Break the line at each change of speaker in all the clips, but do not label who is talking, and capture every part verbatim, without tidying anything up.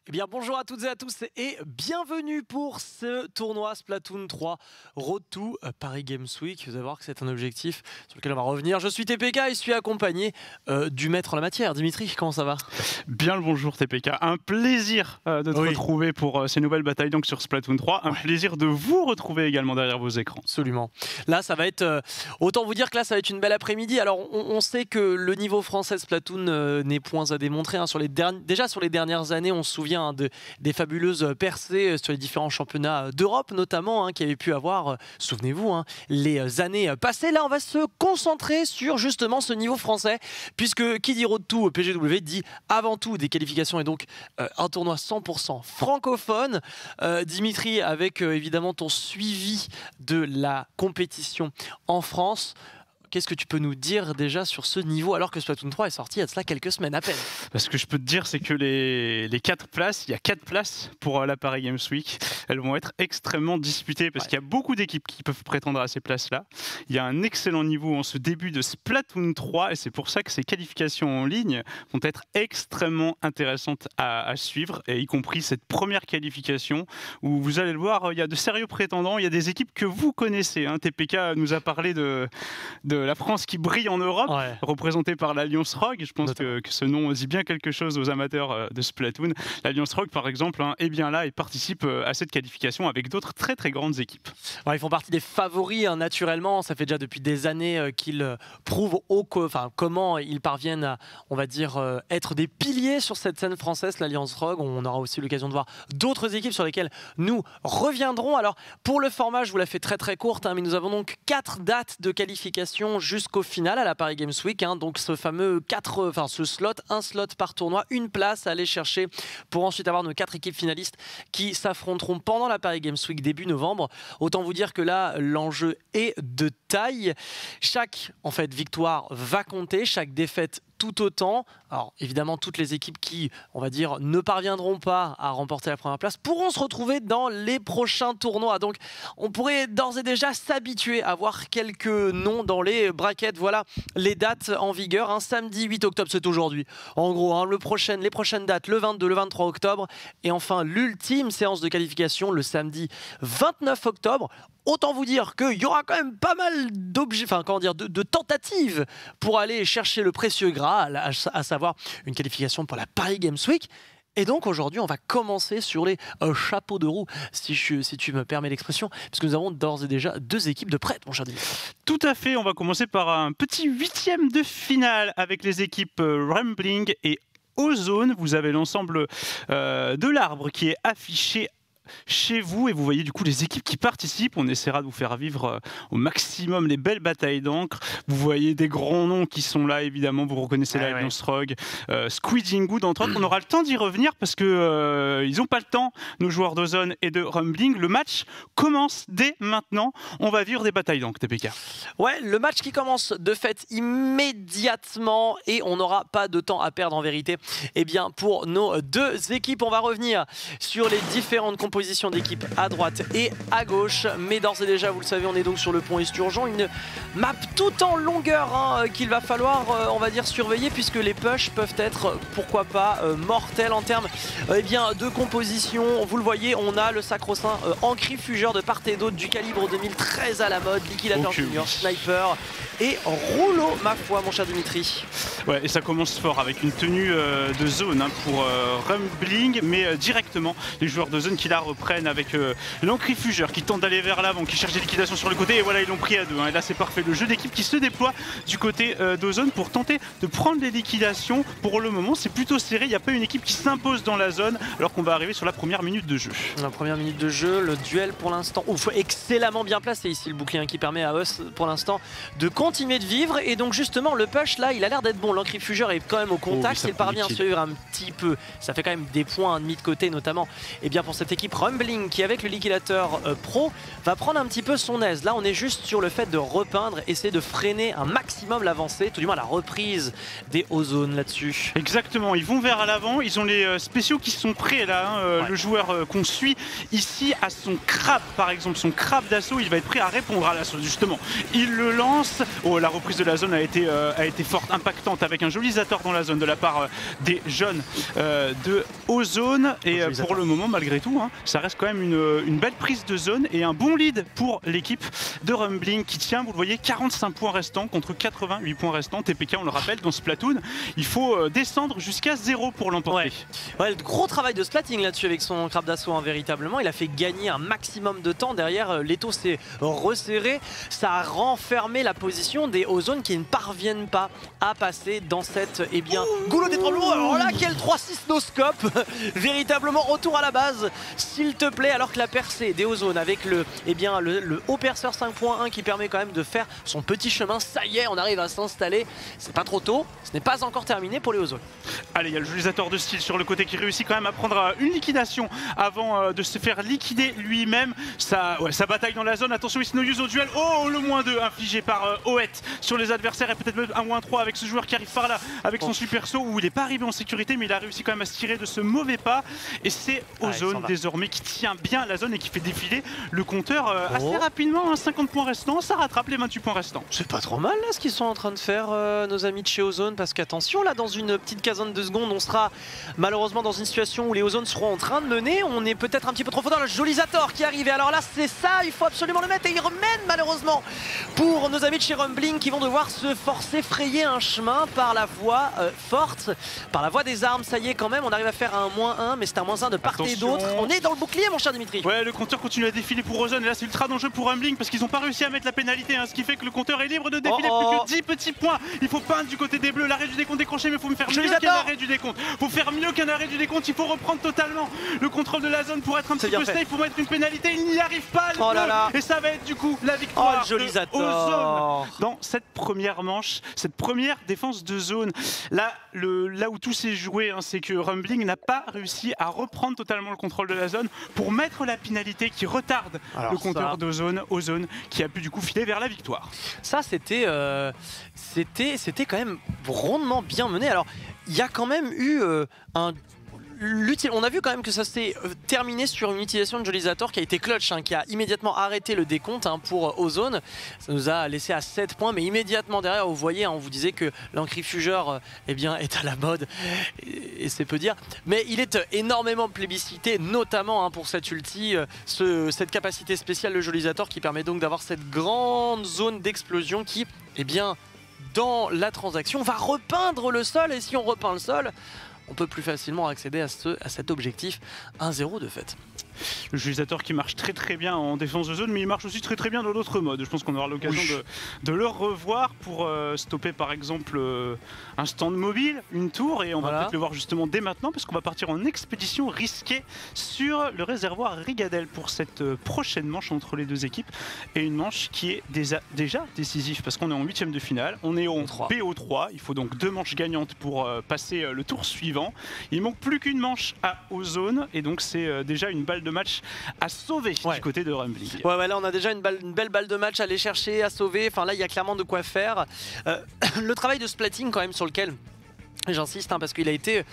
Eh bien bonjour à toutes et à tous et bienvenue pour ce tournoi Splatoon trois Road to Paris Games Week. Vous allez voir que c'est un objectif sur lequel on va revenir. Je suis T P K et je suis accompagné euh, du maître en la matière. Dimitri, comment ça va?
Bien le bonjour T P K, un plaisir euh, de te oui. retrouver pour euh, ces nouvelles batailles donc sur Splatoon trois. Un ouais. plaisir de vous retrouver également derrière vos écrans.
Absolument. Là ça va être, euh, autant vous dire que là ça va être une belle après-midi. Alors on, on sait que le niveau français Splatoon euh, n'est point à démontrer. Hein. Sur les derni- Déjà sur les dernières années on se souvient Hein, de, des fabuleuses percées sur les différents championnats d'Europe notamment hein, qui avaient pu avoir, euh, souvenez-vous, hein, les années passées. Là on va se concentrer sur justement ce niveau français puisque qui dit Road to P G W dit avant tout des qualifications et donc euh, un tournoi cent pour cent francophone. euh, Dimitri, avec euh, évidemment ton suivi de la compétition en France, qu'est-ce que tu peux nous dire déjà sur ce niveau alors que Splatoon trois est sorti il y a de cela quelques semaines à peine?
Ce que je peux te dire, c'est que les, les quatre places, il y a quatre places pour euh, la Paris Games Week. Elles vont être extrêmement disputées parce ouais. qu'il y a beaucoup d'équipes qui peuvent prétendre à ces places-là. Il y a un excellent niveau en ce début de Splatoon trois et c'est pour ça que ces qualifications en ligne vont être extrêmement intéressantes à, à suivre, et y compris cette première qualification où vous allez le voir, il y a de sérieux prétendants, il y a des équipes que vous connaissez. Hein. T P K nous a parlé de, de la France qui brille en Europe, ouais. représentée par l'Alliance Rogue. Je pense que, que ce nom dit bien quelque chose aux amateurs de Splatoon. L'Alliance Rogue, par exemple, hein, est bien là et participe à cette qualification avec d'autres très très grandes équipes.
Ouais, ils font partie des favoris, hein, naturellement. Ça fait déjà depuis des années euh, qu'ils euh, prouvent au co- enfin, comment ils parviennent à, on va dire, euh, être des piliers sur cette scène française, l'Alliance Rogue. On aura aussi l'occasion de voir d'autres équipes sur lesquelles nous reviendrons. Alors, pour le format, je vous la fais très très courte, hein, mais nous avons donc quatre dates de qualification jusqu'au final à la Paris Games Week, hein, donc ce fameux quatre, enfin ce slot, un slot par tournoi, une place à aller chercher pour ensuite avoir nos quatre équipes finalistes qui s'affronteront pendant la Paris Games Week début novembre. Autant vous dire que là l'enjeu est de taille. Chaque en fait victoire va compter, chaque défaite tout autant. Alors évidemment toutes les équipes qui, on va dire, ne parviendront pas à remporter la première place pourront se retrouver dans les prochains tournois. Donc on pourrait d'ores et déjà s'habituer à voir quelques noms dans les brackets. Voilà les dates en vigueur. Un samedi huit octobre, c'est aujourd'hui. En gros, hein, le prochain, les prochaines dates, le vingt-deux, le vingt-trois octobre. Et enfin l'ultime séance de qualification le samedi vingt-neuf octobre. Autant vous dire qu'il y aura quand même pas mal d'objets, enfin comment dire, de, de tentatives pour aller chercher le précieux Graal, à, à savoir une qualification pour la Paris Games Week. Et donc aujourd'hui, on va commencer sur les euh, chapeaux de roue, si, je, si tu me permets l'expression, puisque nous avons d'ores et déjà deux équipes de prêtes, mon cher Dimitri.
Tout à fait, on va commencer par un petit huitième de finale avec les équipes euh, Rumbling et Ozone. Vous avez l'ensemble euh, de l'arbre qui est affiché chez vous et vous voyez du coup les équipes qui participent. On essaiera de vous faire vivre euh, au maximum les belles batailles d'encre. Vous voyez des grands noms qui sont là, évidemment, vous reconnaissez ouais, l'Alliance ouais. Rogue, euh, Squeezing Good entre autres. On aura le temps d'y revenir parce que euh, ils n'ont pas le temps, nos joueurs d'Ozone et de Rumbling. Le match commence dès maintenant. On va vivre des batailles d'encre, T P K.
Ouais, le match qui commence de fait immédiatement et on n'aura pas de temps à perdre en vérité. Eh bien pour nos deux équipes, on va revenir sur les différentes compétitions position d'équipe à droite et à gauche, mais d'ores et déjà vous le savez on est donc sur le pont Esturgeon, une map tout en longueur hein, qu'il va falloir euh, on va dire surveiller puisque les pushs peuvent être pourquoi pas euh, mortels en termes euh, eh bien, de composition. Vous le voyez, on a le sacro-saint euh, encrifugeur de part et d'autre du calibre deux mille treize à la mode, liquidateur okay. junior, sniper et rouleau, ma foi mon cher Dimitri.
Ouais, et ça commence fort avec une tenue euh, de zone hein, pour euh, Rumbling, mais euh, directement les joueurs de zone qui la reprennent avec euh, l'encrifugeur qui tente d'aller vers l'avant, qui cherche des liquidations sur le côté, et voilà ils l'ont pris à deux hein. Et là c'est parfait, le jeu d'équipe qui se déploie du côté euh, d'Ozone pour tenter de prendre les liquidations. Pour le moment c'est plutôt serré, il n'y a pas une équipe qui s'impose dans la zone alors qu'on va arriver sur la première minute de jeu.
La première minute de jeu, le duel pour l'instant, ouf, excellemment bien placé ici le bouclier hein, qui permet à Us pour l'instant de continuer de vivre. Et donc justement le push là il a l'air d'être bon, l'encrifugeur est quand même au contact, oh, oui, il parvient à suivre un petit peu, ça fait quand même des points hein, de mis de côté notamment et bien pour cette équipe Rumbling qui avec le liquidateur euh, pro va prendre un petit peu son aise. Là on est juste sur le fait de repeindre, essayer de freiner un maximum l'avancée, tout du moins la reprise des Ozone là-dessus.
Exactement, ils vont vers l'avant, ils ont les euh, spéciaux qui sont prêts là, hein, euh, ouais. Le joueur euh, qu'on suit ici a son crabe par exemple, son crabe d'assaut, il va être prêt à répondre à l'assaut justement. Il le lance, oh la reprise de la zone a été, euh, a été forte, impactante avec un joli Zator dans la zone de la part euh, des jeunes euh, de Ozone et euh, pour le moment malgré tout, hein, ça reste quand même une, une belle prise de zone et un bon lead pour l'équipe de Rumbling qui tient, vous le voyez, quarante-cinq points restants contre quatre-vingt-huit points restants. T P K, on le rappelle, dans Splatoon, il faut euh, descendre jusqu'à zéro pour l'emporter.
Ouais. Ouais, le gros travail de Splatting là-dessus avec son crabe d'assaut, hein, véritablement. Il a fait gagner un maximum de temps. Derrière, euh, l'étau s'est resserré. Ça a renfermé la position des Ozone qui ne parviennent pas à passer dans cette, eh bien, goulot d'étranglement. Alors là, quel trois six no scope. Véritablement, retour à la base, s'il te plaît, alors que la percée des Ozone avec le, eh bien, le, le haut perceur cinq point un qui permet quand même de faire son petit chemin. Ça y est, on arrive à s'installer. C'est pas trop tôt, ce n'est pas encore terminé pour les Ozone.
Allez, il y a le Julisator de style sur le côté qui réussit quand même à prendre une liquidation avant euh, de se faire liquider lui-même. Sa, ouais, sa bataille dans la zone, attention, il se no-use au duel. Oh, le moins deux infligé par euh, Oet sur les adversaires et peut-être même un moins trois avec ce joueur qui arrive par là avec son oh. super saut où il n'est pas arrivé en sécurité mais il a réussi quand même à se tirer de ce mauvais pas. Et c'est Ozone ah, désormais qui tient bien la zone et qui fait défiler le compteur euh, oh. assez rapidement, hein, cinquante points restants, ça rattrape les vingt-huit points restants.
C'est pas trop mal là ce qu'ils sont en train de faire euh, nos amis de chez Ozone, parce qu'attention là dans une petite quinzaine de secondes on sera malheureusement dans une situation où les Ozone seront en train de mener. On est peut-être un petit peu trop fort dans le joli Zator qui arrive et alors là c'est ça, il faut absolument le mettre et il remène malheureusement pour nos amis de chez Rumbling qui vont devoir se forcer, frayer un chemin par la voie euh, forte, par la voie des armes. Ça y est quand même, on arrive à faire un moins un mais c'est un moins un de part Attention. et d'autre. On est dans le bouclier mon cher Dimitri.
Ouais, le compteur continue à défiler pour Ozone et là c'est ultra dangereux pour Rumbling parce qu'ils n'ont pas réussi à mettre la pénalité, hein, ce qui fait que le compteur est libre de défiler oh, oh. plus que dix petits points. Il faut peindre du côté des bleus, l'arrêt du décompte décroché mais il faut me faire mieux qu'un arrêt du décompte. Faut faire mieux qu'un arrêt du décompte, il faut reprendre totalement le contrôle de la zone pour être un petit peu safe, pour mettre une pénalité, il n'y arrive pas le
oh
bleu,
là là.
et ça va être du coup la victoire
oh, de
Ozone dans cette première manche, cette première défense de zone. Là, le, là où tout s'est joué, hein, c'est que Rumbling n'a pas réussi à reprendre totalement le contrôle de la zone pour mettre la pénalité qui retarde Alors le compteur d'Ozone, Ozone qui a pu du coup filer vers la victoire.
Ça c'était euh, c'était c'était quand même rondement bien mené. Alors il y a quand même eu euh, un on a vu quand même que ça s'est terminé sur une utilisation de Jolizator qui a été clutch, hein, qui a immédiatement arrêté le décompte hein, pour Ozone. Ça nous a laissé à sept points, mais immédiatement derrière, vous voyez, hein, on vous disait que l'encrifugeur eh bien, est à la mode, et, et c'est peu dire. Mais il est énormément plébiscité, notamment hein, pour cette ulti, ce, cette capacité spéciale de Jolizator qui permet donc d'avoir cette grande zone d'explosion qui, eh bien, dans la transaction, va repeindre le sol, et si on repeint le sol, on peut plus facilement accéder à, ce, à cet objectif un zéro de fait.
Le Jolizator qui marche très très bien en défense de zone, mais il marche aussi très très bien dans d'autres modes. Je pense qu'on aura l'occasion oui. de, de le revoir pour euh, stopper par exemple euh, un stand mobile, une tour, et on voilà. va peut-être le voir justement dès maintenant parce qu'on va partir en expédition risquée sur le réservoir Rigadel pour cette euh, prochaine manche entre les deux équipes, et une manche qui est déjà, déjà décisive parce qu'on est en huitième de finale, on est en P O trois, il faut donc deux manches gagnantes pour euh, passer euh, le tour suivant. Il manque plus qu'une manche à Ozone et donc c'est euh, déjà une balle de match à sauver ouais. du côté de Rumbling.
Ouais, ouais, là on a déjà une, balle, une belle balle de match à aller chercher, à sauver. Enfin là il y a clairement de quoi faire. Euh, le travail de Splatting quand même sur lequel j'insiste hein, parce qu'il a été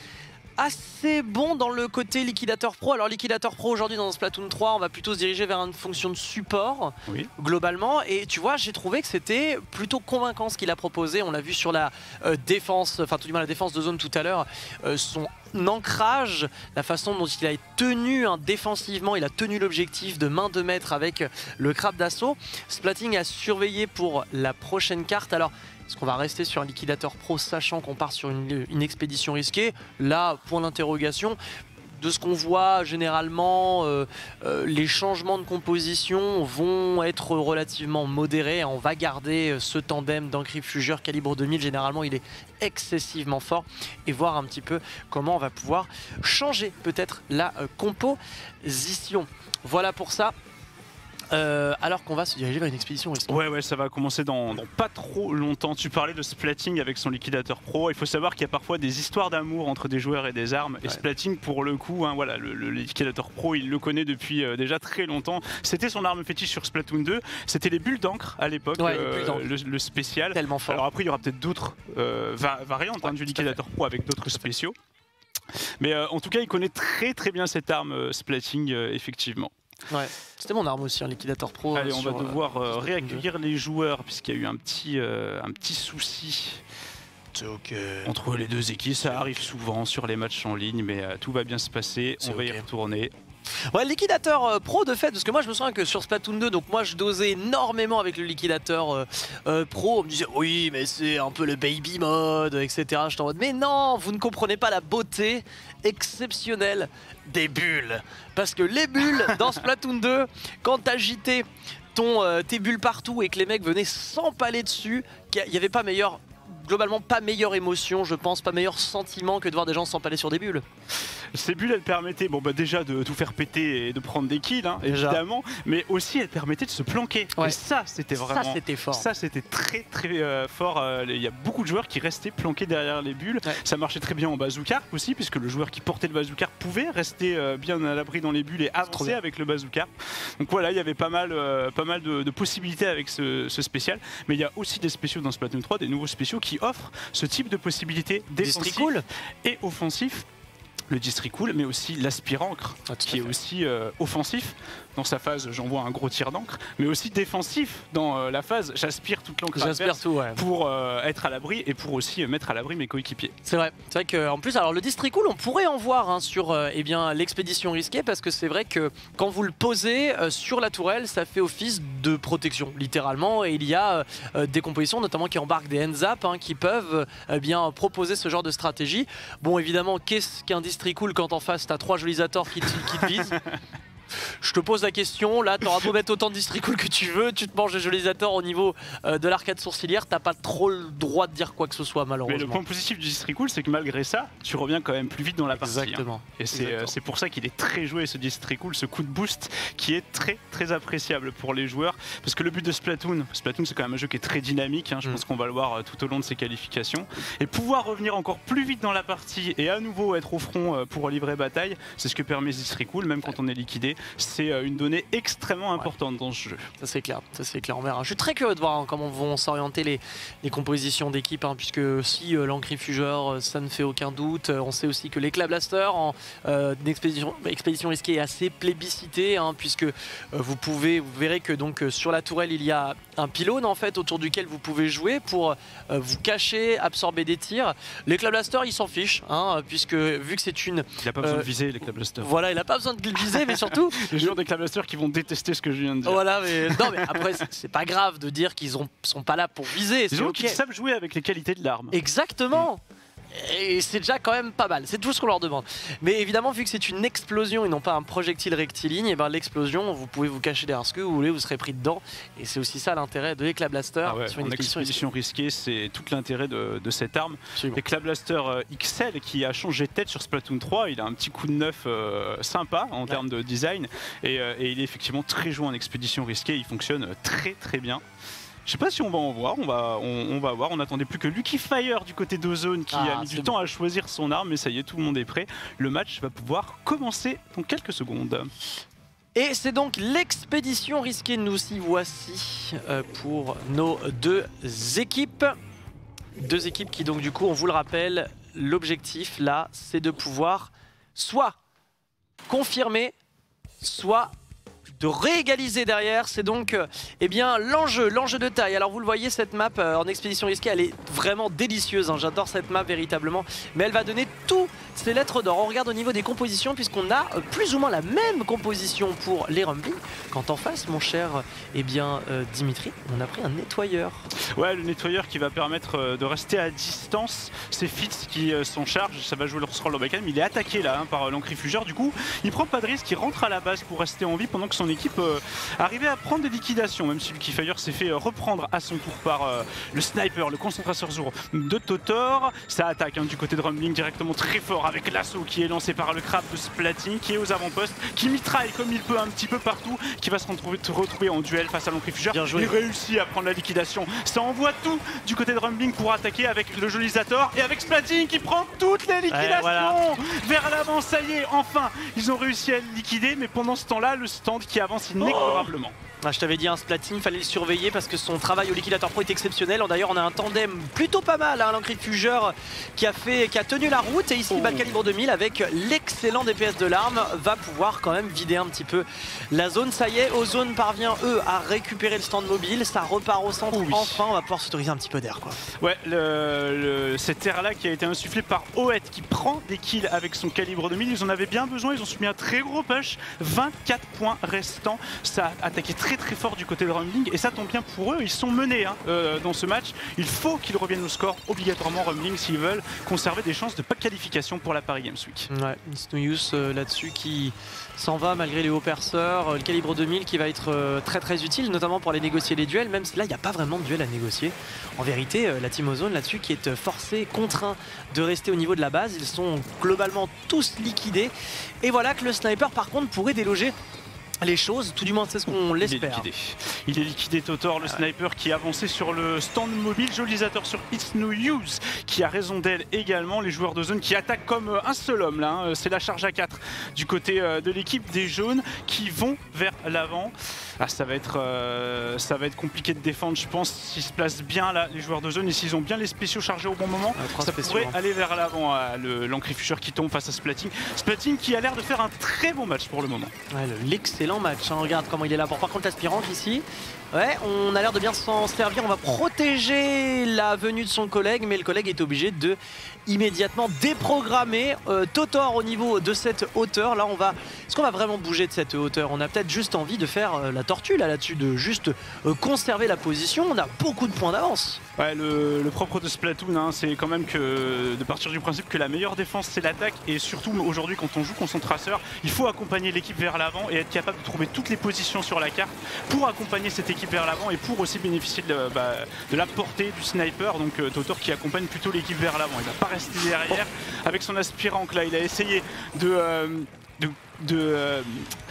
assez bon dans le côté liquidateur pro. Alors liquidateur pro aujourd'hui dans Splatoon trois, on va plutôt se diriger vers une fonction de support oui. globalement, et tu vois j'ai trouvé que c'était plutôt convaincant ce qu'il a proposé. On l'a vu sur la euh, défense, enfin tout du moins la défense de zone tout à l'heure, euh, son ancrage, la façon dont il a tenu hein, défensivement, il a tenu l'objectif de main de maître avec le crabe d'assaut. Splatting a surveillé pour la prochaine carte. Alors est-ce qu'on va rester sur un liquidateur pro sachant qu'on part sur une, une expédition risquée? Là, point d'interrogation. De ce qu'on voit généralement, euh, euh, les changements de composition vont être relativement modérés. On va garder ce tandem d'encrifugeur calibre deux mille. Généralement, il est excessivement fort. Et voir un petit peu comment on va pouvoir changer peut-être la euh, composition. Voilà pour ça. euh, alors qu'on va se diriger vers une expédition risquée.
Ouais, ouais, ça va commencer dans, dans pas trop longtemps. Tu parlais de Splatting avec son liquidateur pro. Il faut savoir qu'il y a parfois des histoires d'amour entre des joueurs et des armes. Et ouais. Splatting, pour le coup, hein, voilà, le, le liquidateur pro, il le connaît depuis euh, déjà très longtemps. C'était son arme fétiche sur Splatoon deux. C'était les bulles d'encre à l'époque, ouais, euh, le, le spécial.
Tellement fort.
Alors après, il y aura peut-être d'autres euh, va variantes ouais, hein, du liquidateur pro avec d'autres spéciaux. Mais euh, en tout cas, il connaît très très bien cette arme euh, Splatting, euh, effectivement.
Ouais, c'était mon arme aussi, un liquidateur pro.
Allez, on
sur,
va devoir euh, réaccueillir
deux.
les joueurs puisqu'il y a eu un petit, euh, un petit souci okay. entre les deux équipes. Ça arrive souvent sur les matchs en ligne, mais euh, tout va bien se passer. On va okay. y retourner.
Ouais, liquidateur euh, pro de fait, parce que moi je me souviens que sur Splatoon deux, donc moi je dosais énormément avec le liquidateur euh, euh, pro. On me disait oui, mais c'est un peu le baby mode, et cetera. Je t'en mode, mais non, vous ne comprenez pas la beauté exceptionnelle des bulles. Parce que les bulles dans Splatoon deux, quand t'agitais ton euh, tes bulles partout et que les mecs venaient s'empaler dessus, il n'y avait pas meilleur. Globalement, pas meilleure émotion, je pense, pas meilleur sentiment que de voir des gens s'empaler sur des bulles.
Ces bulles, elles permettaient bon, bah, déjà de tout faire péter et de prendre des kills, hein, évidemment, mais aussi elles permettaient de se planquer. Ouais. Et ça, c'était vraiment.
Ça, c'était fort.
Ça, c'était très très euh, fort. Il euh, y a beaucoup de joueurs qui restaient planqués derrière les bulles. Ouais. Ça marchait très bien en bazooka aussi, puisque le joueur qui portait le bazooka pouvait rester euh, bien à l'abri dans les bulles et avancer avec le bazooka. Donc voilà, il y avait pas mal, euh, pas mal de, de possibilités avec ce, ce spécial. Mais il y a aussi des spéciaux dans Splatoon trois, des nouveaux spéciaux qui offrent ce type de possibilités défensives
cool.
et offensifs. Le District Cool, mais aussi l'aspire-encre, ah, qui est aussi euh, offensif. Dans sa phase, j'envoie un gros tir d'encre, mais aussi défensif dans euh, la phase, j'aspire toute l'encre adverse
ouais.
pour euh, être à l'abri et pour aussi euh, mettre à l'abri mes coéquipiers.
C'est vrai, c'est vrai qu'en plus, alors le District Cool, on pourrait en voir hein, sur euh, eh bien l'expédition risquée, parce que c'est vrai que quand vous le posez euh, sur la tourelle, ça fait office de protection, littéralement, et il y a euh, des compositions, notamment qui embarquent des hands-up, hein, qui peuvent euh, bien proposer ce genre de stratégie. Bon, évidemment, qu'est-ce qu'un District Cool quand en face t'as trois jolisators qui, qui te visent? Je te pose la question, là t'auras beau mettre autant de District Cool que tu veux, tu te manges les jolisateurs au niveau euh, de l'arcade sourcilière, t'as pas trop le droit de dire quoi que ce soit malheureusement.
Mais le point positif du District Cool, c'est que malgré ça, tu reviens quand même plus vite dans la partie.
Exactement.
Hein. Et c'est euh, pour ça qu'il est très joué ce District Cool, ce coup de boost qui est très très appréciable pour les joueurs. Parce que le but de Splatoon, Splatoon c'est quand même un jeu qui est très dynamique, hein, je mm. pense qu'on va le voir euh, tout au long de ses qualifications. Et pouvoir revenir encore plus vite dans la partie et à nouveau être au front euh, pour livrer bataille, c'est ce que permet ce District Cool, même quand on est liquidé. C'est une donnée extrêmement importante ouais. dans ce jeu. Ça
c'est clair, ça c'est clair, on verra. Je suis très curieux de voir hein, comment vont s'orienter les, les compositions d'équipe, hein, puisque si euh, l'encrifugeur, ça ne fait aucun doute. On sait aussi que l'éclat blaster en euh, expédition, expédition risquée est assez plébiscité, hein, puisque euh, vous pouvez, vous verrez que donc euh, sur la tourelle il y a un pylône en fait autour duquel vous pouvez jouer pour euh, vous cacher, absorber des tirs. L'éclat blaster il s'en fiche, hein, puisque vu que c'est une...
Il n'a pas besoin euh, de viser l'éclat blaster.
Voilà, il n'a pas besoin de le viser, mais surtout...
Les joueurs d'éclat blaster qui vont détester ce que je viens de dire.
Voilà, mais, non, mais après c'est pas grave de dire qu'ils ne sont pas là pour viser.
Les gens
okay.
qui savent jouer avec les qualités de l'arme.
Exactement. Mmh. Et c'est déjà quand même pas mal, c'est tout ce qu'on leur demande. Mais évidemment, vu que c'est une explosion et non pas un projectile rectiligne, et ben l'explosion, vous pouvez vous cacher derrière ce que vous voulez, vous serez pris dedans. Et c'est aussi ça l'intérêt de l'éclat blaster
ah ouais, sur une expédition, expédition risquée. C'est tout l'intérêt de, de cette arme. L'éclat blaster euh, X L qui a changé de tête sur Splatoon trois, il a un petit coup de neuf euh, sympa en ouais. termes de design. Et, euh, et il est effectivement très joué en expédition risquée, il fonctionne très très bien. Je sais pas si on va en voir, on va, on, on va voir. On n'attendait plus que Lucky Fire du côté d'Ozone qui ah, a mis du bon. temps à choisir son arme, mais ça y est, tout le monde est prêt. Le match va pouvoir commencer dans quelques secondes.
Et c'est donc l'expédition risquée, nous y voici euh, pour nos deux équipes. Deux équipes qui donc du coup, on vous le rappelle, l'objectif là, c'est de pouvoir soit confirmer, soit de réégaliser derrière. C'est donc euh, eh bien l'enjeu, l'enjeu de taille. Alors vous le voyez, cette map euh, en expédition risquée, elle est vraiment délicieuse, hein. J'adore cette map véritablement, mais elle va donner toutes ses lettres d'or. On regarde au niveau des compositions, puisqu'on a euh, plus ou moins la même composition pour les rumblings. Quand en face, mon cher eh bien euh, Dimitri, on a pris un nettoyeur.
Ouais, le nettoyeur qui va permettre euh, de rester à distance. C'est Fitz qui euh, s'en charge, ça va jouer le scroll dans mais il est attaqué là hein, par euh, l'encrifugeur. Du coup, il prend pas de risque, il rentre à la base pour rester en vie pendant que son équipe euh, arrivait à prendre des liquidations, même si Lucky Fire s'est fait euh, reprendre à son tour par euh, le sniper, le concentrateur jour de Totor. Ça attaque hein, du côté de Rumbling directement très fort avec l'assaut qui est lancé par le crabe de Splatting, qui est aux avant-postes, qui mitraille comme il peut un petit peu partout, qui va se retrouver, retrouver en duel face à l'Encrifugeur. Il réussit à prendre la liquidation. Ça envoie tout du côté de Rumbling pour attaquer avec le Jolisator et avec Splatting qui prend toutes les liquidations. Ouais, voilà. Vers l'avant, ça y est, enfin, ils ont réussi à le liquider, mais pendant ce temps-là, le stand qui avance inexorablement. Oh
Ah, je t'avais dit, un Splatting, il fallait le surveiller parce que son travail au liquidateur pro est exceptionnel. D'ailleurs, on a un tandem plutôt pas mal, hein, l'Encrifugeur qui a fait, qui a tenu la route. Et ici, oh. bah, calibre deux mille avec l'excellent D P S de l'arme va pouvoir quand même vider un petit peu la zone. Ça y est, Ozone parvient, eux, à récupérer le stand mobile. Ça repart au centre. Oh, oui. Enfin, on va pouvoir s'autoriser un petit peu d'air, quoi.
Ouais, le, le, cet air-là qui a été insufflé par Oet qui prend des kills avec son calibre deux mille. Ils en avaient bien besoin. Ils ont subi un très gros push. vingt-quatre points restants. Ça a attaqué très très fort du côté de Rumbling et ça tombe bien pour eux, ils sont menés hein, euh, dans ce match. Il faut qu'ils reviennent au score obligatoirement Rumbling s'ils veulent conserver des chances de pas qualification pour la Paris Games Week.
Ouais, Snoyus euh, là-dessus qui s'en va malgré les hauts perceurs, euh, le calibre deux mille qui va être euh, très très utile notamment pour aller négocier les duels, même si là il n'y a pas vraiment de duel à négocier. En vérité, euh, la Team Ozone là-dessus qui est forcée, contraint de rester au niveau de la base, ils sont globalement tous liquidés et voilà que le sniper par contre pourrait déloger les choses, tout du moins c'est ce qu'on l'espère.
Il est liquidé Totor, le ah ouais. sniper qui avançait sur le stand mobile, Jolisator sur It's No Use qui a raison d'elle également, les joueurs de zone qui attaquent comme un seul homme là, hein. C'est la charge à quatre du côté de l'équipe des jaunes qui vont vers l'avant. Ah, ça va être euh, ça va être compliqué de défendre je pense s'ils se placent bien là les joueurs de zone et s'ils ont bien les spéciaux chargés au bon moment, ah, ça pourrait hein. aller vers l'avant, l'Encrifugeur qui tombe face à Splatting. Splatting qui a l'air de faire un très bon match pour le moment.
Ouais, l'excellent match, hein. Regarde comment il est là pour par contre l'aspirante ici. Ouais, on a l'air de bien s'en servir, on va protéger la venue de son collègue, mais le collègue est obligé de immédiatement déprogrammer euh, Totor au niveau de cette hauteur. Là, on va, est-ce qu'on va vraiment bouger de cette hauteur? On a peut-être juste envie de faire euh, la tortue là là-dessus, de juste euh, conserver la position. On a beaucoup de points d'avance.
Ouais, le, le propre de Splatoon, hein, c'est quand même que de partir du principe que la meilleure défense c'est l'attaque et surtout aujourd'hui quand on joue concentrateur, il faut accompagner l'équipe vers l'avant et être capable de trouver toutes les positions sur la carte pour accompagner cette équipe vers l'avant et pour aussi bénéficier de, bah, de la portée du sniper. Donc euh, Totor qui accompagne plutôt l'équipe vers l'avant. Il va pas rester derrière avec son aspirant là. Il a essayé de, euh, de, de euh,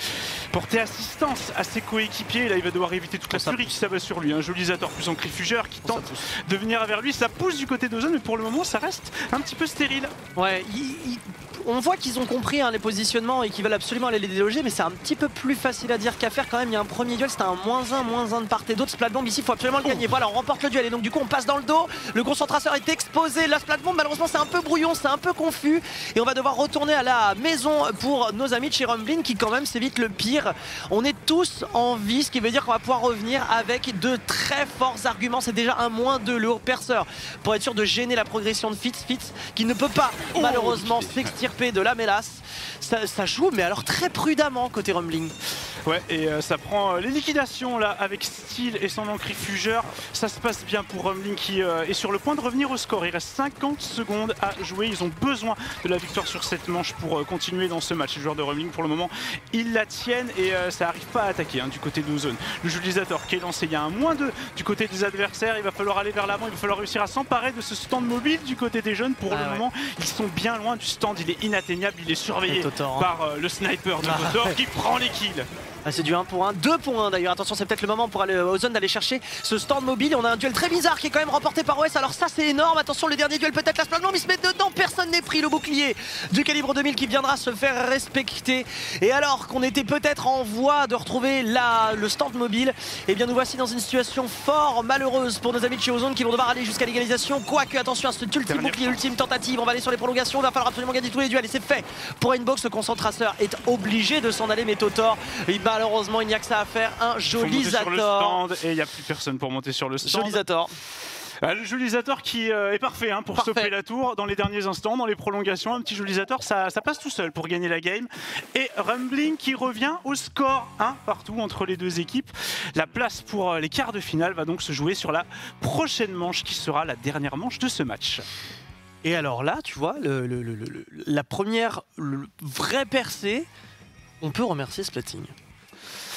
porter assistance à ses coéquipiers. Là il va devoir éviter toute la furie qui s'abat sur lui. Un Jolisator plus Encrifugeur qui tente de venir vers lui. Ça pousse du côté d'Ozone mais pour le moment ça reste un petit peu stérile.
Ouais, il, il... on voit qu'ils ont compris hein, les positionnements et qu'ils veulent absolument aller les déloger, mais c'est un petit peu plus facile à dire qu'à faire quand même. Il y a un premier duel, c'était un moins un, moins un de part et d'autre. Splatbomb ici, il faut absolument le gagner. Voilà, on remporte le duel et donc du coup on passe dans le dos. Le concentrateur est exposé. La Splatbomb, malheureusement, c'est un peu brouillon, c'est un peu confus et on va devoir retourner à la maison pour nos amis de chez Rumbling qui quand même s'évite le pire. On est tous en vie, ce qui veut dire qu'on va pouvoir revenir avec de très forts arguments. C'est déjà un moins deux, le haut perceur, pour être sûr de gêner la progression de Fitz. Fitz qui ne peut pas oh, malheureusement s'extirper de la mélasse. Ça, ça joue mais alors très prudemment côté Rumbling.
Ouais, et euh, ça prend euh, les liquidations là avec Steel et son Encrifugeur. Ça se passe bien pour Rumbling qui euh, est sur le point de revenir au score. Il reste cinquante secondes à jouer. Ils ont besoin de la victoire sur cette manche pour euh, continuer dans ce match. Les joueurs de Rumbling pour le moment ils la tiennent et euh, ça n'arrive pas à attaquer hein, du côté d'Ozone. Le Jolisator qui est lancé, il y a un moins deux du côté des adversaires. Il va falloir aller vers l'avant, il va falloir réussir à s'emparer de ce stand mobile du côté des jeunes. Pour ah, le ouais. moment ils sont bien loin du stand, il est inatteignable, il est surveillé Totor, hein. par euh, le sniper de ah, Totor ouais. qui prend les kills.
Ah, c'est du un pour un, deux pour un d'ailleurs. Attention, c'est peut-être le moment pour aller aux zones d'aller chercher ce stand mobile. On a un duel très bizarre qui est quand même remporté par O S. Alors ça c'est énorme. Attention, le dernier duel peut-être la Splatbomb, il se met dedans. Personne n'est pris. Le bouclier du calibre deux mille qui viendra se faire respecter. Et alors qu'on était peut-être en voie de retrouver la, le stand mobile, eh bien nous voici dans une situation fort malheureuse pour nos amis de chez Ozone qui vont devoir aller jusqu'à l'égalisation. Quoique attention à cet ultime bouclier, ultime tentative. On va aller sur les prolongations. Il va falloir absolument gagner tous les duels et c'est fait pour Inbox. Le concentrateur est obligé de s'en aller, mais Totor, malheureusement il n'y a que ça à faire. Un Jolisator
et il n'y a plus personne pour monter sur le stand.
Jolisator.
Ah, le Jolisator qui euh, est parfait hein, pour parfait. stopper la tour dans les derniers instants, dans les prolongations. Un petit Jolisator, ça, ça passe tout seul pour gagner la game. Et Rumbling qui revient au score un partout entre les deux équipes. La place pour euh, les quarts de finale va donc se jouer sur la prochaine manche qui sera la dernière manche de ce match.
Et alors là, tu vois, le, le, le, le, la première le vraie percée, on peut remercier Splatting.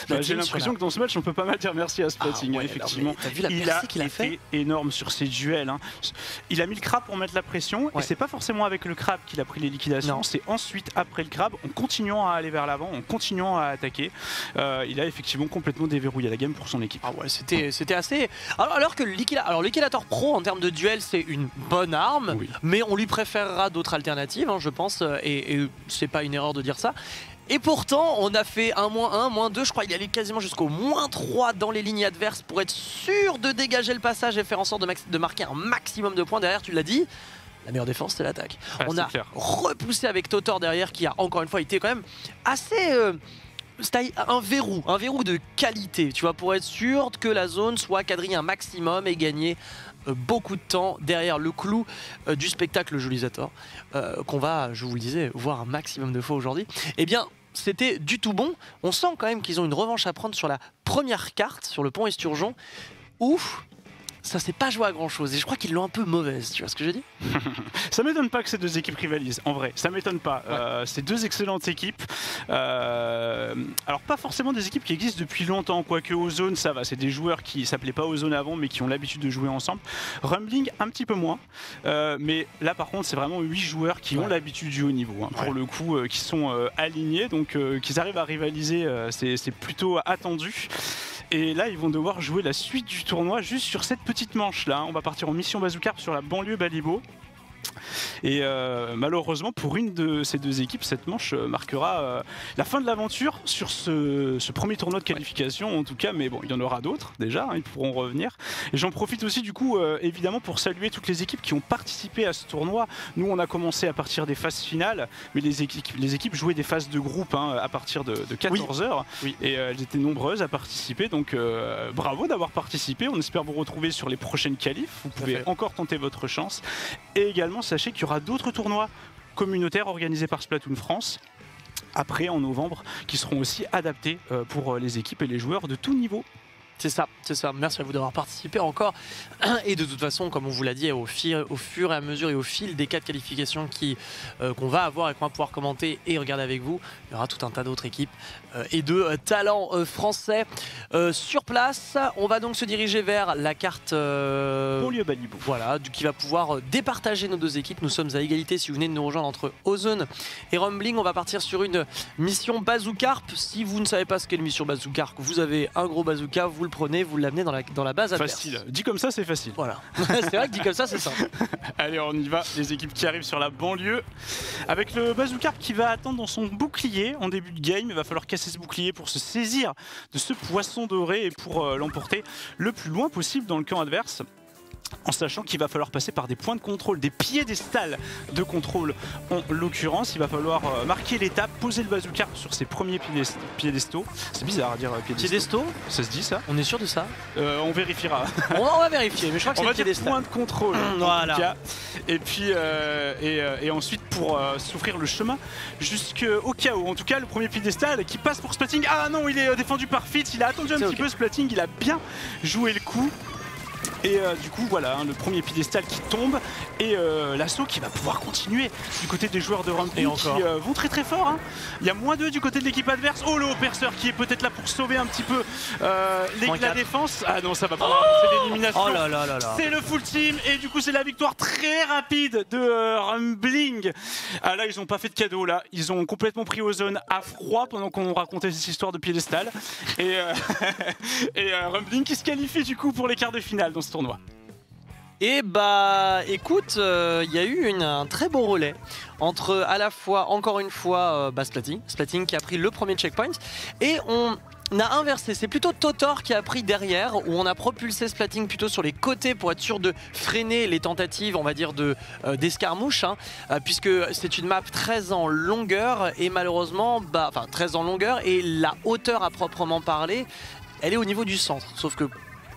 Bah, j'ai l'impression la... que dans ce match, on peut pas mal dire merci à Splatting, ah, ouais, hein, effectivement.
T'as vu la
il a
qu'il a fait
énorme sur ses duels. Hein. Il a mis le crabe pour mettre la pression, ouais. et c'est pas forcément avec le crabe qu'il a pris les liquidations, c'est ensuite après le crabe, en continuant à aller vers l'avant, en continuant à attaquer. Euh, il a effectivement complètement déverrouillé la game pour son équipe.
Ah ouais, c'était c'était assez. Alors, alors que le Liquidator Pro en termes de duel, c'est une bonne arme, oui. mais on lui préférera d'autres alternatives, hein, je pense, et, et c'est pas une erreur de dire ça. Et pourtant, on a fait un moins un, moins deux, je crois qu'il allait quasiment jusqu'au moins trois dans les lignes adverses pour être sûr de dégager le passage et faire en sorte de, de marquer un maximum de points. Derrière, tu l'as dit, la meilleure défense, c'est l'attaque.
Ah,
on a
clair.
repoussé avec Totor derrière, qui a encore une fois été quand même assez... Euh, c'était un verrou, un verrou de qualité, tu vois, pour être sûr que la zone soit quadrillée un maximum et gagner euh, beaucoup de temps derrière le clou euh, du spectacle Jolizator, euh, qu'on va, je vous le disais, voir un maximum de fois aujourd'hui. Eh bien, c'était du tout bon. On sent quand même qu'ils ont une revanche à prendre sur la première carte, sur le pont Esturgeon, où ça s'est pas joué à grand chose et je crois qu'ils l'ont un peu mauvaise, tu vois ce que je dis?
Ça m'étonne pas que ces deux équipes rivalisent, en vrai, ça m'étonne pas. Ouais. Euh, c'est deux excellentes équipes. Euh, alors pas forcément des équipes qui existent depuis longtemps, quoique Ozone ça va, c'est des joueurs qui s'appelaient pas Ozone avant mais qui ont l'habitude de jouer ensemble. Rumbling un petit peu moins, euh, mais là par contre c'est vraiment huit joueurs qui ouais. ont l'habitude du haut niveau, hein, pour ouais. le coup, euh, qui sont euh, alignés, donc euh, qu'ils arrivent à rivaliser, euh, c'est plutôt attendu. Et là, ils vont devoir jouer la suite du tournoi juste sur cette petite manche là. On va partir en mission Bazooka sur la banlieue Balibo. Et euh, malheureusement pour une de ces deux équipes, cette manche marquera euh, la fin de l'aventure sur ce, ce premier tournoi de qualification en tout cas, mais bon il y en aura d'autres déjà, hein, ils pourront revenir. Et j'en profite aussi du coup euh, évidemment pour saluer toutes les équipes qui ont participé à ce tournoi. Nous on a commencé à partir des phases finales, mais les équipes, les équipes jouaient des phases de groupe, hein, à partir de, de quatorze heures, oui. oui. et euh, elles étaient nombreuses à participer, donc euh, bravo d'avoir participé. On espère vous retrouver sur les prochaines qualifs, vous pouvez encore tenter votre chance. Et également sachez qu'il y aura d'autres tournois communautaires organisés par Splatoon France après en novembre qui seront aussi adaptés pour les équipes et les joueurs de tout niveau.
C'est ça, c'est ça. Merci à vous d'avoir participé encore. Et de toute façon, comme on vous l'a dit, au, fil, au fur et à mesure et au fil des quatre qualifications qui, euh, qu'on va avoir et qu'on va pouvoir commenter et regarder avec vous, il y aura tout un tas d'autres équipes euh, et de euh, talents euh, français euh, sur place. On va donc se diriger vers la carte euh,
banlieue Balibo.
Voilà, du, qui va pouvoir départager nos deux équipes. Nous sommes à égalité si vous venez de nous rejoindre entre Ozone et Rumbling. On va partir sur une mission Bazookarp. Si vous ne savez pas ce qu'est une mission Bazookarp, vous avez un gros bazooka, vous le prenez, vous l'amenez dans la, dans la base adverse.
Facile, dit comme ça c'est facile.
Voilà, c'est vrai que dit comme ça c'est simple.
Allez on y va, les équipes qui arrivent sur la banlieue. Avec le Bazookarp qui va attendre dans son bouclier en début de game. Il va falloir casser ce bouclier pour se saisir de ce poisson doré et pour euh, l'emporter le plus loin possible dans le camp adverse. En sachant qu'il va falloir passer par des points de contrôle, des piédestals de contrôle en l'occurrence. Il va falloir euh, marquer l'étape, poser le bazooka sur ses premiers piédestaux. C'est bizarre à dire euh, piédestaux.
Piédestaux ?
Ça se dit ça ?
On est sûr de ça ?
euh, On vérifiera.
on, va, on va vérifier, mais je crois que c'est le piédestal.
Point de contrôle
mmh,
en
voilà.
tout cas. Et puis euh, et, euh, et ensuite pour euh, s'offrir le chemin jusqu'au chaos. En tout cas le premier piédestal qui passe pour Splatting. Ah non, il est défendu par Fitz. Il a attendu un petit okay. peu Splatting. Il a bien joué le coup. Et euh, du coup voilà hein, le premier piédestal qui tombe et euh, l'assaut qui va pouvoir continuer du côté des joueurs de Rumbling qui euh, vont très très fort, hein. Il y a moins deux du côté de l'équipe adverse. Oh le Hopperster qui est peut-être là pour sauver un petit peu euh, la défense. Ah non ça va pas oh c'est l'élimination.
Oh là là là là.
C'est le full team et du coup c'est la victoire très rapide de euh, Rumbling. Ah là ils ont pas fait de cadeau là. Ils ont complètement pris Ozone à froid pendant qu'on racontait cette histoire de piédestal. Et, euh, et euh, Rumbling qui se qualifie du coup pour les quarts de finale dans ce tournoi.
Et bah écoute, il euh, y a eu une, un très beau relais entre à la fois, encore une fois, euh, bah, Splatting, Splatting qui a pris le premier checkpoint et on a inversé, c'est plutôt Totor qui a pris derrière où on a propulsé Splatting plutôt sur les côtés pour être sûr de freiner les tentatives on va dire de euh, d'escarmouche hein, euh, puisque c'est une map très en longueur et malheureusement, bah, enfin très en longueur et la hauteur à proprement parler, elle est au niveau du centre, sauf que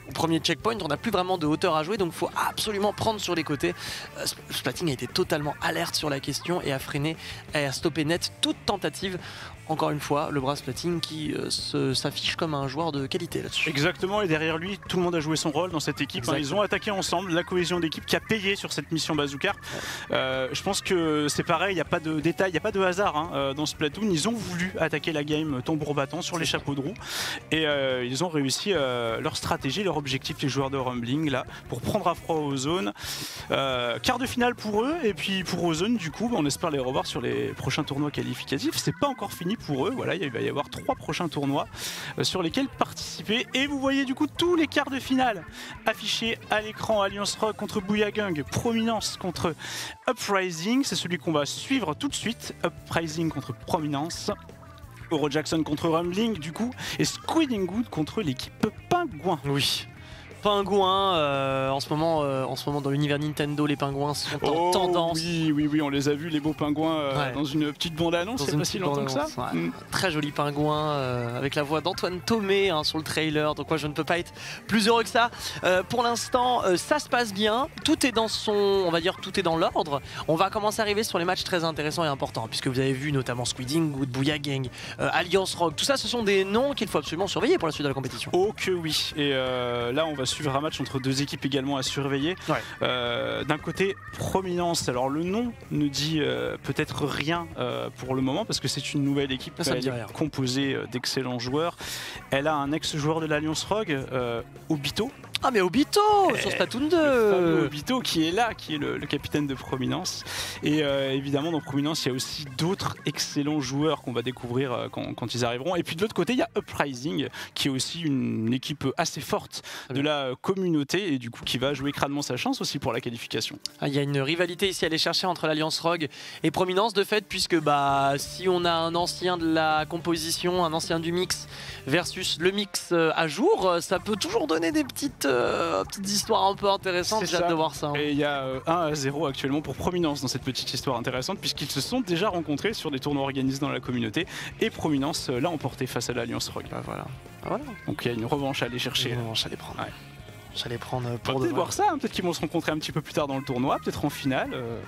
au premier checkpoint, on n'a plus vraiment de hauteur à jouer, donc il faut absolument prendre sur les côtés. Euh, Splatting a été totalement alerte sur la question et a freiné et a stoppé net toute tentative. Encore une fois, le Brass Splatting qui euh, s'affiche comme un joueur de qualité là-dessus.
Exactement, et derrière lui, tout le monde a joué son rôle dans cette équipe. Hein. Ils ont attaqué ensemble, la cohésion d'équipe qui a payé sur cette mission Bazooka. Ouais. Euh, je pense que c'est pareil, il n'y a pas de détail, il n'y a pas de hasard hein, euh, dans Splatoon. Ils ont voulu attaquer la game tambour battant sur les chapeaux de roue et euh, ils ont réussi euh, leur stratégie, leur objectif, les joueurs de Rumbling là, pour prendre à froid Ozone. Euh, quart de finale pour eux, et puis pour Ozone, du coup, on espère les revoir sur les prochains tournois qualificatifs. C'est pas encore fini pour eux, voilà, il va y avoir trois prochains tournois euh, sur lesquels participer. Et vous voyez du coup tous les quarts de finale affichés à l'écran. Alliance Rogue contre Booyah Gang, Prominence contre Uprising, c'est celui qu'on va suivre tout de suite. Uprising contre Prominence. Oro Jackson contre Rumbling du coup, et Squiding Good contre l'équipe Pingouin.
Oui. Pingouins, euh, en, ce moment, euh, en ce moment dans l'univers Nintendo, les pingouins sont en
oh,
tendance.
Oui, oui, oui, on les a vus, les beaux pingouins euh, ouais. dans une petite bande-annonce, c'est pas si longtemps que ça.
Ouais. Mm. Très joli pingouin, euh, avec la voix d'Antoine Thomé hein, sur le trailer, donc moi je ne peux pas être plus heureux que ça. Euh, pour l'instant, euh, ça se passe bien, tout est dans son, on va dire, tout est dans l'ordre. On va commencer à arriver sur les matchs très intéressants et importants, puisque vous avez vu notamment Squiding, Good, Booyah Gang, euh, Alliance Rogue, tout ça, ce sont des noms qu'il faut absolument surveiller pour la suite de la compétition.
Oh que oui, et euh, là on va suivre un match entre deux équipes également à surveiller. Ouais. Euh, D'un côté, Prominence, alors le nom ne dit euh, peut-être rien euh, pour le moment parce que c'est une nouvelle équipe
ça, ça
composée euh, d'excellents joueurs. Elle a un ex-joueur de l'Alliance Rogue, euh, Obito.
Ah mais Obito et sur Splatoon deux,
le Obito qui est là, qui est le, le capitaine de Prominence. Et euh, évidemment dans Prominence il y a aussi d'autres excellents joueurs qu'on va découvrir euh, quand, quand ils arriveront. Et puis de l'autre côté il y a Uprising qui est aussi une équipe assez forte de la communauté et du coup qui va jouer crânement sa chance aussi pour la qualification.
Ah, il y a une rivalité ici à aller chercher entre l'Alliance Rogue et Prominence de fait, puisque bah si on a un ancien de la composition, un ancien du mix versus le mix euh, à jour, ça peut toujours donner des petites Euh, petites histoires un peu intéressantes, j'ai hâte de voir ça. Hein.
Et il y a euh, un à zéro actuellement pour Prominence dans cette petite histoire intéressante puisqu'ils se sont déjà rencontrés sur des tournois organisés dans la communauté et Prominence euh, l'a emporté face à l'Alliance Rogue.
Bah, voilà. Ah, voilà.
Donc il y a une revanche à aller chercher.
Une revanche à aller prendre. Ouais. J'allais prendre
pour peut-être voir ça, hein, peut-être qu'ils vont se rencontrer un petit peu plus tard dans le tournoi, peut-être en finale. Euh...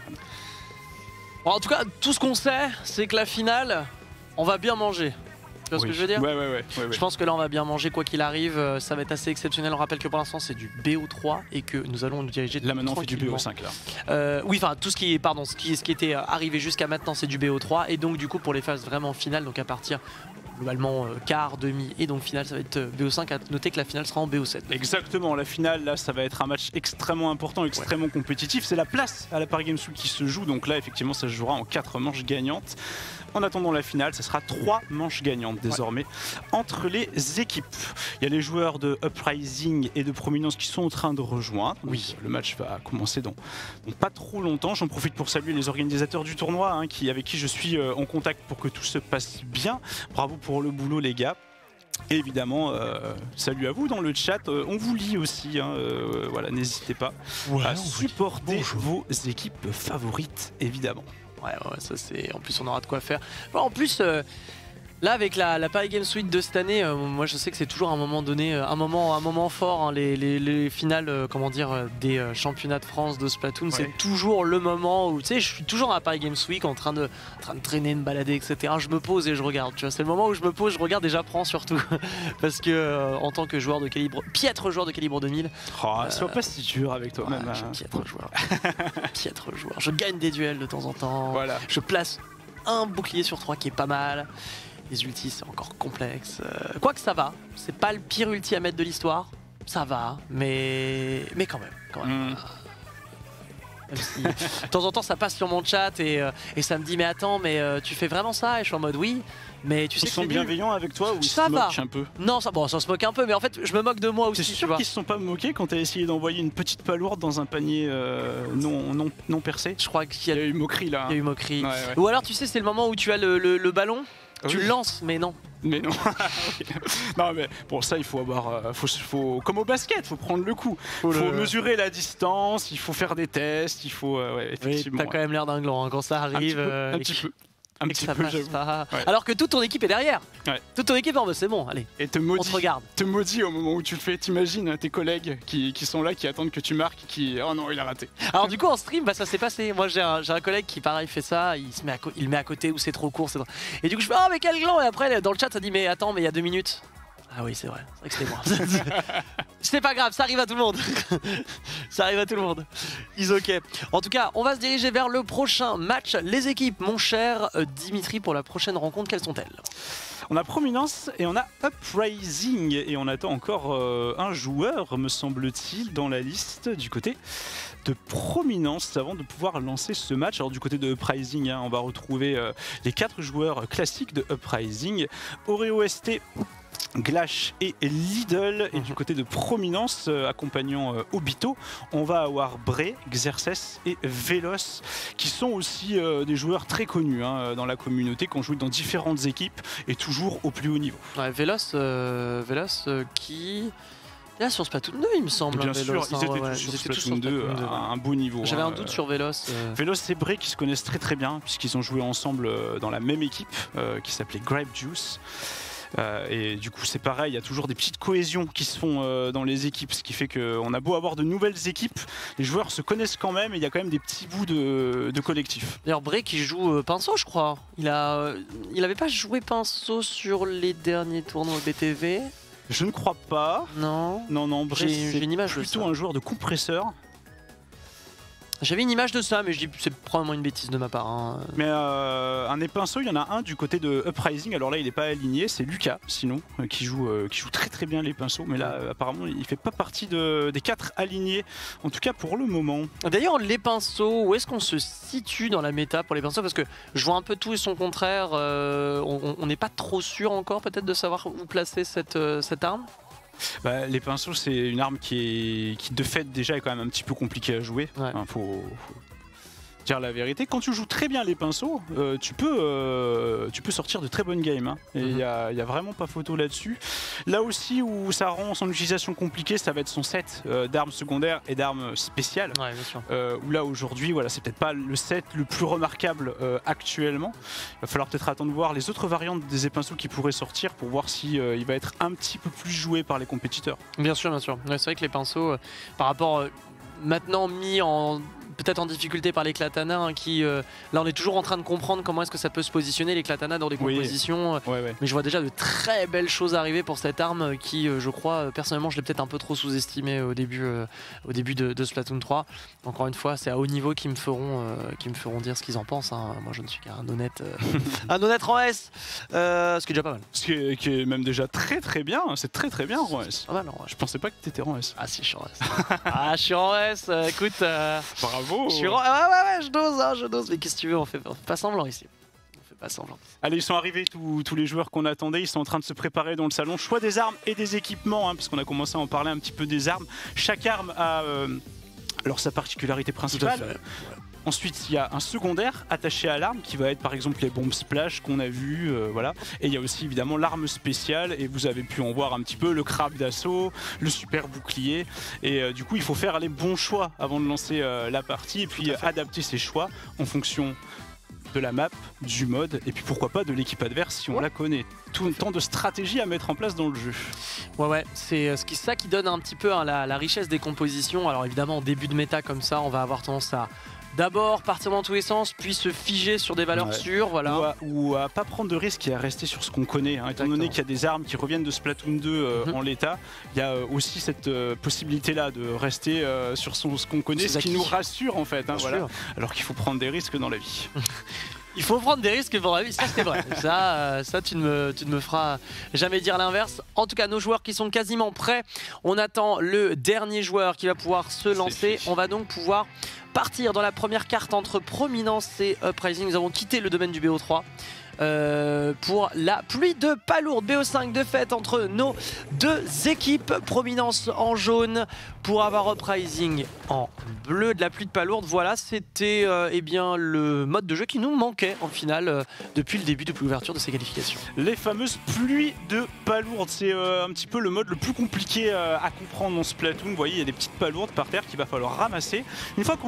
Bon, en tout cas, tout ce qu'on sait, c'est que la finale, on va bien manger. Tu vois oui. ce que je veux dire?
ouais, ouais, ouais, ouais, ouais.
Je pense que là on va bien manger quoi qu'il arrive, ça va être assez exceptionnel. On rappelle que pour l'instant c'est du B O trois et que nous allons nous diriger
là maintenant on fait du B O cinq là.
Euh, oui enfin tout ce qui est pardon ce qui, ce qui était arrivé jusqu'à maintenant c'est du B O trois et donc du coup pour les phases vraiment finales, donc à partir globalement euh, quart, demi et donc finale ça va être B O cinq. À noter que la finale sera en B O sept.
Exactement, la finale là ça va être un match extrêmement important, extrêmement ouais. compétitif. C'est la place à la Paris Games Week qui se joue, donc là effectivement ça se jouera en quatre manches gagnantes. En attendant la finale, ce sera trois manches gagnantes désormais ouais. entre les équipes. Il y a les joueurs de Uprising et de Prominence qui sont en train de rejoindre. Oui, le match va commencer dans, dans pas trop longtemps. J'en profite pour saluer les organisateurs du tournoi hein, qui, avec qui je suis euh, en contact pour que tout se passe bien. Bravo pour le boulot les gars. Et évidemment, euh, salut à vous dans le chat, euh, on vous lit aussi, hein, euh, voilà, n'hésitez pas ouais, à supporter vos équipes favorites, évidemment.
Ouais, ouais, ça c'est. En plus, on aura de quoi faire. Bon, en plus, euh, là, avec la, la Paris Games Week de cette année, euh, moi je sais que c'est toujours un moment donné, un moment, un moment fort. Hein, les, les, les finales, euh, comment dire, euh, des euh, championnats de France de Splatoon, ouais. c'est toujours le moment où, tu sais, je suis toujours à la Paris Games Week en train de, en train de traîner, de me balader, et cetera. Je me pose et je regarde. Tu vois, c'est le moment où je me pose, je regarde et j'apprends surtout, parce que euh, en tant que joueur de calibre, piètre joueur de calibre deux mille.
Oh, euh, sois pas si dur avec toi-même.
Ouais, hein. Piètre joueur. Piètre joueur. Je gagne des duels de temps en temps.
Voilà.
Je place un bouclier sur trois qui est pas mal. Les ultis c'est encore complexe. Euh, Quoique ça va, c'est pas le pire ulti à mettre de l'histoire. Ça va, mais mais quand même. Quand même. Mm. Même si, de temps en temps ça passe sur mon chat et, euh, et ça me dit mais attends mais euh, tu fais vraiment ça? Et je suis en mode oui. Mais tu sais
ils sont bienveillants avec toi ou ils
ça
se
va.
moquent un peu?
Non, ça, bon, ça se moque un peu, mais en fait, je me moque de moi aussi.
C'est sûr qu'ils se sont pas moqués quand tu as essayé d'envoyer une petite palourde dans un panier euh, non, non, non percé?
Je crois qu'il y,
y a eu moquerie là.
Il y a eu moquerie.
Ouais, ouais.
Ou alors, tu sais, c'est le moment où tu as le, le, le ballon, oui. tu le lances, mais non.
Mais non. Non, mais pour ça, il faut avoir. Euh, faut, faut, comme au basket, il faut prendre le coup. Il faut, faut le... mesurer la distance, il faut faire des tests, il faut. Euh, ouais, effectivement.
Oui, t'as ouais. quand même l'air d'un gland hein, quand ça arrive.
Un petit peu.
Euh,
un petit peu. Un
et que
petit
ça
peu,
passe
j'avoue.
pas.
Ouais.
Alors que toute ton équipe est derrière.
Ouais.
Toute ton équipe, oh, bah, c'est bon, allez,
Et te
on
maudit,
te regarde.
te maudit au moment où tu le fais. T'imagines tes collègues qui, qui sont là, qui attendent que tu marques, qui oh non il a raté.
Alors du coup en stream, bah, ça s'est passé. Moi j'ai un, j'ai un collègue qui pareil fait ça, il se met à, il le met à côté où c'est trop court. Trop... Et du coup je fais oh mais quel gland. Et après dans le chat ça dit mais attends mais il y a deux minutes. Ah oui c'est vrai, c'est vrai que c'était moi. C'est pas grave, ça arrive à tout le monde. Ça arrive à tout le monde. Ils ok. En tout cas, on va se diriger vers le prochain match. Les équipes, mon cher euh, Dimitri, pour la prochaine rencontre, quelles sont-elles?
On a Prominence et on a Uprising et on attend encore euh, un joueur, me semble-t-il, dans la liste du côté de Prominence avant de pouvoir lancer ce match. Alors du côté de Uprising, hein, on va retrouver euh, les quatre joueurs classiques de Uprising, Oreo S T, Glash et Lidl. Et du côté de Prominence, euh, accompagnant euh, Obito, on va avoir Bray, Xerxes et Velos, qui sont aussi euh, des joueurs très connus hein, dans la communauté, qui ont joué dans différentes équipes et toujours au plus haut niveau.
Ouais, Velos, euh, Velos euh, qui... Là sur Splatoon deux il me semble.
Bien
hein,
sûr,
Velos,
ils
hein,
étaient
ouais,
tous
ouais,
sur
ils étaient tous
Splatoon deux
Splatoon deux,
à
ouais.
un beau niveau.
J'avais
hein.
un doute sur Velos. Euh...
Velos et Bray qui se connaissent très très bien puisqu'ils ont joué ensemble euh, dans la même équipe euh, qui s'appelait Grape Juice. Euh, et du coup c'est pareil, il y a toujours des petites cohésions qui se font euh, dans les équipes, ce qui fait qu'on a beau avoir de nouvelles équipes, les joueurs se connaissent quand même et il y a quand même des petits bouts de, de collectif.
D'ailleurs Bray qui joue euh, Pinceau je crois. Il a, euh, il avait pas joué Pinceau sur les derniers tournois B T V.
Je ne crois pas.
Non.
Non non, Bray c'est
une image
plutôt
de ça.
un joueur de compresseur.
J'avais une image de ça, mais je dis c'est probablement une bêtise de ma part. Hein.
Mais euh, un épinceau, il y en a un du côté de Uprising. Alors là, il n'est pas aligné, c'est Lucas, sinon, euh, qui, joue, euh, qui joue très très bien les pinceaux. Mais là, euh, apparemment, il fait pas partie de, des quatre alignés, en tout cas pour le moment.
D'ailleurs, les pinceaux, où est-ce qu'on se situe dans la méta pour les pinceaux? Parce que je vois un peu tout et son contraire. Euh, on n'est pas trop sûr encore, peut-être, de savoir où placer cette, euh, cette arme.
Bah, les pinceaux, c'est une arme qui, est, qui de fait déjà est quand même un petit peu compliquée à jouer.
Ouais.
Hein, faut, faut dire la vérité. Quand tu joues très bien les pinceaux, euh, tu, peux, euh, tu peux sortir de très bonnes games. Hein. Et il
Mm-hmm.
n'y a, y a vraiment pas photo là-dessus. Là aussi où ça rend son utilisation compliquée, ça va être son set euh, d'armes secondaires et d'armes spéciales.
Ouais, bien sûr.
Euh, où là aujourd'hui, voilà, c'est peut-être pas le set le plus remarquable euh, actuellement. Il va falloir peut-être attendre de voir les autres variantes des épinceaux qui pourraient sortir pour voir si euh, il va être un petit peu plus joué par les compétiteurs.
Bien sûr, bien sûr. Ouais, c'est vrai que les pinceaux, euh, par rapport euh, maintenant mis en peut-être en difficulté par les Klatana, hein, qui euh, là on est toujours en train de comprendre comment est-ce que ça peut se positionner les Klatana dans des
Oui.
compositions. euh,
Ouais, ouais.
Mais je vois déjà de très belles choses arriver pour cette arme euh, qui, euh, je crois, euh, personnellement, je l'ai peut-être un peu trop sous-estimée au début, euh, au début de, de Splatoon trois. Encore une fois, c'est à haut niveau qu'ils me feront, euh, qui me feront dire ce qu'ils en pensent. Hein. Moi, je ne suis qu'un honnête, euh, un honnête en S, euh, ce qui est déjà pas mal.
Ce qui est, qui est même déjà très très bien, c'est très très bien en S.
Pas mal, en vrai.
Je pensais pas que t'étais en S.
Ah si, je suis en S. Ah, je suis en S. euh, écoute, euh,
Bravo.
je suis en... ah, ouais, ouais, ouais, je dose, hein, je dose. Mais qu'est-ce que tu veux, on fait, on fait pas semblant ici. On fait pas semblant.
Allez, ils sont arrivés tous, tous les joueurs qu'on attendait, ils sont en train de se préparer dans le salon. Choix des armes et des équipements, hein, parce qu'on a commencé à en parler un petit peu des armes. Chaque arme a euh, alors sa particularité principale.
Tout à fait.
Ensuite, il y a un secondaire attaché à l'arme qui va être par exemple les bombes splash qu'on a vu, euh, voilà. Et il y a aussi évidemment l'arme spéciale et vous avez pu en voir un petit peu le crabe d'assaut, le super bouclier. Et euh, du coup, il faut faire les bons choix avant de lancer euh, la partie et puis euh, adapter ses choix en fonction de la map, du mode et puis pourquoi pas de l'équipe adverse si on
Ouais.
la connaît. Tout tant de stratégies à mettre en place dans le jeu.
Ouais, ouais, c'est euh, ce qui, ça qui donne un petit peu hein, la, la richesse des compositions. Alors évidemment, en début de méta comme ça, on va avoir tendance à d'abord partir dans tous les sens, puis se figer sur des valeurs
Ouais.
sûres, voilà.
Ou, à, ou à pas prendre de risques et à rester sur ce qu'on connaît. Hein. Étant
Exactement.
donné qu'il y a des armes qui reviennent de Splatoon deux euh,
Mhm.
en l'état, il y a euh, aussi cette euh, possibilité-là de rester euh, sur son, ce qu'on connaît,
Ses
ce qui
acquis.
nous rassure en fait. Hein,
Bien
voilà.
sûr.
Alors qu'il faut prendre des risques dans la vie.
Il faut prendre des risques pour la vie, ça c'est vrai. ça, euh, ça tu, ne me, tu ne me feras jamais dire l'inverse. En tout cas, nos joueurs qui sont quasiment prêts. On attend le dernier joueur qui va pouvoir se lancer.
fait.
On va donc pouvoir partir dans la première carte entre Prominence et Uprising. Nous avons quitté le domaine du B O trois. Euh, pour la pluie de palourde B O cinq de fête entre nos deux équipes. Prominence en jaune pour avoir Uprising en bleu. De la pluie de palourde, voilà, c'était euh, eh bien le mode de jeu qui nous manquait en finale euh, depuis le début, depuis l'ouverture de ces qualifications.
Les fameuses pluies de palourdes, c'est euh, un petit peu le mode le plus compliqué euh, à comprendre dans Splatoon. Vous voyez, il y a des petites palourdes par terre qu'il va falloir ramasser. Une fois qu'on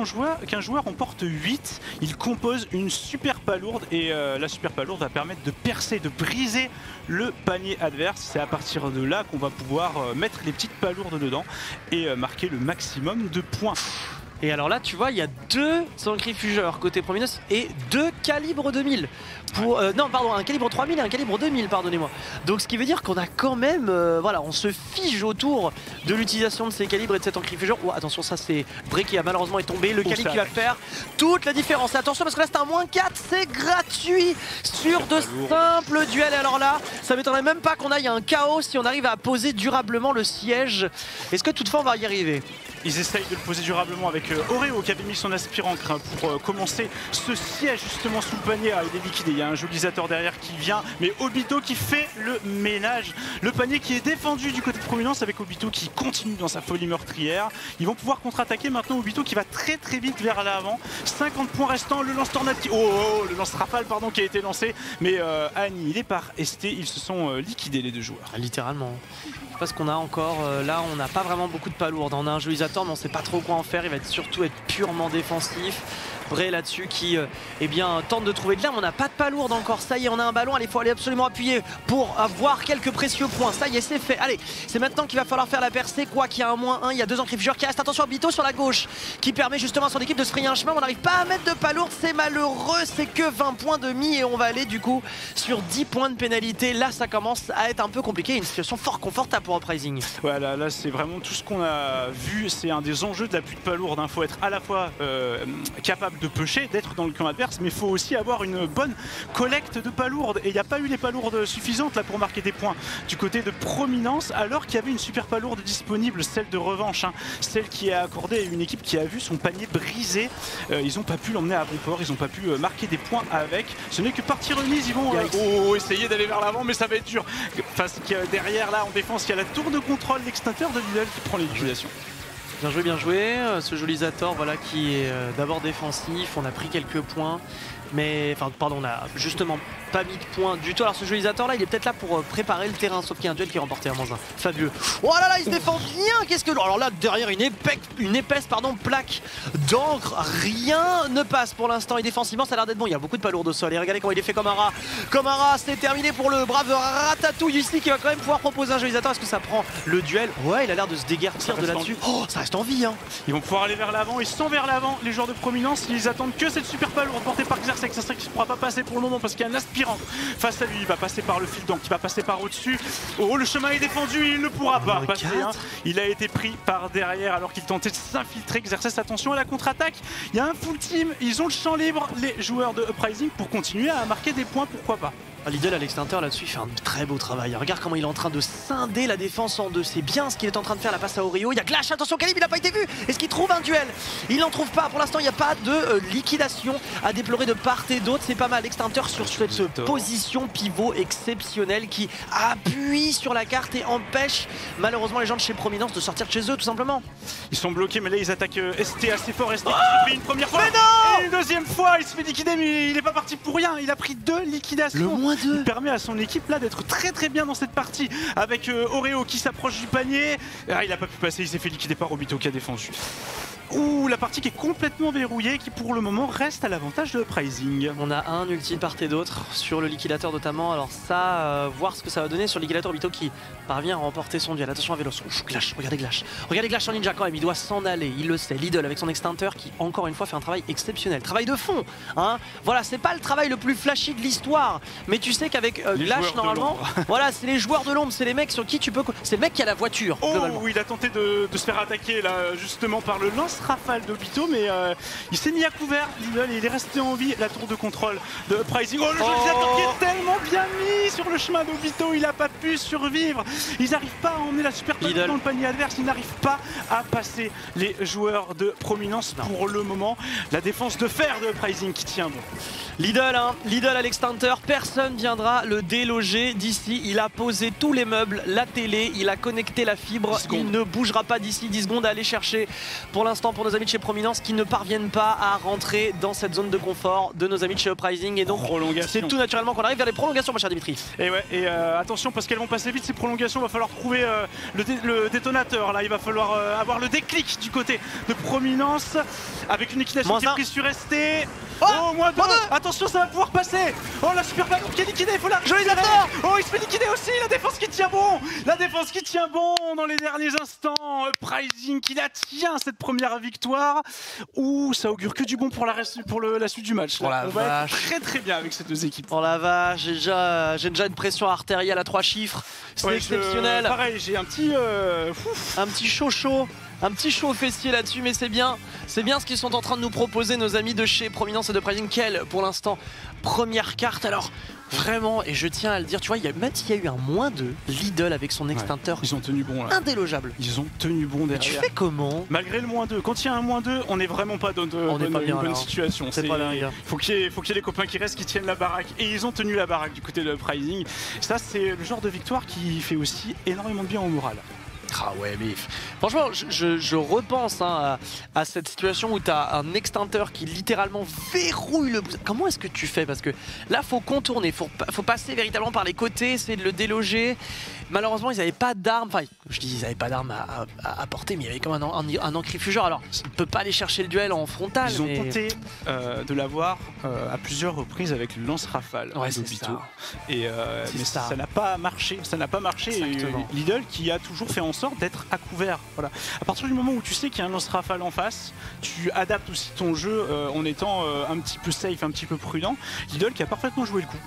joueur, qu'un joueur en porte huit, il compose une super palourde et euh, la super palourde va permettre de percer, de briser le panier adverse. C'est à partir de là qu'on va pouvoir euh, mettre les petites palourdes dedans et euh, marquer le maximum de points.
Et alors là, tu vois, il y a deux centrifugeurs côté Prominos et deux calibres deux mille. Pour, euh, non, pardon, un calibre trois mille et un calibre deux mille, pardonnez-moi. Donc ce qui veut dire qu'on a quand même, euh, voilà, on se fige autour de l'utilisation de ces calibres et de cet centrifugeur. Oh, attention, ça c'est Bray qui a malheureusement est tombé. Le calibre qui va faire toute la différence. Et attention parce que là c'est un moins quatre, c'est gratuit sur de simples duels. Et alors là, ça m'étonnerait même pas qu'on aille à un chaos si on arrive à poser durablement le siège. Est-ce que toutefois on va y arriver?
Ils essayent de le poser durablement avec euh, Oreo qui avait mis son aspirant hein, pour euh, commencer ce siège justement sous le panier. Ah, il est liquidé, il y a un jolisateur derrière qui vient, mais Obito qui fait le ménage. Le panier qui est défendu du côté de Prominence avec Obito qui continue dans sa folie meurtrière. Ils vont pouvoir contre-attaquer maintenant. Obito qui va très très vite vers l'avant. cinquante points restants, le lance-tornade qui... Oh, oh, le lance-rafale pardon qui a été lancé. Mais euh, Annie, il est par S T, ils se sont euh, liquidés les deux joueurs.
Littéralement. Je sais pas ce qu'on a encore, euh, là on n'a pas vraiment beaucoup de palourdes, on a un jolisateur mais on sait pas trop quoi en faire, il va être surtout être purement défensif. Bray là-dessus qui euh, eh bien, tente de trouver de l'arme, on n'a pas de palourde encore, ça y est on a un ballon, allez, il faut aller absolument appuyer pour avoir quelques précieux points, ça y est c'est fait, allez c'est maintenant qu'il va falloir faire la percée, quoi qu'il y a un moins un, il y a deux centrifugeurs qui restent, attention Obito sur la gauche qui permet justement à son équipe de se frayer un chemin, on n'arrive pas à mettre de palourde, c'est malheureux, c'est que vingt points demi et on va aller du coup sur dix points de pénalité, là ça commence à être un peu compliqué, une situation fort confortable pour Uprising.
Voilà, là c'est vraiment tout ce qu'on a vu, c'est un des enjeux de la pluie de palourde, il hein. faut être à la fois euh, capable de pêcher, d'être dans le camp adverse, mais il faut aussi avoir une bonne collecte de palourdes. Et il n'y a pas eu les palourdes suffisantes là pour marquer des points du côté de Prominence, alors qu'il y avait une super palourde disponible, celle de revanche, hein, celle qui est accordée à une équipe qui a vu son panier brisé. Euh, ils n'ont pas pu l'emmener à bon port, ils n'ont pas pu euh, marquer des points avec. Ce n'est que partie remise, ils vont euh, oh, essayer d'aller vers l'avant, mais ça va être dur. Parce que euh, derrière, là en défense, il y a la tour de contrôle, l'extincteur de Lidl qui prend les liquidations.
Bien joué, bien joué. Ce jolisateur voilà, qui est euh, d'abord défensif. On a pris quelques points. Mais, enfin, pardon, on a justement pas mis de points du tout. Alors ce jolisateur là, il est peut-être là pour euh, préparer le terrain. Sauf qu'il y a un duel qui est remporté à moins un. Fabuleux. Oh là là, il se défend bien. Qu'est-ce que... Alors là, derrière une, épaisse, une épaisse pardon, plaque d'encre, rien ne passe pour l'instant. Et défensivement, ça a l'air d'être bon. Il y a beaucoup de palourdes au sol. Et regardez comment il est fait Komara. Komara, c'est terminé pour le brave Ratatouille ici qui va quand même pouvoir proposer un jolisateur. Est-ce que ça prend le duel? Ouais, il a l'air de se déguerpir de là-dessus. Oh, ça reste en vie. Hein.
Ils vont pouvoir aller vers l'avant. Ils sont vers l'avant. Les joueurs de Prominence, ils attendent que cette super palourde portée par Xerxes. Xerxes qui ne pourra pas passer pour le moment parce qu'il y a un aspirant face à lui. Il va passer par le fil donc il va passer par au-dessus. Oh, le chemin est défendu. Il ne pourra pas passer. Hein. Il a été pris par derrière alors qu'il tentait de s'infiltrer. Xerxes, attention à la contre-attaque. Il y a un full team. Ils ont le champ libre, les joueurs de Uprising, pour continuer à marquer des points. Pourquoi pas?
Lidl à l'extincteur là-dessus, il fait un très beau travail. Regarde comment il est en train de scinder la défense en deux. C'est bien ce qu'il est en train de faire, la passe à Oreo. Il y a Glash, attention Calib, il n'a pas été vu. Est-ce qu'il trouve un duel? Il n'en trouve pas. Pour l'instant, il n'y a pas de euh, liquidation à déplorer de part et d'autre. C'est pas mal. L'extincteur sur cette position pivot exceptionnelle qui appuie sur la carte et empêche malheureusement les gens de chez Prominence de sortir de chez eux tout simplement.
Ils sont bloqués, mais là ils attaquent euh, S T assez fort. S T
oh
qui fait une première fois.
Mais non
et une deuxième fois, il se fait liquider, mais il n'est pas parti pour rien. Il a pris deux liquidations.
Le moins deux.
Il permet à son équipe là d'être très très bien dans cette partie avec euh, Oreo qui s'approche du panier. Ah, il n'a pas pu passer, il s'est fait liquider par Obito qui a défendu. Ouh, la partie qui est complètement verrouillée, qui pour le moment reste à l'avantage de Uprising.
On a un ulti de part et d'autre sur le liquidateur notamment. Alors ça, euh, voir ce que ça va donner sur le liquidateur. Obito qui parvient à remporter son duel. Attention à Vélos. Ouf, Glash, regardez Glash. Regardez Glash en ninja quand même, il doit s'en aller, il le sait. Lidl avec son extincteur qui encore une fois fait un travail exceptionnel. Travail de fond, hein. Voilà, c'est pas le travail le plus flashy de l'histoire. Mais tu sais qu'avec euh, Glash normalement, voilà, c'est les joueurs de l'ombre, c'est les mecs sur qui tu peux... C'est le mec qui a la voiture.
Oh, il a tenté de, de se faire attaquer là justement par le lance rafale d'Obito, mais euh, il s'est mis à couvert, Lidl, et il est resté en vie. La tour de contrôle de Uprising. Oh, le jolisateur oh qui est tellement bien mis sur le chemin d'Obito, il n'a pas pu survivre. Ils n'arrivent pas à emmener la super palourde dans le panier adverse, ils n'arrivent pas à passer les joueurs de Prominence non. Pour le moment. La défense de fer de Uprising qui tient bon.
Lidl, hein, Lidl à l'extincteur, personne viendra le déloger d'ici. Il a posé tous les meubles, la télé, il a connecté la fibre, il ne bougera pas d'ici. dix secondes à aller chercher pour l'instant l'instant pour nos amis de chez Prominence qui ne parviennent pas à rentrer dans cette zone de confort de nos amis de chez Uprising. Et donc c'est tout naturellement qu'on arrive vers les prolongations, mon cher Dimitri.
Et ouais, et euh, attention parce qu'elles vont passer vite ces prolongations, il va falloir trouver euh, le, dé le détonateur là, il va falloir euh, avoir le déclic du côté de Prominence avec une liquidation qui est prise sur S T. Oh, oh moins deux. Attention, ça va pouvoir passer. Oh la super balle qui est liquidée, il faut la
joli
d'accord. Oh il se fait liquider aussi, la défense qui tient bon. La défense qui tient bon dans les derniers instants. Uprising qui la tient cette première victoire. Ouh, ça augure que du bon pour la, reste, pour le, la suite du match.
Oh la
On va être très très bien avec ces deux équipes.
Oh la vache, j'ai déjà, j'ai déjà une pression artérielle à trois chiffres. C'est ouais, exceptionnel.
Je, pareil, j'ai un petit... Euh,
un petit chaud chaud. Un petit chaud fessier là-dessus, mais c'est bien. C'est bien ce qu'ils sont en train de nous proposer, nos amis de chez Prominence et de Uprising. Quelle, pour l'instant, première carte. Alors, vraiment, et je tiens à le dire, tu vois, il y a, même s'il y a eu un moins deux, Lidl avec son extincteur.
Ouais, ils ont tenu bon là.
Indélogeable.
Ils ont tenu bon derrière.
Mais tu fais comment?
Malgré le moins deux. Quand il y a un moins deux, on n'est vraiment pas dans de,
on
bonne,
pas bien,
une bonne
là,
situation.
C'est pas dingue.
Faut qu'il y, qu y ait les copains qui restent, qui tiennent la baraque. Et ils ont tenu la baraque du côté de Uprising. Ça, c'est le genre de victoire qui fait aussi énormément de bien au moral.
Ah ouais, mais franchement, je, je, je repense hein, à, à cette situation où tu as un extincteur qui littéralement verrouille le... Comment est-ce que tu fais? Parce que là, faut contourner, il faut, faut passer véritablement par les côtés, essayer de le déloger. Malheureusement, ils n'avaient pas d'armes, enfin, je dis ils n'avaient pas d'armes à, à, à porter, mais il y avait comme un, un, un encrifugeur. Alors, on ne peut pas aller chercher le duel en frontal.
Ils ont
mais...
tenté euh, de l'avoir euh, à plusieurs reprises avec le lance-rafale
ouais,
d'Obito. Et euh, mais
ça
n'a pas marché. Ça n'a pas marché. Et Lidl qui a toujours fait en sorte d'être à couvert. Voilà. À partir du moment où tu sais qu'il y a un lance-rafale en face, tu adaptes aussi ton jeu euh, en étant euh, un petit peu safe, un petit peu prudent. Lidl qui a parfaitement joué le coup.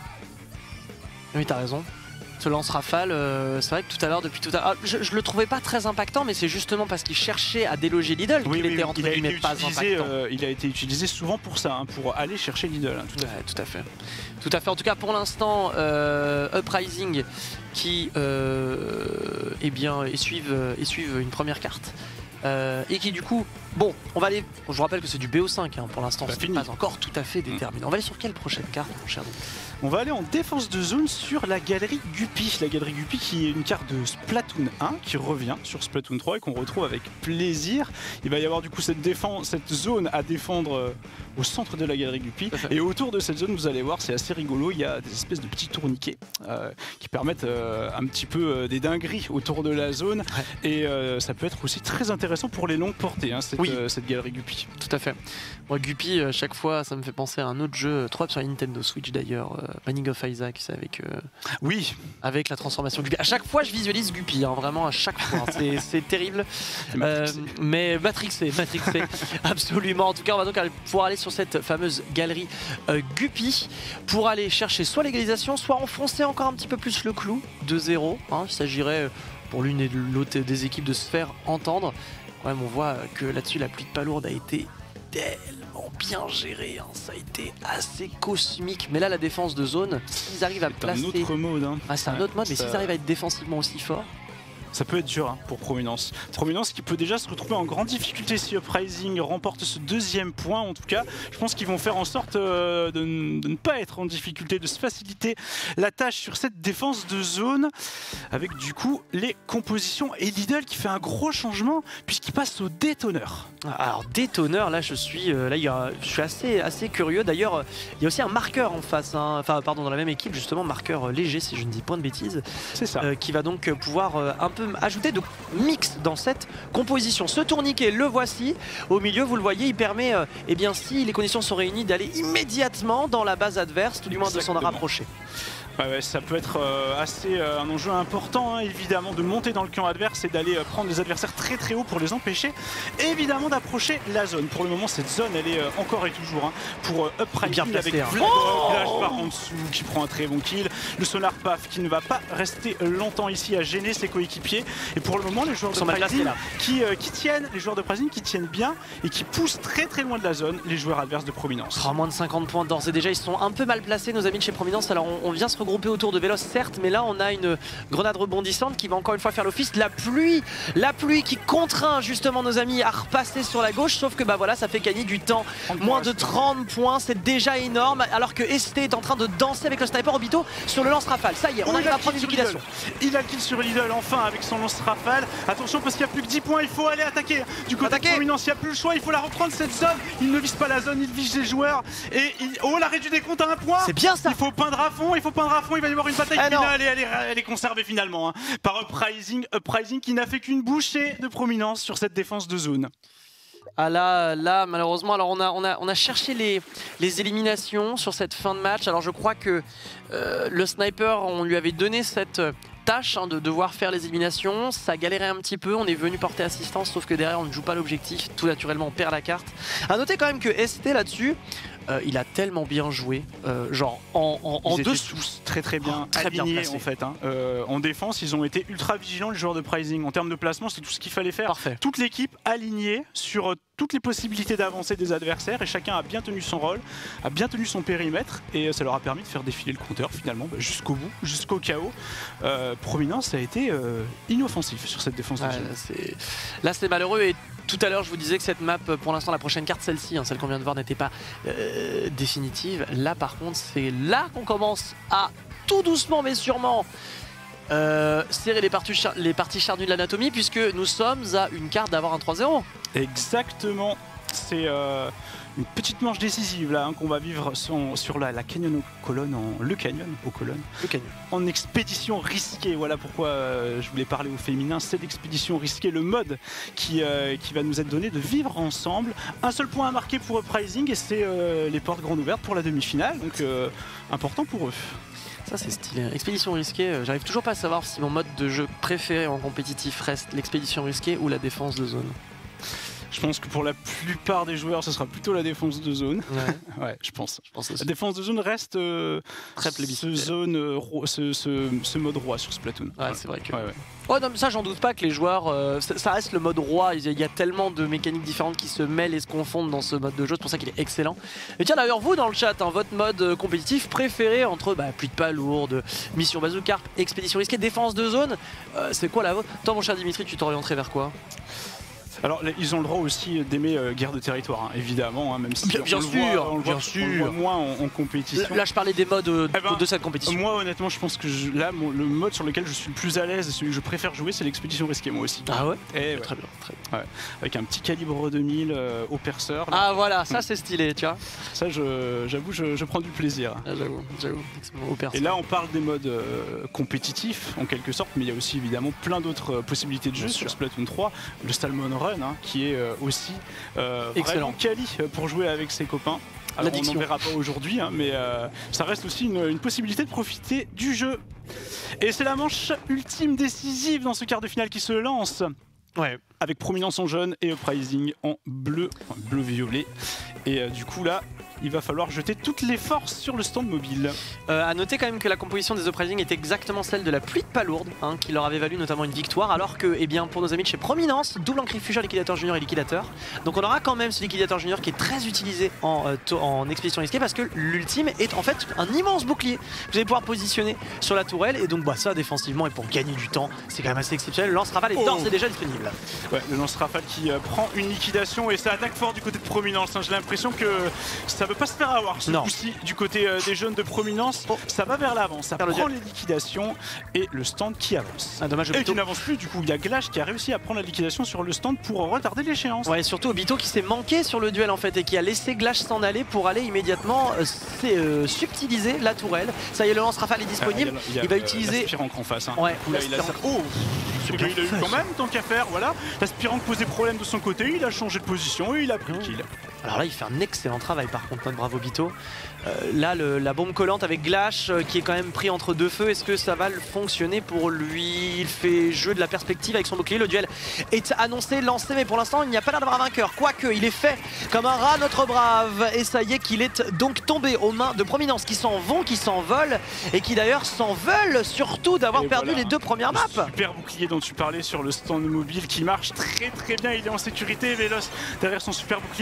Oui, t'as raison. Ce lance-rafale, euh, c'est vrai que tout à l'heure, depuis tout à l'heure, je, je le trouvais pas très impactant, mais c'est justement parce qu'il cherchait à déloger Lidl
oui,
qu'il
oui,
était entre guillemets pas impactant.
Euh, il a été utilisé souvent pour ça, hein, pour aller chercher Lidl. Hein, tout, à
ouais, tout à fait. Tout à fait. En tout cas, pour l'instant, euh, Uprising qui, euh, eh bien, essuivent, essuivent une première carte. Euh, et qui du coup, bon, on va aller, je vous rappelle que c'est du B O cinq hein, pour l'instant, c'est pas encore tout à fait déterminé. On va aller sur quelle prochaine carte, mon cher Dimitri?
On va aller en défense de zone sur la galerie Guppy. La galerie Guppy qui est une carte de Splatoon un qui revient sur Splatoon trois et qu'on retrouve avec plaisir. Il va y avoir du coup cette, défense, cette zone à défendre euh, au centre de la galerie Guppy. Et autour de cette zone, vous allez voir, c'est assez rigolo. Il y a des espèces de petits tourniquets euh, qui permettent euh, un petit peu euh, des dingueries autour de la zone. Ouais. Et euh, ça peut être aussi très intéressant pour les longues portées, hein, cette, oui. euh, cette galerie Guppy.
Tout à fait. Moi, Guppy, à chaque fois, ça me fait penser à un autre jeu, trop sur la Nintendo Switch d'ailleurs. Euh, Binding of Isaac, c'est avec, euh,
oui.
avec la transformation Guppy. À chaque fois, je visualise Guppy, hein, vraiment à chaque fois. Hein, c'est terrible. Euh, mais Matrixé, Matrixé, absolument. En tout cas, on va donc pouvoir aller sur cette fameuse galerie euh, Guppy pour aller chercher soit l'égalisation, soit enfoncer encore un petit peu plus le clou de zéro. Hein, il s'agirait pour l'une et l'autre des équipes de se faire entendre. Quand même, on voit que là-dessus, la pluie de palourde a été tellement bien géré, hein. Ça a été assez cosmique. Mais là, la défense de zone, s'ils arrivent à placer...
C'est un autre mode. Hein.
Ah, c'est un autre mode, mais ça... s'ils arrivent à être défensivement aussi forts...
Ça peut être dur hein, pour Prominence. Prominence qui peut déjà se retrouver en grande difficulté si Uprising remporte ce deuxième point. En tout cas, je pense qu'ils vont faire en sorte euh, de, de ne pas être en difficulté, de se faciliter la tâche sur cette défense de zone. Avec du coup les compositions. Et Lidl qui fait un gros changement puisqu'il passe au détonneur.
Alors détonneur, là je suis, euh, là, il y a, je suis assez, assez curieux. D'ailleurs, il y a aussi un marqueur en face. Hein. Enfin, pardon, dans la même équipe, justement, marqueur léger, si je ne dis point de bêtises.
C'est ça.
Euh, qui va donc pouvoir euh, un peu ajouter de mix dans cette composition. Ce tourniquet, le voici. Au milieu, vous le voyez, il permet, euh, eh bien, si les conditions sont réunies, d'aller immédiatement dans la base adverse, tout du moins Exactement. de s'en rapprocher.
Ouais, ouais, ça peut être euh, assez euh, un enjeu important, hein, évidemment, de monter dans le camp adverse et d'aller euh, prendre les adversaires très très haut pour les empêcher, et évidemment d'approcher la zone. Pour le moment, cette zone, elle est euh, encore et toujours hein, pour euh, Uprising avec
hein.
Vlad oh par en dessous qui prend un très bon kill. Le Solar Paf qui ne va pas rester longtemps ici à gêner ses coéquipiers. Et pour le moment, les joueurs d'Uprising qui, euh, qui tiennent, les joueurs d'Uprising qui tiennent bien et qui poussent très très loin de la zone les joueurs adverses de Prominence.
Oh, moins de cinquante points d'ores et déjà, ils sont un peu mal placés, nos amis de chez Prominence. Alors on, on vient se regroupés autour de Vélos, certes, mais là on a une grenade rebondissante qui va encore une fois faire l'office. La pluie, la pluie qui contraint justement nos amis à repasser sur la gauche, sauf que bah voilà, ça fait gagner du temps. Moins de trente points, c'est déjà énorme, alors que S T est en train de danser avec le sniper Obito sur le lance-rafale. Ça y est, on
oh,
arrive à prendre une liquidation.
Il a le kill sur Lidl enfin avec son lance-rafale. Attention parce qu'il n'y a plus que dix points, il faut aller attaquer. Du côté de Prominence, il n'y a plus le choix, il faut la reprendre cette zone. Il ne vise pas la zone, il vise les joueurs. Et il... oh, la réduit des comptes à un point.
C'est bien ça.
Il faut peindre à fond, il faut peindre à fond, il va y avoir une bataille ah finale et elle est, elle est conservée finalement hein, par Uprising. Uprising qui n'a fait qu'une bouchée de Prominence sur cette défense de zone.
Ah là, là, malheureusement, alors on a, on a, on a cherché les, les éliminations sur cette fin de match. Alors je crois que euh, le sniper, on lui avait donné cette tâche hein, de devoir faire les éliminations. Ça galérait un petit peu, on est venu porter assistance, sauf que derrière on ne joue pas l'objectif. Tout naturellement, on perd la carte. A noter quand même que S T là-dessus, Euh, il a tellement bien joué, euh, genre en, en, en dessous.
Très très bien,
oh, très
alignés,
bien
en fait. Hein. Euh, en défense, ils ont été ultra vigilants, les joueurs de Uprising. En termes de placement, c'est tout ce qu'il fallait faire.
Parfait.
Toute l'équipe alignée sur euh, toutes les possibilités d'avancer des adversaires et chacun a bien tenu son rôle, a bien tenu son périmètre et ça leur a permis de faire défiler le compteur finalement bah, jusqu'au bout, jusqu'au chaos. Euh, Prominence a été euh, inoffensif sur cette défense.
Ouais, là c'est malheureux et tout à l'heure je vous disais que cette map, pour l'instant la prochaine carte, celle-ci, hein, celle qu'on vient de voir, n'était pas euh, définitive. Là par contre c'est là qu'on commence à tout doucement mais sûrement Euh, serrer les parties, char les parties charnues de l'anatomie puisque nous sommes à une carte d'avoir un trois zéro.
Exactement, c'est euh, une petite manche décisive là hein, qu'on va vivre sur, sur la, la Canyon aux colonnes, en, le Canyon aux colonnes,
le canyon.
En expédition risquée. Voilà pourquoi euh, je voulais parler au féminin, c'est l'expédition risquée, le mode qui, euh, qui va nous être donné de vivre ensemble. Un seul point à marquer pour Uprising et c'est euh, les portes grandes ouvertes pour la demi-finale, donc euh, important pour eux.
Ça c'est stylé. Expédition risquée, euh, j'arrive toujours pas à savoir si mon mode de jeu préféré en compétitif reste l'expédition risquée ou la défense de zone.
Je pense que pour la plupart des joueurs, ce sera plutôt la défense de zone.
Ouais,
ouais je pense.
Je pense
la défense de zone reste euh,
très plébiscité.
Ce, zone, euh, ce, ce, ce mode roi sur Splatoon.
Ouais, ouais. C'est vrai que.
Ouais, ouais.
Oh non, mais ça, j'en doute pas que les joueurs. Euh, ça, ça reste le mode roi. Il y a tellement de mécaniques différentes qui se mêlent et se confondent dans ce mode de jeu. C'est pour ça qu'il est excellent. Et tiens, d'ailleurs, vous dans le chat, hein, votre mode compétitif préféré entre bah, pluie de pas lourde, mission bazooka, expédition risquée, défense de zone, euh, c'est quoi la vôtre? Toi, mon cher Dimitri, tu t'orienterais vers quoi?
Alors ils ont le droit aussi d'aimer euh, guerre de territoire, hein, évidemment, hein, même si
bien,
on
bien
le
sûr,
voit, on le
bien
voit,
sûr.
on le voit moins en, en compétition.
Là je parlais des modes euh,
eh ben,
de cette compétition.
Moi honnêtement je pense que je, là mon, le mode sur lequel je suis le plus à l'aise et celui que je préfère jouer c'est l'expédition risquée moi aussi.
Ah ouais,
et ouais.
Très bien, très bien.
Ouais. Avec un petit calibre deux mille euh, au perceur.
Là. Ah voilà, ça c'est stylé, tu vois.
Ça j'avoue je, je, je prends du plaisir.
Ah, j'avoue, j'avoue, au perceur.
Et là on parle des modes euh, compétitifs en quelque sorte, mais il y a aussi évidemment plein d'autres euh, possibilités de jeu sur Splatoon trois. Le Salmon Run hein, qui est euh, aussi Euh,
excellent
quali pour jouer avec ses copains. Alors on n'en verra pas aujourd'hui, hein, mais euh, ça reste aussi une, une possibilité de profiter du jeu. Et c'est la manche ultime décisive dans ce quart de finale qui se lance.
Ouais.
Avec Prominence en jaune et Uprising en bleu, enfin, bleu-violet. Et euh, du coup là, il va falloir jeter toutes les forces sur le stand mobile.
Euh, à noter quand même que la composition des Uprising est exactement celle de la pluie de palourde, hein, qui leur avait valu notamment une victoire, alors que, eh bien, pour nos amis de chez Prominence, double encryptugeur, liquidateur junior et liquidateur. Donc on aura quand même ce liquidateur junior qui est très utilisé en, euh, en expédition risquée parce que l'ultime est en fait un immense bouclier. Vous allez pouvoir positionner sur la tourelle et donc bah, ça défensivement et pour gagner du temps, c'est quand même assez exceptionnel. Le lance-rafale est d'ores et déjà disponible.
Ouais, le lance-rafale qui euh, prend une liquidation et ça attaque fort du côté de Prominence. Hein. J'ai l'impression que ça veut pas se faire avoir ce coup-ci du côté euh, des jeunes de Prominence. Oh. Ça va vers l'avant, ça prend les liquidations et le stand qui avance.
Ah, dommage,
et qui n'avance plus, du coup il y a Glash qui a réussi à prendre la liquidation sur le stand pour retarder l'échéance.
Ouais, et surtout Obito qui s'est manqué sur le duel en fait et qui a laissé Glash s'en aller pour aller immédiatement euh, euh, subtiliser la tourelle. Ça y est, le lance-rafale est disponible.
Ah, il, y a, il, y a,
il va
euh,
utiliser.
L'aspirant en face. Hein.
Ouais,
là, il a... Oh, il a eu quand même tant qu'à faire. Voilà. L'aspirant posait problème de son côté, il a changé de position et il a pris le kill.
Alors là, il fait un excellent travail par contre, notre bravo Obito. Euh, là, le, la bombe collante avec Glash euh, qui est quand même pris entre deux feux, est-ce que ça va le fonctionner pour lui? Il fait jeu de la perspective avec son bouclier. Le duel est annoncé, lancé, mais pour l'instant, il n'y a pas l'air d'avoir un vainqueur. Quoique, il est fait comme un rat, notre brave. Et ça y est, qu'il est donc tombé aux mains de Prominence qui s'en vont, qui s'envolent et qui d'ailleurs s'en veulent surtout d'avoir perdu
voilà,
les deux premières maps.
Le super bouclier dont tu parlais sur le stand mobile qui marche très très bien. Il est en sécurité. Vélos derrière son super bouclier pendant un peu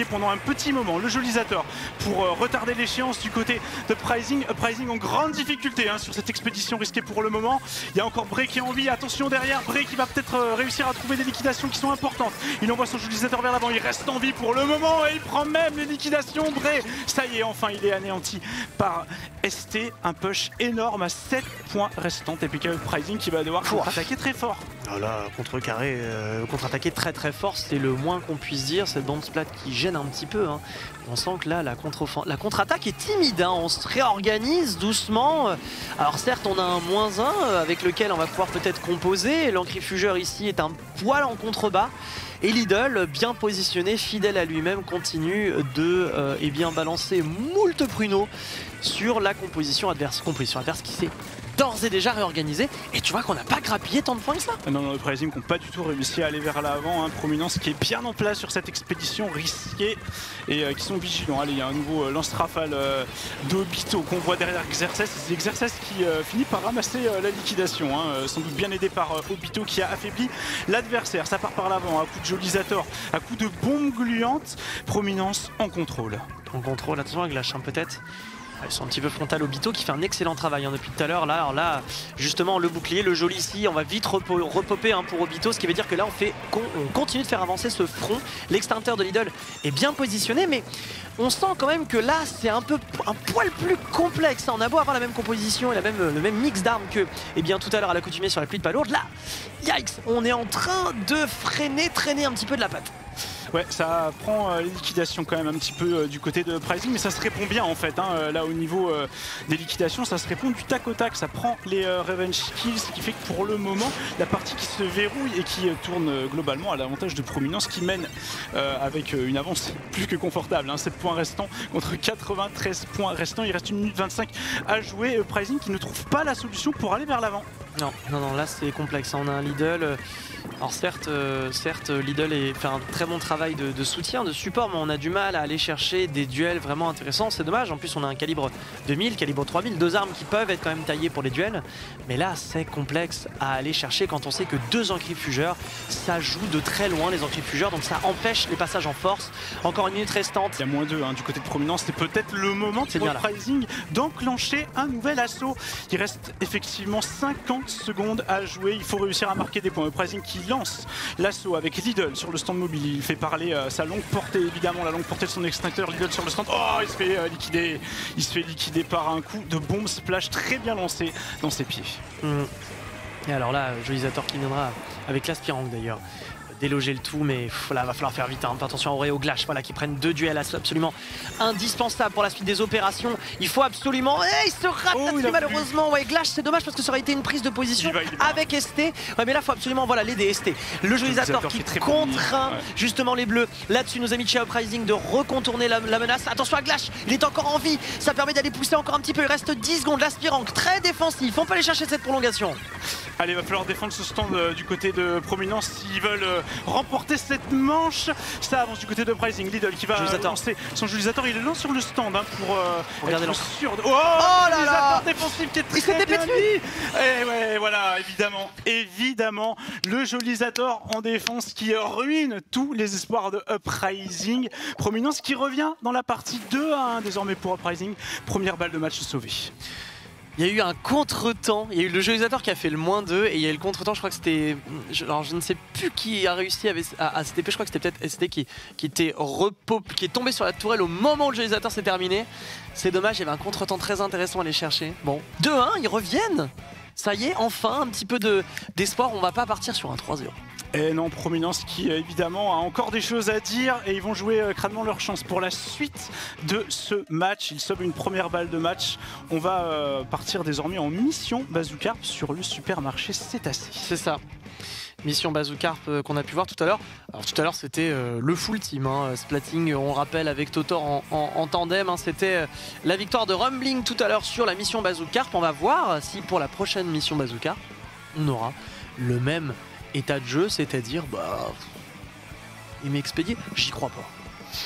petit moment. Le Jolisator pour euh, retarder l'échéance du côté de Uprising. Uprising en grande difficulté hein, sur cette expédition risquée pour le moment. Il y a encore Bray qui est en vie. Attention derrière, Bray qui va peut-être euh, réussir à trouver des liquidations qui sont importantes. Il envoie son Jolisator vers l'avant. Il reste en vie pour le moment et il prend même les liquidations. Bray, ça y est, enfin il est anéanti par S T. Un push énorme à sept points restants. Et puis Uprising qui va devoir contre-attaquer très fort.
Voilà, contre-carré, euh, contre-attaquer très très fort, c'est le moins qu'on puisse dire. Cette bombe splat qui gêne un petit peu. Hein. On sent que là, la contre-attaque la contre est timide. Hein. On se réorganise doucement. Alors certes, on a un moins un avec lequel on va pouvoir peut-être composer. L'encrifugeur ici est un poil en contrebas. Et Lidl, bien positionné, fidèle à lui-même, continue de euh, eh bien, balancer moult pruneaux sur la composition adverse. Composition adverse qui s'est d'ores et déjà réorganisée. Et tu vois qu'on n'a pas grappillé tant de points que ça.
Non, non, le Uprising n'ont pas du tout réussi à aller vers l'avant. Hein. Prominence qui est bien en place sur cette expédition risquée et euh, qui sont vigilants. Allez, il y a un nouveau euh, lance-rafale euh, d'Obito qu'on voit derrière Xerxes. C'est Xerxes qui euh, finit par ramasser euh, la liquidation. Hein. Euh, sans doute bien aidé par euh, Obito qui a affaibli l'adversaire. Ça part par l'avant, à coup de Jolisator, à coup de bombe gluante. Prominence en contrôle.
En contrôle, attention avec la chambre peut-être. Ils sont un petit peu frontal Obito qui fait un excellent travail hein, depuis tout à l'heure. Là, alors là, justement, le bouclier, le joli ici, on va vite repo repopper hein, pour Obito, ce qui veut dire que là, on, fait, on continue de faire avancer ce front. L'extincteur de Lidl est bien positionné, mais on sent quand même que là, c'est un peu un poil plus complexe. On a beau avoir la même composition et la même, le même mix d'armes que eh bien, tout à l'heure à l'accoutumée sur la pluie de pas lourde. Là, yikes, on est en train de freiner, traîner un petit peu de la patte.
Ouais, ça prend euh, les liquidations quand même un petit peu euh, du côté de Uprising, mais ça se répond bien en fait. Hein, euh, là au niveau euh, des liquidations, ça se répond du tac au tac. Ça prend les euh, revenge kills, ce qui fait que pour le moment, la partie qui se verrouille et qui euh, tourne euh, globalement à l'avantage de Prominence qui mène euh, avec euh, une avance plus que confortable. Hein, sept points restants contre quatre-vingt-treize points restants. Il reste une minute vingt-cinq à jouer. Uprising qui ne trouve pas la solution pour aller vers l'avant.
Non, non, non, là c'est complexe. On a un Lidl. Alors certes, euh, certes Lidl fait un très bon travail de, de soutien, de support, mais on a du mal à aller chercher des duels vraiment intéressants. C'est dommage. En plus, on a un calibre deux mille, calibre trois mille, deux armes qui peuvent être quand même taillées pour les duels. Mais là, c'est complexe à aller chercher quand on sait que deux encrifugeurs, ça joue de très loin les encrifugeurs, donc ça empêche les passages en force. Encore une minute restante.
Il y a moins deux hein, du côté de Prominence. C'est peut-être le moment pour Uprising d'enclencher un nouvel assaut. Il reste effectivement cinquante secondes à jouer. Il faut réussir à marquer des points. Uprising qui lance l'assaut avec Lidl sur le stand mobile. Il fait parler euh, sa longue portée, évidemment, la longue portée de son extincteur. Lidl sur le stand. Oh, il se fait euh, liquider. Il se fait liquider par un coup de bombe splash très bien lancé dans ses pieds.
Mmh. Et alors là, Jolisator qui viendra avec l'aspirant d'ailleurs. Déloger le tout, mais pff, là va falloir faire vite hein. Attention à Oreo Glash, voilà, qui prennent deux duels absolument indispensables pour la suite des opérations. Il faut absolument, hey, il se rate oh, là-dessus malheureusement. Ouais, Glash, c'est dommage parce que ça aurait été une prise de position il va, il avec S T. Ouais, mais là il faut absolument voilà l'aider S T. Le Jolisator qui contraint ouais. justement les bleus. Là-dessus, nos amis de chez Uprising de recontourner la, la menace. Attention à Glash, il est encore en vie. Ça permet d'aller pousser encore un petit peu. Il reste dix secondes. L'aspirant très défensif. On peut aller chercher cette prolongation.
Allez, il va falloir défendre ce stand euh, du côté de Prominence s'ils veulent euh, remporter cette manche. Ça avance du côté de Uprising. Lidl qui va Jolisator. lancer son Jolisator. Il est là sur le stand hein, pour euh,
Regardez
être sûr de... Oh,
oh là là
défensif qui est très, très bien dit. Et ouais, voilà, évidemment, évidemment, le Jolisator en défense qui ruine tous les espoirs de Uprising. Prominence qui revient dans la partie deux à un désormais pour Uprising. Première balle de match sauvée.
Il y a eu un contre-temps, il y a eu le Jolisator qui a fait le moins deux et il y a eu le contre-temps, je crois que c'était... Alors je ne sais plus qui a réussi à, à, à S T P, je crois que c'était peut-être S T qui, qui était repop, qui est tombé sur la tourelle au moment où le Jolisator s'est terminé. C'est dommage, il y avait un contre-temps très intéressant à aller chercher. Bon, deux un, ils reviennent. Ça y est, enfin, un petit peu d'espoir, on va pas partir sur un trois zéro.
Et non, Prominence qui évidemment a encore des choses à dire et ils vont jouer euh, crânement leur chance pour la suite de ce match. Ils sauvent une première balle de match. On va euh, partir désormais en mission Bazookarp sur le supermarché cétacé.
C'est ça. Mission Bazookarp euh, qu'on a pu voir tout à l'heure. Alors tout à l'heure c'était euh, le full team, hein. Splatting on rappelle avec Totor en, en, en tandem, hein. C'était euh, la victoire de Rumbling tout à l'heure sur la mission Bazookarp. On va voir si pour la prochaine mission Bazookarp on aura le même état de jeu, c'est-à-dire bah il m'est expédié, j'y crois pas.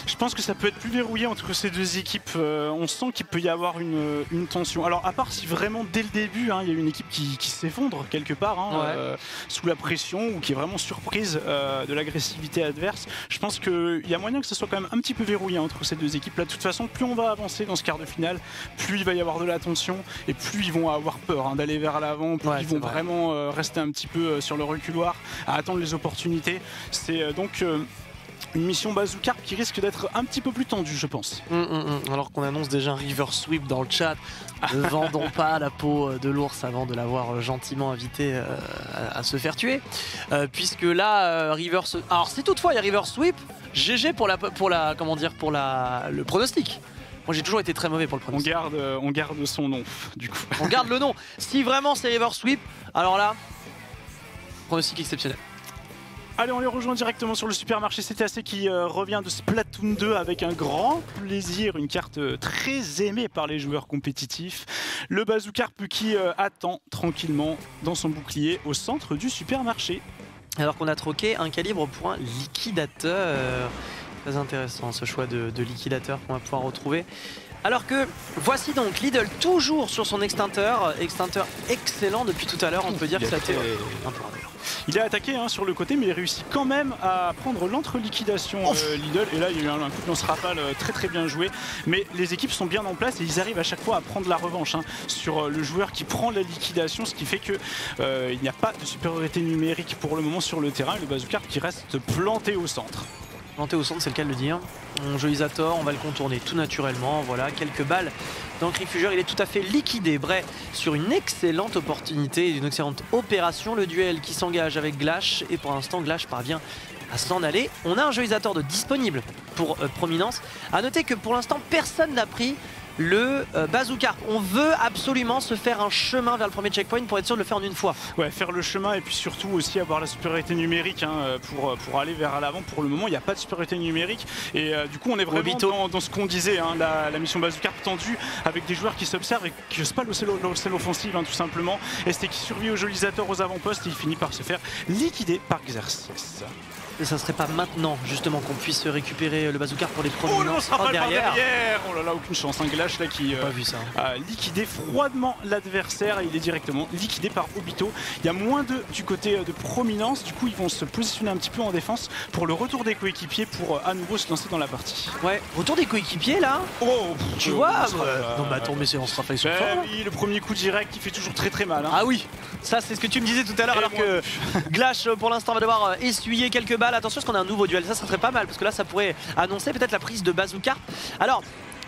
Je pense que ça peut être plus verrouillé entre ces deux équipes. Euh, on sent qu'il peut y avoir une, une tension. Alors à part si vraiment dès le début, hein, il y a une équipe qui, qui s'effondre quelque part, hein, ouais. euh, sous la pression ou qui est vraiment surprise euh, de l'agressivité adverse, je pense qu'il y a moyen que ce soit quand même un petit peu verrouillé entre ces deux équipes. Là, de toute façon, plus on va avancer dans ce quart de finale, plus il va y avoir de la tension et plus ils vont avoir peur hein, d'aller vers l'avant, plus ouais, ils vont vrai. vraiment euh, rester un petit peu euh, sur le reculoir à attendre les opportunités. C'est euh, donc euh, une mission Bazookarp qui risque d'être un petit peu plus tendue, je pense.
Mmh, mmh, alors qu'on annonce déjà un river sweep dans le chat. Ne vendons pas la peau de l'ours avant de l'avoir gentiment invité euh, à, à se faire tuer. Euh, puisque là, euh, river... Alors si toutefois il y a river sweep, G G pour la, pour la, comment dire, pour la, le pronostic. Moi j'ai toujours été très mauvais pour le pronostic.
On garde, euh, on garde son nom, du coup.
On garde le nom. Si vraiment c'est river sweep, alors là, pronostic exceptionnel.
Allez, on les rejoint directement sur le supermarché C T A C qui euh, revient de Splatoon deux avec un grand plaisir, une carte euh, très aimée par les joueurs compétitifs. Le Bazookarp qui euh, attend tranquillement dans son bouclier au centre du supermarché.
Alors qu'on a troqué un calibre pour un liquidateur. Très intéressant ce choix de, de liquidateur qu'on va pouvoir retrouver. Alors que voici donc Lidl toujours sur son extincteur, extincteur excellent depuis tout à l'heure, on peut dire que ça a été un peu un
Il est attaqué hein, sur le côté, mais il réussit quand même à prendre l'entre-liquidation euh, Lidl. Et là, il y a eu un, un coup de lance-rafale euh, très très bien joué. Mais les équipes sont bien en place et ils arrivent à chaque fois à prendre la revanche hein, sur euh, le joueur qui prend la liquidation, ce qui fait qu'il euh, n'y a pas de supériorité numérique pour le moment sur le terrain. Et le Bazookarp qui reste planté au centre.
Planté au centre, c'est le cas de le dire. On Joisator, on va le contourner tout naturellement. Voilà, quelques balles dans le Crifugeur. Il est tout à fait liquidé. Bray sur une excellente opportunité, une excellente opération. Le duel qui s'engage avec Glash. Et pour l'instant, Glash parvient à s'en aller. On a un Joisator de disponible pour euh, Prominence. A noter que pour l'instant, personne n'a pris le euh, Bazookarp. On veut absolument se faire un chemin vers le premier checkpoint pour être sûr de le faire en une fois.
Ouais, faire le chemin et puis surtout aussi avoir la supériorité numérique hein, pour, pour aller vers l'avant. Pour le moment, il n'y a pas de supériorité numérique et euh, du coup, on est vraiment dans, dans ce qu'on disait, hein, la, la mission Bazookarp tendue avec des joueurs qui s'observent et qui n'osent pas lancer l'offensive hein, tout simplement. Et c'était qui survit au Joisator aux avant-postes et il finit par se faire liquider par Xerxes.
Et ça serait pas maintenant justement qu'on puisse récupérer le Bazookarp pour les prominences.
Oh non, ça sera derrière. derrière Oh là là, aucune chance. Un Glash là qui euh,
pas vu ça.
a liquidé froidement l'adversaire et il est directement liquidé par Obito. Il y a moins deux du côté de Prominence. Du coup, ils vont se positionner un petit peu en défense pour le retour des coéquipiers pour à nouveau se lancer dans la partie.
Ouais, retour des coéquipiers là.
Oh,
tu vois euh, Non, bah attends, mais c'est on se rappelle sur
ben, oui, le premier coup direct qui fait toujours très très mal. Hein.
Ah oui, ça c'est ce que tu me disais tout à l'heure. Alors que Glash pour l'instant va devoir essuyer quelques balles. Attention, parce qu'on a un nouveau duel, ça, ça serait pas mal parce que là, ça pourrait annoncer peut-être la prise de Bazookarp. Alors,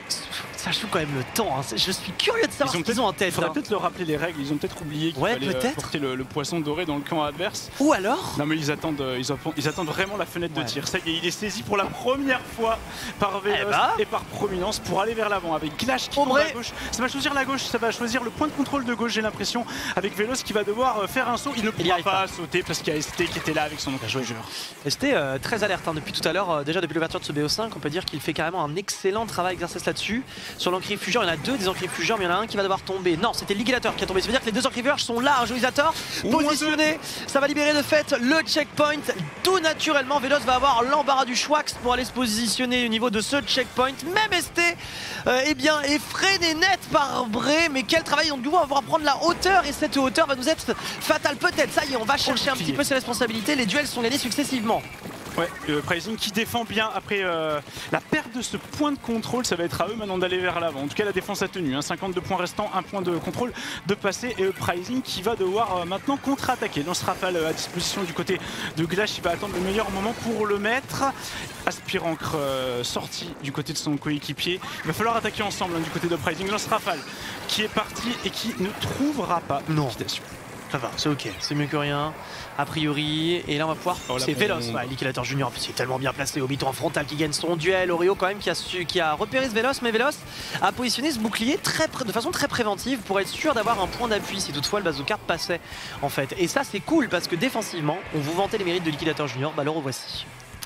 ça joue quand même le temps. Hein. Je suis curieux de savoir ce qu'ils ont en tête.
Il faudrait
hein.
peut-être leur rappeler les règles. Ils ont peut-être oublié qu'il
ouais,
fallait
peut
porter le, le poisson doré dans le camp adverse.
Ou alors
Non mais ils attendent, ils, attendent, ils attendent vraiment la fenêtre ouais. de tir. Ça y est, il est saisi pour la première fois par Veloz
eh bah.
et par Prominence pour aller vers l'avant. Avec Glash qui tombe à gauche. Ça va choisir la gauche, ça va choisir le point de contrôle de gauche, j'ai l'impression. Avec Veloz qui va devoir faire un saut. Il ne pourra il pas, pas sauter parce qu'il y a S T qui était là avec son joueur.
S T euh, très alerte hein, depuis tout à l'heure. Euh, déjà depuis l'ouverture de ce B O cinq, on peut dire qu'il fait carrément un excellent travail exercice là-dessus. Sur l'encrifugeur, il y en a deux des encrifugeurs, mais il y en a un qui va devoir tomber. Non, c'était le liquidateur qui a tombé. Ça veut dire que les deux encrifugeurs sont là, un Joisator positionné. Ça va libérer de fait le checkpoint. Tout naturellement, Veloz va avoir l'embarras du choix pour aller se positionner au niveau de ce checkpoint. Même S T euh, eh bien, est freiné net par Bray. Mais quel travail, donc du coup, on va pouvoir prendre la hauteur et cette hauteur va nous être fatale peut-être. Ça y est, on va chercher un petit peu ses responsabilités. Les duels sont gagnés successivement.
Ouais, euh, Prizing qui défend bien après euh, la perte de ce point de contrôle. Ça va être à eux maintenant d'aller vers l'avant. En tout cas, la défense a tenu. Hein, cinquante-deux points restants, un point de contrôle de passer. Et euh, Prizing qui va devoir euh, maintenant contre-attaquer. Lance-rafale à disposition du côté de Glash. Il va attendre le meilleur moment pour le mettre. Aspirancre euh, sorti du côté de son coéquipier. Il va falloir attaquer ensemble hein, du côté de Prizing. Lance-rafale qui est parti et qui ne trouvera pas
non.
liquidation.
Ça va, c'est ok, c'est mieux que rien, a priori. Et là, on va pouvoir. Oh, c'est Veloz, ouais, liquidateur junior. C'est tellement bien placé. Obito en frontal qui gagne son duel. Oreo, quand même, qui a, su, qui a repéré ce Veloz. Mais Veloz a positionné ce bouclier très, de façon très préventive pour être sûr d'avoir un point d'appui si toutefois le Bazookarp passait, en fait. Et ça, c'est cool parce que défensivement, on vous vantait les mérites de liquidateur junior. Bah, le revoici.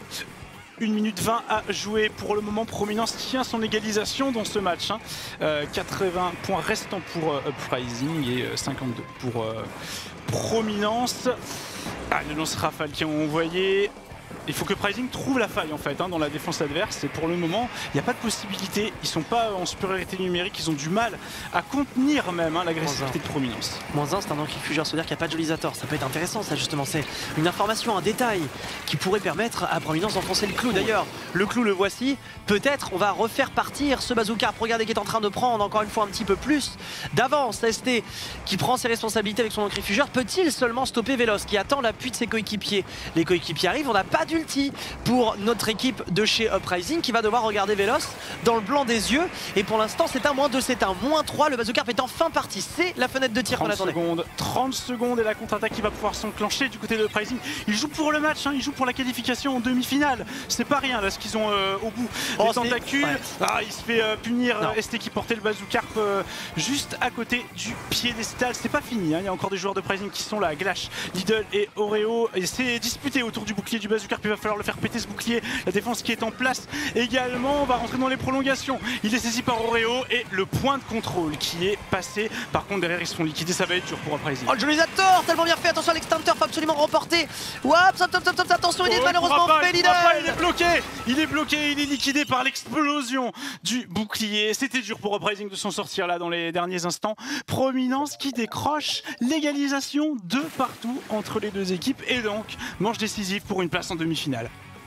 une minute vingt à jouer pour le moment. Prominence tient son égalisation dans ce match. Hein. Euh, quatre-vingts points restants pour euh, Uprising et euh, cinquante-deux pour euh, Prominence. Ah, le lance-rafale qui ont envoyé. il faut que Prizing trouve la faille en fait hein, dans la défense adverse et pour le moment il n'y a pas de possibilité, ils sont pas en supériorité numérique, ils ont du mal à contenir même hein, l'agressivité de Prominence.
Moins un, c'est un encrifugeur, ça veut dire qu'il n'y a pas de dualisateur, ça peut être intéressant ça justement, c'est une information, un détail qui pourrait permettre à Prominence d'enfoncer le clou. D'ailleurs le clou le voici, peut-être on va refaire partir ce bazooka, regardez qui est en train de prendre encore une fois un petit peu plus d'avance. S T qui prend ses responsabilités avec son encrifugeur, peut-il seulement stopper Veloz qui attend l'appui de ses coéquipiers? Les coéquipiers arrivent, on n'a pas d'ulti pour notre équipe de chez Uprising qui va devoir regarder Veloz dans le blanc des yeux et pour l'instant c'est un moins deux, c'est un moins trois, le bazooka est enfin parti, c'est la fenêtre de tir qu'on attendait.
Secondes, trente secondes et la contre-attaque qui va pouvoir s'enclencher du côté de Uprising. Ils jouent pour le match, hein, ils jouent pour la qualification en demi-finale, c'est pas rien là ce qu'ils ont euh, au bout. Oh, les tentacules, ouais. ah, il se fait euh, punir euh, S T qui portait le bazooka euh, juste à côté du piédestal, c'est pas fini, hein. Il y a encore des joueurs de Prizing qui sont là, Glash, Lidl et Oreo et c'est disputé autour du bouclier du bazooka, puis il va falloir le faire péter ce bouclier, la défense qui est en place également, on va rentrer dans les prolongations, il est saisi par Oreo et le point de contrôle qui est passé, par contre derrière ils se font liquider, ça va être dur pour Uprising.
Oh le dualisateur, tellement bien fait, attention à l'extincteur, faut absolument remporter. Wap, stop, stop, stop, stop, attention, il est oh, malheureusement
pas,
fait,
il, il est bloqué, il est bloqué, il est liquidé par l'explosion du bouclier, c'était dur pour Uprising de s'en sortir là dans les derniers instants. Prominence qui décroche l'égalisation de partout entre les deux équipes et donc manche décisive pour une place en demi-finale.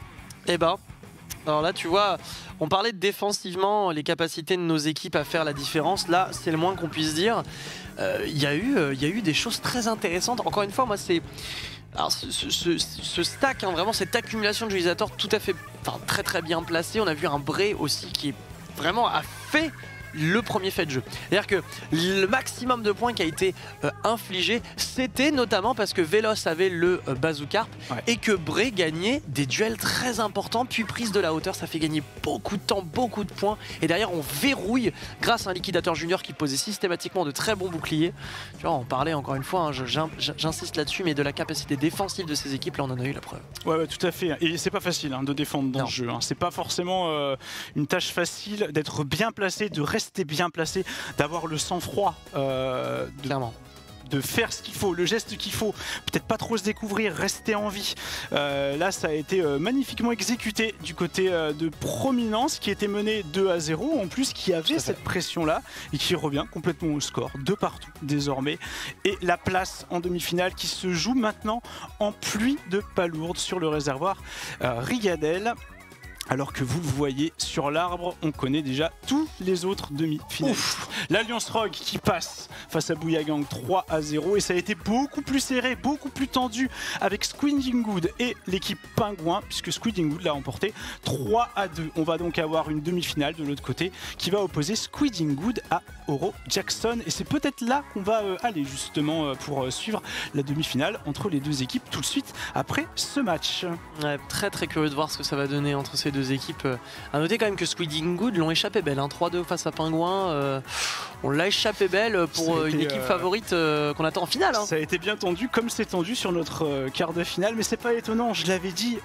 Eh ben, alors là tu vois, on parlait de défensivement les capacités de nos équipes à faire la différence, là c'est le moins qu'on puisse dire. Il euh, y, euh, y a eu des choses très intéressantes, encore une fois moi c'est... Alors ce, ce, ce stack, hein, vraiment cette accumulation de dualisateurs tout à fait, enfin, très très bien placé, on a vu un Bray aussi qui est vraiment a fait le premier fait de jeu. C'est-à-dire que le maximum de points qui a été euh, infligé, c'était notamment parce que Veloz avait le euh, bazooka ouais. et que Bray gagnait des duels très importants, puis prise de la hauteur, ça fait gagner beaucoup de temps, beaucoup de points. Et derrière, on verrouille grâce à un liquidateur junior qui posait systématiquement de très bons boucliers. Tu vois, on parlait encore une fois, hein, j'insiste là-dessus, mais de la capacité défensive de ces équipes, là on en a eu la preuve.
Ouais, ouais tout à fait. Et c'est pas facile hein, de défendre dans non. ce jeu. Hein. C'est pas forcément euh, une tâche facile d'être bien placé, de rester bien placé, d'avoir le sang-froid, euh, de, de faire ce qu'il faut, le geste qu'il faut, peut-être pas trop se découvrir, rester en vie. Euh, là, ça a été euh, magnifiquement exécuté du côté euh, de Prominence qui était mené deux à zéro, en plus qui avait cette pression-là et qui revient complètement au score, de partout désormais. Et la place en demi-finale qui se joue maintenant en pluie de palourdes sur le réservoir euh, Rigadel. Alors que vous le voyez sur l'arbre, on connaît déjà tous les autres demi-finalistes. L'Alliance Rogue qui passe face à Bouyagang trois à zéro et ça a été beaucoup plus serré, beaucoup plus tendu avec Squiding Good et l'équipe Pingouin puisque Squiding Good l'a emporté trois à deux. On va donc avoir une demi-finale de l'autre côté qui va opposer Squiding Good à Oro Jackson et c'est peut-être là qu'on va euh, aller justement euh, pour euh, suivre la demi-finale entre les deux équipes tout de suite après ce match.
Ouais, très très curieux de voir ce que ça va donner entre ces deux deux équipes. À noter quand même que Squiding Good l'ont échappé belle, hein. trois deux face à Pingouin, euh, on l'a échappé belle pour une été, équipe euh... favorite euh, qu'on attend en finale. Hein.
Ça a été bien tendu comme c'est tendu sur notre euh, quart de finale, mais c'est pas étonnant, je l'avais dit.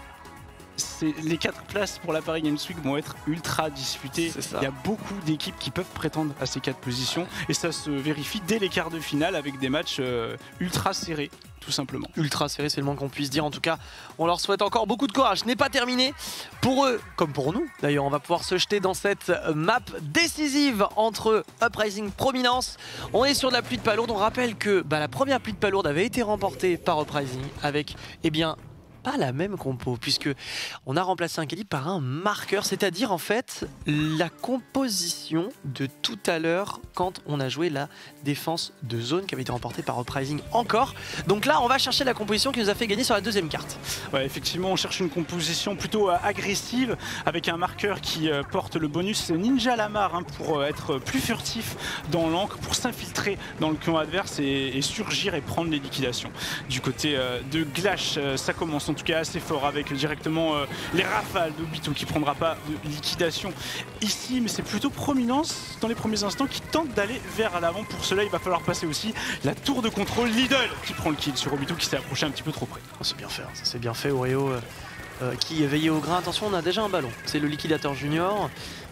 Les quatre places pour la Paris Games Week vont être ultra disputées. Il y a beaucoup d'équipes qui peuvent prétendre à ces quatre positions et ça se vérifie dès les quarts de finale avec des matchs euh, ultra serrés. Tout simplement.
Ultra serré, c'est le moins qu'on puisse dire. En tout cas, on leur souhaite encore beaucoup de courage. Ce n'est pas terminé pour eux, comme pour nous. D'ailleurs, on va pouvoir se jeter dans cette map décisive entre Uprising Prominence. On est sur de la pluie de palourde. On rappelle que bah, la première pluie de palourde avait été remportée par Uprising avec, eh bien, pas la même compo, puisque on a remplacé un calibre par un marqueur, c'est-à-dire en fait la composition de tout à l'heure quand on a joué la défense de zone qui avait été remportée par Uprising encore. Donc là on va chercher la composition qui nous a fait gagner sur la deuxième carte.
Ouais, effectivement on cherche une composition plutôt euh, agressive avec un marqueur qui euh, porte le bonus Ninja Lamar hein, pour euh, être plus furtif dans l'encre, pour s'infiltrer dans le camp adverse et, et surgir et prendre les liquidations. Du côté euh, de Glash, euh, ça commence en tout cas assez fort avec directement euh, les rafales d'Obito qui prendra pas de liquidation ici, mais c'est plutôt Prominence dans les premiers instants qui tente d'aller vers l'avant. Pour cela il va falloir passer aussi la tour de contrôle. Lidl qui prend le kill sur Obito qui s'est approché un petit peu trop près.
Oh, c'est bien fait, hein. Ça c'est bien fait. Oreo euh, euh, qui est veillé au grain. Attention, on a déjà un ballon, c'est le liquidateur junior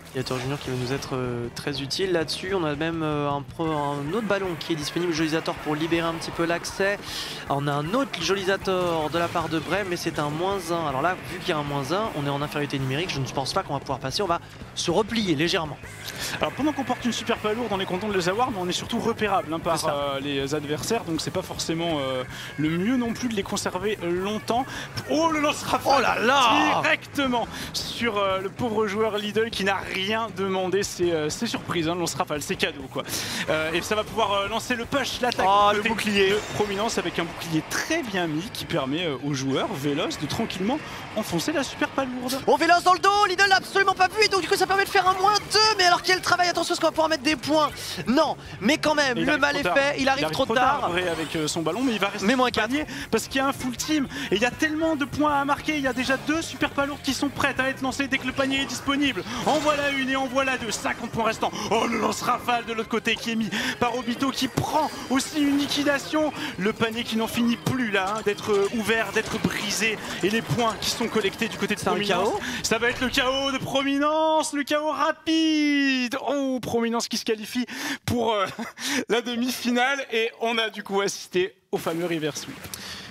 Gladiator Junior qui va nous être euh, très utile là-dessus. On a même euh, un, pro, un autre ballon qui est disponible, Jolisator, pour libérer un petit peu l'accès. On a un autre Jolisator de la part de Brême, mais c'est un moins un. Alors là, vu qu'il y a un moins un, on est en infériorité numérique. Je ne pense pas qu'on va pouvoir passer. On va se replier légèrement.
Alors pendant qu'on porte une super palourde, on est content de les avoir, mais on est surtout repérable hein, par euh, les adversaires. Donc c'est pas forcément euh, le mieux non plus de les conserver longtemps. Oh, le lance-rafale
oh là là
directement sur euh, le pauvre joueur Lidl qui n'a rien demandé. C'est euh, surprise, hein, le lance-rafale, c'est cadeau quoi. Euh, et ça va pouvoir euh, lancer le push, l'attaque,
oh,
le bouclier de Prominence avec un bouclier très bien mis qui permet euh, aux joueurs Vélos de tranquillement enfoncer la super palourde.
On Vélos dans le dos, Lidl l'a absolument pas vu et donc du coup ça permet de faire un moins deux. Mais alors quel travail, attention, est-ce qu'on va pouvoir mettre des points? Non, mais quand même, le mal est fait, il arrive, il arrive trop, trop tard,
tard vrai, avec euh, son ballon, mais il va rester
mais moins quatre
parce qu'il y a un full team et il y a tellement de points à marquer. Il y a déjà deux super palourdes qui sont prêtes à être lancées dès que le panier est disponible. En voilà une et en voilà deux, cinquante points restants. Oh, le lance-rafale de l'autre côté qui est mis par Obito qui prend aussi une liquidation. Le panier qui n'en finit plus là hein, d'être ouvert, d'être brisé et les points qui sont collectés du côté de Prominence. Ça va être le chaos de Prominence, le chaos rapide. Oh, Prominence qui se qualifie pour euh, la demi-finale et on a du coup assisté au fameux reverse sweep.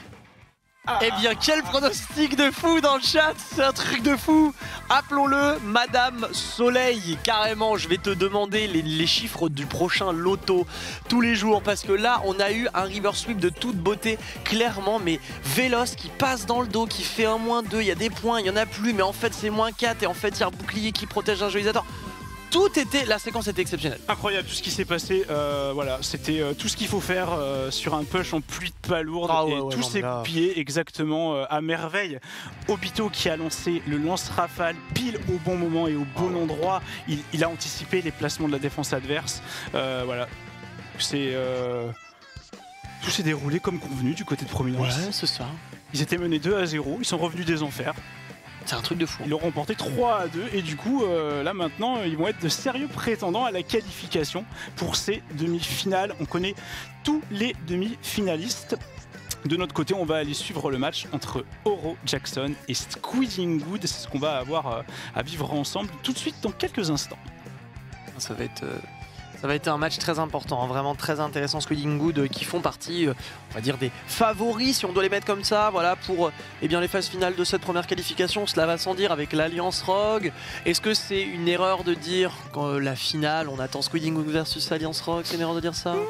Ah. Eh bien, quel pronostic de fou dans le chat, c'est un truc de fou. Appelons-le Madame Soleil, carrément. Je vais te demander les, les chiffres du prochain loto tous les jours parce que là, on a eu un river sweep de toute beauté, clairement. Mais Vélos qui passe dans le dos, qui fait un moins deux, il y a des points, il n'y en a plus, mais en fait, c'est moins quatre et en fait, il y a un bouclier qui protège un Jolisator. Tout était, la séquence était exceptionnelle.
Incroyable tout ce qui s'est passé, euh, voilà, c'était euh, tout ce qu'il faut faire euh, sur un push en pluie de palourde ah, ouais, et ouais, tous ses là... pieds exactement euh, à merveille. Obito qui a lancé le lance-rafale pile au bon moment et au bon oh. endroit, il, il a anticipé les placements de la défense adverse, euh, voilà, c'est... Euh... Tout s'est déroulé comme convenu du côté de Prominence.
Ouais, c'est ça.
Ils étaient menés deux à zéro, ils sont revenus des enfers.
C'est un truc de fou.
Ils l'ont remporté trois à deux et du coup euh, là maintenant ils vont être de sérieux prétendants à la qualification pour ces demi-finales. On connaît tous les demi-finalistes. De notre côté, on va aller suivre le match entre Oro Jackson et Squeezing Good. C'est ce qu'on va avoir euh, à vivre ensemble tout de suite dans quelques instants.
Ça va être... Euh... Ça va être un match très important, hein, vraiment très intéressant. Squeezing Good euh, qui font partie, euh, on va dire, des favoris, si on doit les mettre comme ça, voilà, pour euh, eh bien, les phases finales de cette première qualification. Cela va sans dire avec l'Alliance Rogue. Est-ce que c'est une erreur de dire quand euh, la finale, on attend Squeezing Good versus Alliance Rogue? C'est une erreur de dire ça?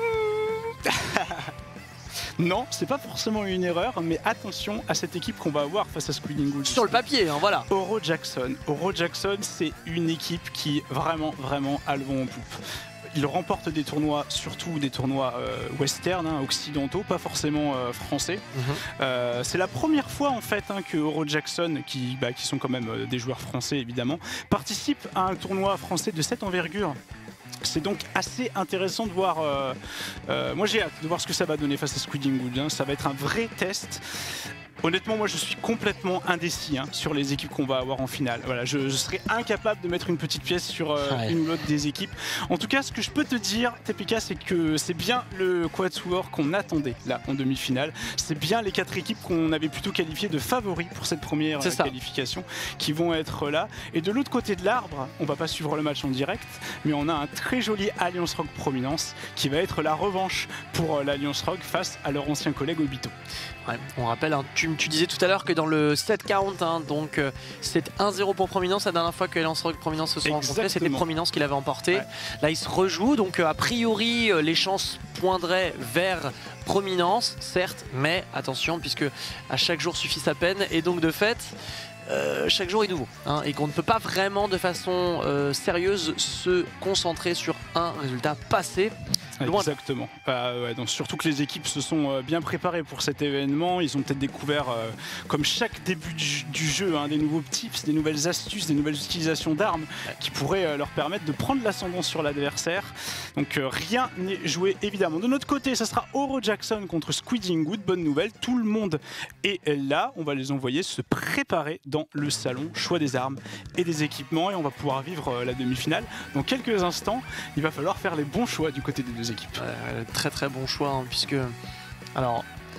Non, c'est pas forcément une erreur, mais attention à cette équipe qu'on va avoir face à Squeezing Good.
Sur le papier, hein, voilà.
Oro Jackson. Oro Jackson, c'est une équipe qui vraiment, vraiment a le vent en poupe. Il remporte des tournois, surtout des tournois euh, western, hein, occidentaux, pas forcément euh, français. Mm-hmm. euh, c'est la première fois en fait hein, que Oro Jackson, qui, bah, qui sont quand même euh, des joueurs français évidemment, participe à un tournoi français de cette envergure. C'est donc assez intéressant de voir, euh, euh, moi j'ai hâte de voir ce que ça va donner face à Squeezing Good, hein. Ça va être un vrai test. Honnêtement, moi je suis complètement indécis hein, sur les équipes qu'on va avoir en finale. Voilà, je, je serais incapable de mettre une petite pièce sur euh, ouais. une ou l'autre des équipes. En tout cas, ce que je peux te dire, T P K, c'est que c'est bien le quatuor qu'on attendait là en demi-finale. C'est bien les quatre équipes qu'on avait plutôt qualifiées de favoris pour cette première euh, qualification qui vont être là. Et de l'autre côté de l'arbre, on va pas suivre le match en direct, mais on a un très joli Alliance Rogue Prominence qui va être la revanche pour euh, l'Alliance Rogue face à leur ancien collègue Obito.
Ouais, on rappelle, hein, tu, tu disais tout à l'heure que dans le set quarante, hein, donc euh, c'est un zéro pour Prominence. La dernière fois que Alliance Rogue Prominence se sont rencontrés, c'était Prominence qui l'avait emporté. Ouais. Là, ils se rejouent, donc euh, a priori, euh, les chances poindraient vers Prominence, certes, mais attention, puisque à chaque jour suffit sa peine, et donc de fait, euh, chaque jour est nouveau, hein, et qu'on ne peut pas vraiment de façon euh, sérieuse se concentrer sur un résultat passé.
Loin. Exactement. Euh, ouais, donc surtout que les équipes se sont euh, bien préparées pour cet événement. Ils ont peut-être découvert, euh, comme chaque début du, du jeu, hein, des nouveaux tips, des nouvelles astuces, des nouvelles utilisations d'armes ouais. qui pourraient euh, leur permettre de prendre l'ascendant sur l'adversaire. Donc euh, rien n'est joué évidemment. De notre côté, ça sera Oro Jackson contre Squeezing Good. Bonne nouvelle, tout le monde est là. On va les envoyer se préparer dans le salon. Choix des armes et des équipements et on va pouvoir vivre euh, la demi-finale. Dans quelques instants, il va falloir faire les bons choix du côté des deux équipes.
Euh, très très bon choix hein, puisque alors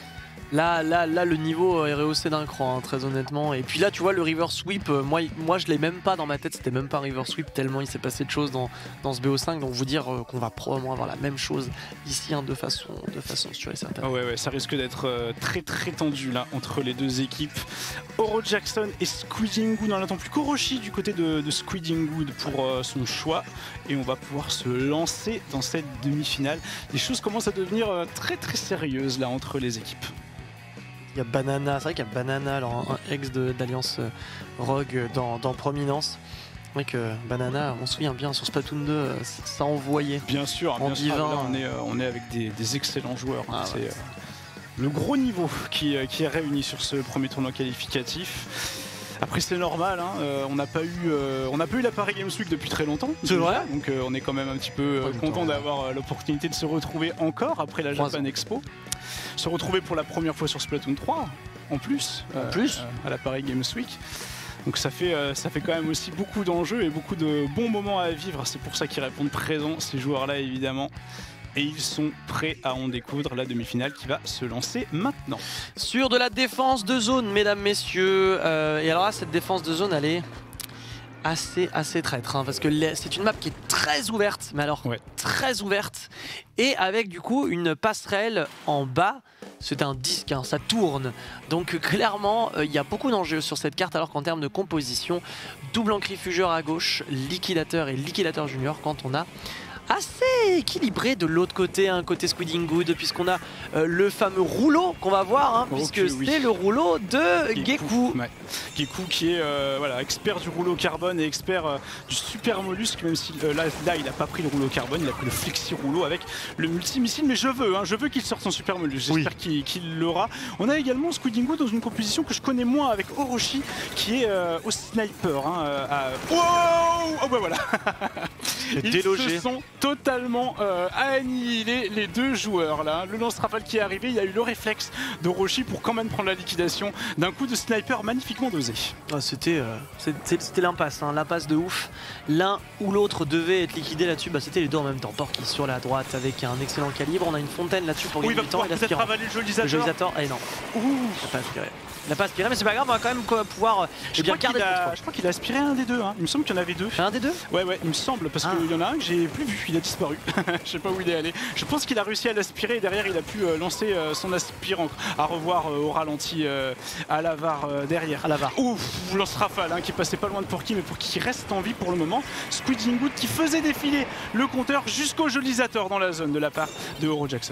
Là, là, là, le niveau est rehaussé d'un cran, hein, très honnêtement. Et puis là, tu vois, le River Sweep, euh, moi, moi je l'ai même pas dans ma tête, c'était même pas River Sweep, tellement il s'est passé de choses dans, dans ce B O cinq. Donc, vous dire euh, qu'on va probablement avoir la même chose ici, hein, de façon, de façon sûre et certaine.
Ah ouais, ouais, ça risque d'être euh, très très tendu là entre les deux équipes. Oro Jackson et Squiding Good. On n'attend plus qu'Orochi du côté de, de Squiding Good pour euh, son choix. Et on va pouvoir se lancer dans cette demi-finale. Les choses commencent à devenir euh, très très sérieuses là entre les équipes.
Il y a Banana, c'est vrai qu'il y a Banana, alors un ex d'Alliance euh, Rogue dans, dans Prominence. C'est vrai que Banana, on se souvient bien sur Splatoon deux, euh, ça envoyait.
Bien sûr,
en
bien sûr.
divin.
Là, on, est, euh, on est avec des, des excellents joueurs. Hein.
Ah,
c'est
ouais.
euh, le gros niveau qui, euh, qui est réuni sur ce premier tournoi qualificatif. Après c'est normal, hein, euh, on n'a pas eu, euh, on n'a pas eu la Paris Games Week depuis très longtemps.
C'est vrai.
Donc euh, on est quand même un petit peu euh, content d'avoir euh, l'opportunité de se retrouver encore après la Japan Expo. Se retrouver pour la première fois sur Splatoon trois en plus,
en
euh,
plus
euh, à la Paris Games Week. Donc ça fait, euh, ça fait quand même aussi beaucoup d'enjeux et beaucoup de bons moments à vivre. C'est pour ça qu'ils répondent présents, ces joueurs-là évidemment. Et ils sont prêts à en découdre la demi-finale qui va se lancer maintenant.
Sur de la défense de zone, mesdames, messieurs. Euh, et alors là, cette défense de zone, elle est assez, assez traître. Hein, parce que c'est une map qui est très ouverte, mais alors ouais. très ouverte. Et avec du coup une passerelle en bas. C'est un disque, hein, ça tourne. Donc clairement, il euh, y a beaucoup d'enjeux sur cette carte, alors qu'en termes de composition, double encrifugeur à gauche, liquidateur et liquidateur junior quand on a assez équilibré de l'autre côté, un côté Squiding Good, puisqu'on a euh, le fameux rouleau qu'on va voir, hein, puisque okay, oui. c'est le rouleau de Gekou.
Ouais. Gekou qui est euh, voilà, expert du rouleau carbone et expert euh, du super mollusque, même si euh, là, là il n'a pas pris le rouleau carbone, il a pris le flexi rouleau avec le multi-missile, mais je veux, hein, je veux qu'il sorte son super mollusque, j'espère oui. qu'il qu'il l'aura. On a également Squiding Good dans une composition que je connais moins avec Orochi, qui est euh, au sniper. Hein, à... Wow oh bah voilà. Ils
délogé.
se sont totalement euh, annihilés les deux joueurs là. Le lance-rafale qui est arrivé, il y a eu le réflexe d'Orochi pour quand même prendre la liquidation d'un coup de sniper magnifiquement dosé.
Ah, c'était euh, c'était l'impasse, hein, l'impasse de ouf. L'un ou l'autre devait être liquidé là-dessus, bah, c'était les deux en même temps. Porky sur la droite avec un excellent calibre, on a une fontaine là-dessus pour
oui,
gagner du temps.
Il va peut-être avaler le jolisateur.
Le jolisateur, eh non.
Ouh.
Il n'a pas aspiré. Il n'a pas aspiré, mais c'est pas grave, on va quand même quoi, pouvoir
je,
bien
crois
garder
a, je crois qu'il a aspiré un des deux, hein. Il me semble qu'il y en avait deux.
Un des deux.
Ouais, ouais, il me semble, parce ah. qu'il y en a un que j'ai plus vu, il a disparu. Je sais pas où il est allé. Je pense qu'il a réussi à l'aspirer et derrière il a pu euh, lancer euh, son aspirant à revoir euh, au ralenti euh, à l'avare euh, derrière.
À l'avare.
Ouf, lance-rafale hein, qui passait pas loin de Porky, mais pour qui reste en vie pour le moment. Squiding Good qui faisait défiler le compteur jusqu'au jolisateur dans la zone de la part de Oro Jackson.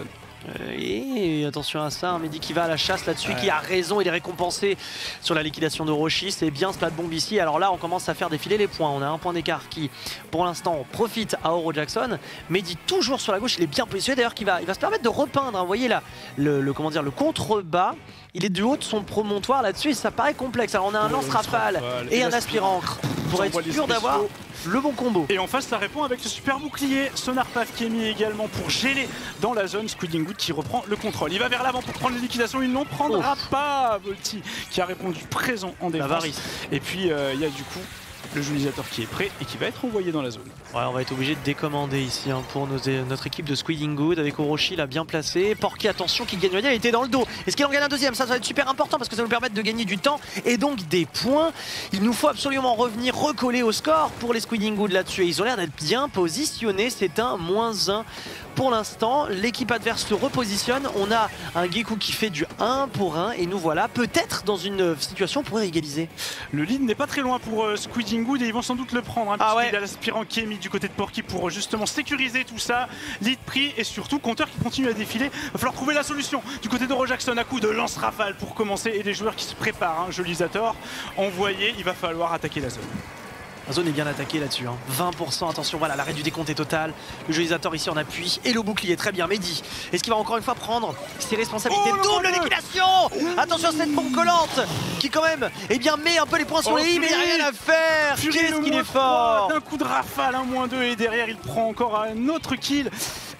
Et attention à ça, hein, Mehdi qui va à la chasse là-dessus, ouais. qui a raison, il est récompensé sur la liquidation d'Orochi. C'est bien ce plat de bombe ici. Alors là, on commence à faire défiler les points. On a un point d'écart qui, pour l'instant, profite à Oro Jackson. Mehdi toujours sur la gauche, il est bien positionné. D'ailleurs, il va, il va se permettre de repeindre. Hein. Vous voyez là, le, le, comment dire, le contrebas. Il est du haut de son promontoire là-dessus et ça paraît complexe. Alors on a un lance-rafale et, et un aspirancre pour être sûr d'avoir le bon combo.
Et en face, ça répond avec le super bouclier. Sonar Paf qui est mis également pour geler dans la zone. Squiding Good qui reprend le contrôle. Il va vers l'avant pour prendre les liquidations. Il n'en prendra oh. pas. Volty qui a répondu présent en défense. Et puis il euh, y a du coup le jolisateur qui est prêt et qui va être envoyé dans la zone.
Ouais, on va être obligé de décommander ici hein, pour nos, notre équipe de Squiding Good avec Orochi là bien placé. Porky, attention, qui gagne, il était dans le dos. Est-ce qu'il en gagne un deuxième? Ça, ça va être super important parce que ça va nous permettre de gagner du temps et donc des points. Il nous faut absolument revenir recoller au score pour les Squiding Good là-dessus. Ils ont l'air d'être bien positionnés. C'est un moins un pour l'instant. L'équipe adverse se repositionne. On a un Gekou qui fait du un pour un et nous voilà peut-être dans une situation pour égaliser.
Le lead n'est pas très loin pour euh, Squiding Good et ils vont sans doute le prendre. Hein,
ah ouais.
Il y a l'aspirant qui est mis du côté de Porky pour justement sécuriser tout ça. Lead pris et surtout compteur qui continue à défiler. Il va falloir trouver la solution du côté d'Oro Jackson à coup de lance-rafale pour commencer et les joueurs qui se préparent. Hein, jolisateur envoyé, il va falloir attaquer la zone.
La zone est bien attaquée là-dessus, hein. vingt pour cent, attention, voilà, l'arrêt du décompte est total. Le jolisateur ici en appui et le bouclier, très bien. Mehdi, est-ce qu'il va encore une fois prendre ses responsabilités? Oh, double liquidation. Attention à cette pompe collante qui quand même eh bien, met un peu les points sur oh, les i, mais il n'y a rien à faire. Qu'est-ce qu'il est fort!
D'un coup de rafale, un moins deux et derrière il prend encore un autre kill.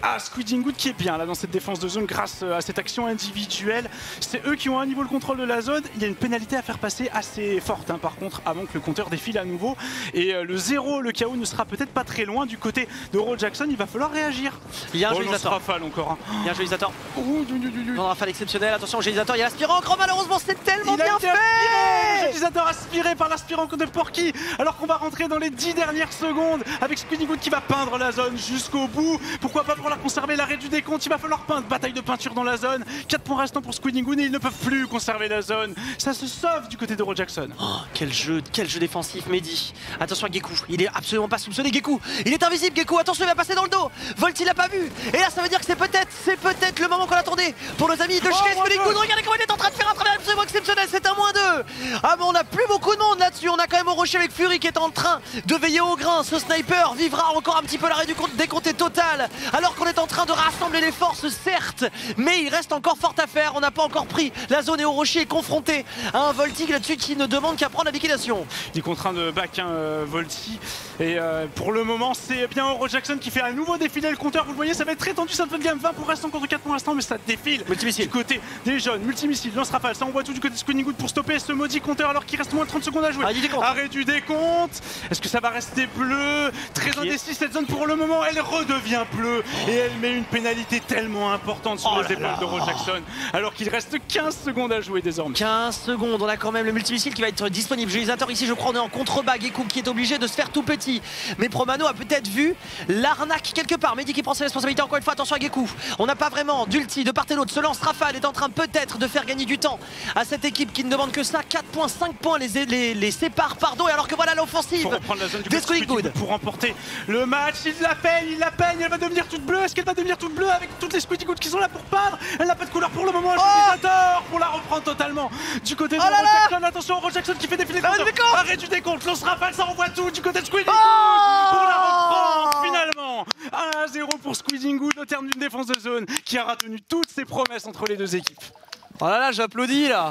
à Squiding Good qui est bien là dans cette défense de zone grâce à cette action individuelle. C'est eux qui ont à niveau le contrôle de la zone. Il y a une pénalité à faire passer assez forte hein, par contre avant que le compteur défile à nouveau. Et euh, le zéro, le K O ne sera peut-être pas très loin du côté de Ro Jackson. Il va falloir réagir.
Il y a un
oh,
Gélisator.
Rafale encore. Hein.
Il y a un Gélisator.
Oh,
Un rafale exceptionnel. Attention au Gélisator. Il y a l'aspirant. Oh, malheureusement, c'est tellement
il
bien
a
fait.
Le Gélisator aspiré par l'aspirant de Porky. Alors qu'on va rentrer dans les dix dernières secondes avec Squiding Good qui va peindre la zone jusqu'au bout. Pourquoi pas pour la conserver l'arrêt du décompte. Il va falloir peindre. Bataille de peinture dans la zone. quatre points restants pour Squiding Good et ils ne peuvent plus conserver la zone. Ça se sauve du côté de Ro Jackson.
Oh, quel jeu, quel jeu défensif, Mehdi. Attention à Gekou. Il est absolument pas soupçonné, Gekou. Il est invisible, Gekou. Attention, il va passer dans le dos. Volt, il l'a pas vu. Et là, ça veut dire que c'est peut-être, c'est peut-être le moment qu'on attendait pour nos amis de chez Squiding Good. Regardez comment il est en train de faire un travail absolument exceptionnel. C'est un moins deux. Ah, mais on a plus beaucoup de monde là-dessus. On a quand même Orochi avec Fury qui est en train de veiller au grain. Ce sniper vivra encore un petit peu l'arrêt du compte décompté total. Alors qu'on est en train de rassembler les forces, certes. Mais il reste encore fort à faire. On n'a pas encore pris la zone et Orochi est confronté à un Voltig là-dessus qui ne demande qu'à prendre la liquidation.
Il est contraint de back hein, euh, Volti. Et euh, pour le moment, c'est bien Ro Jackson qui fait à nouveau défiler le compteur. Vous le voyez, ça va être très tendu. Ça fait game vingt pour rester encore quatre pour l'instant, mais ça défile.
Multimissile.
Du côté des jeunes, multimissile, lance rafale. Ça envoie tout du côté de Squiding Good pour stopper ce maudit compteur alors qu'il reste moins de trente secondes à jouer.
Arrêt du décompte.
Arrêt du décompte. Est-ce que ça va rester bleu? Très indécis cette zone pour le moment. Elle redevient bleue et elle met une pénalité tellement importante sur
oh
les épaules
là
de Ro Jackson alors qu'il reste quinze secondes à jouer désormais.
quinze secondes, on a quand même le multimissile qui va être disponible. Gélisator ici, je crois, on est en contrebas. Gekou qui est obligé de se faire tout petit. Mais Promano a peut-être vu l'arnaque quelque part. Mehdi qui prend ses responsabilités encore une fois. Attention à Gekou. On n'a pas vraiment d'ulti de part et d'autre. Ce lance rafale est en train peut-être de faire gagner du temps à cette équipe qui ne demande que ça. quatre points, cinq points les, les, les séparent, pardon. Et alors que voilà l'offensive des Squiding Good
pour remporter le match. Il la peigne, il la peigne. Elle va devenir toute bleue. Est-ce qu'elle va devenir toute bleue avec toutes les Squiding Good qui sont là pour peindre? Elle n'a pas de couleur pour le moment.
Oh
Gélisator pour la reprendre totalement du côté de
oh
Ro Jackson.
là
Attention, Ro Jackson qui fait défiler
le compteur.
Arrêt du décompte. Lance rafale, ça envoie tout du côté de Squiding Good
oh
pour la reprendre finalement. un à zéro pour Squiding Good au terme d'une défense de zone qui aura tenu toutes ses promesses entre les deux équipes.
Oh là là, j'applaudis là.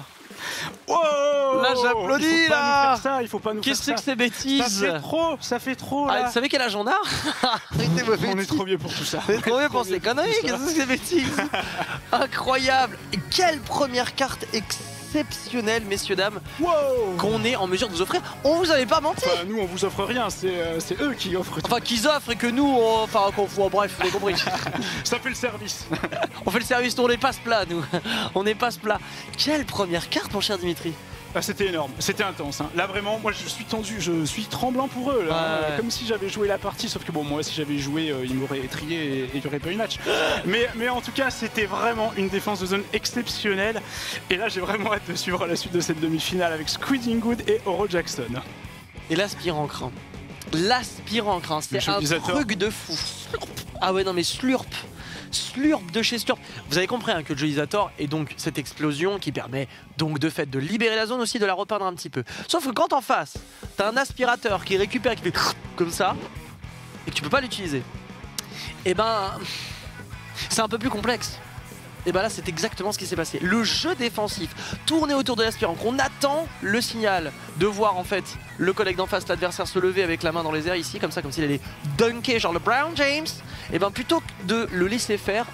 Oh
là j'applaudis là.
Ça, il faut pas nous faire ça.
Qu'est-ce que c'est que ces bêtises?
Ça fait trop, ça fait trop là.
Ah, vous savez quel âge on a?
On est trop vieux pour tout ça.
On est trop vieux pour ces conneries. Qu'est-ce que c'est ces bêtises? Incroyable. Et quelle première carte exceptionnelle, messieurs dames,
wow.
qu'on est en mesure de vous offrir. On vous avait pas menti.
Enfin, nous on vous offre rien, c'est euh, eux qui offrent.
Enfin qu'ils offrent et que nous, on, enfin qu'on fout. Bref, vous avez compris.
Ça fait le service.
On fait le service, nous on n'est pas ce plat, nous. On n'est pas ce plat. Quelle première carte, mon cher Dimitri.
Ah, c'était énorme, c'était intense. Hein. Là vraiment, moi je suis tendu, je suis tremblant pour eux. Là,
ouais.
euh, comme si j'avais joué la partie, sauf que bon, moi si j'avais joué, euh, ils m'auraient trié et il n'y aurait pas eu de match. Mais, mais en tout cas, c'était vraiment une défense de zone exceptionnelle. Et là, j'ai vraiment hâte de suivre la suite de cette demi-finale avec Squiding Good et Ro Jackson.
Et l'aspirant crin. L'aspirant crin, c'est un truc de fou. Ah ouais, non mais slurp. Slurp de chez Slurp. Vous avez compris hein, que le Gélisator est donc cette explosion qui permet donc de fait de libérer la zone aussi, de la repeindre un petit peu. Sauf que quand en face, t'as un aspirateur qui récupère, qui fait comme ça, et que tu peux pas l'utiliser, et ben c'est un peu plus complexe. Et ben là c'est exactement ce qui s'est passé. Le jeu défensif tourné autour de l'aspirant, qu'on attend le signal de voir en fait le collègue d'en face, l'adversaire se lever avec la main dans les airs ici, comme ça, comme s'il allait dunker genre le Brown James. Et ben plutôt que de le laisser faire,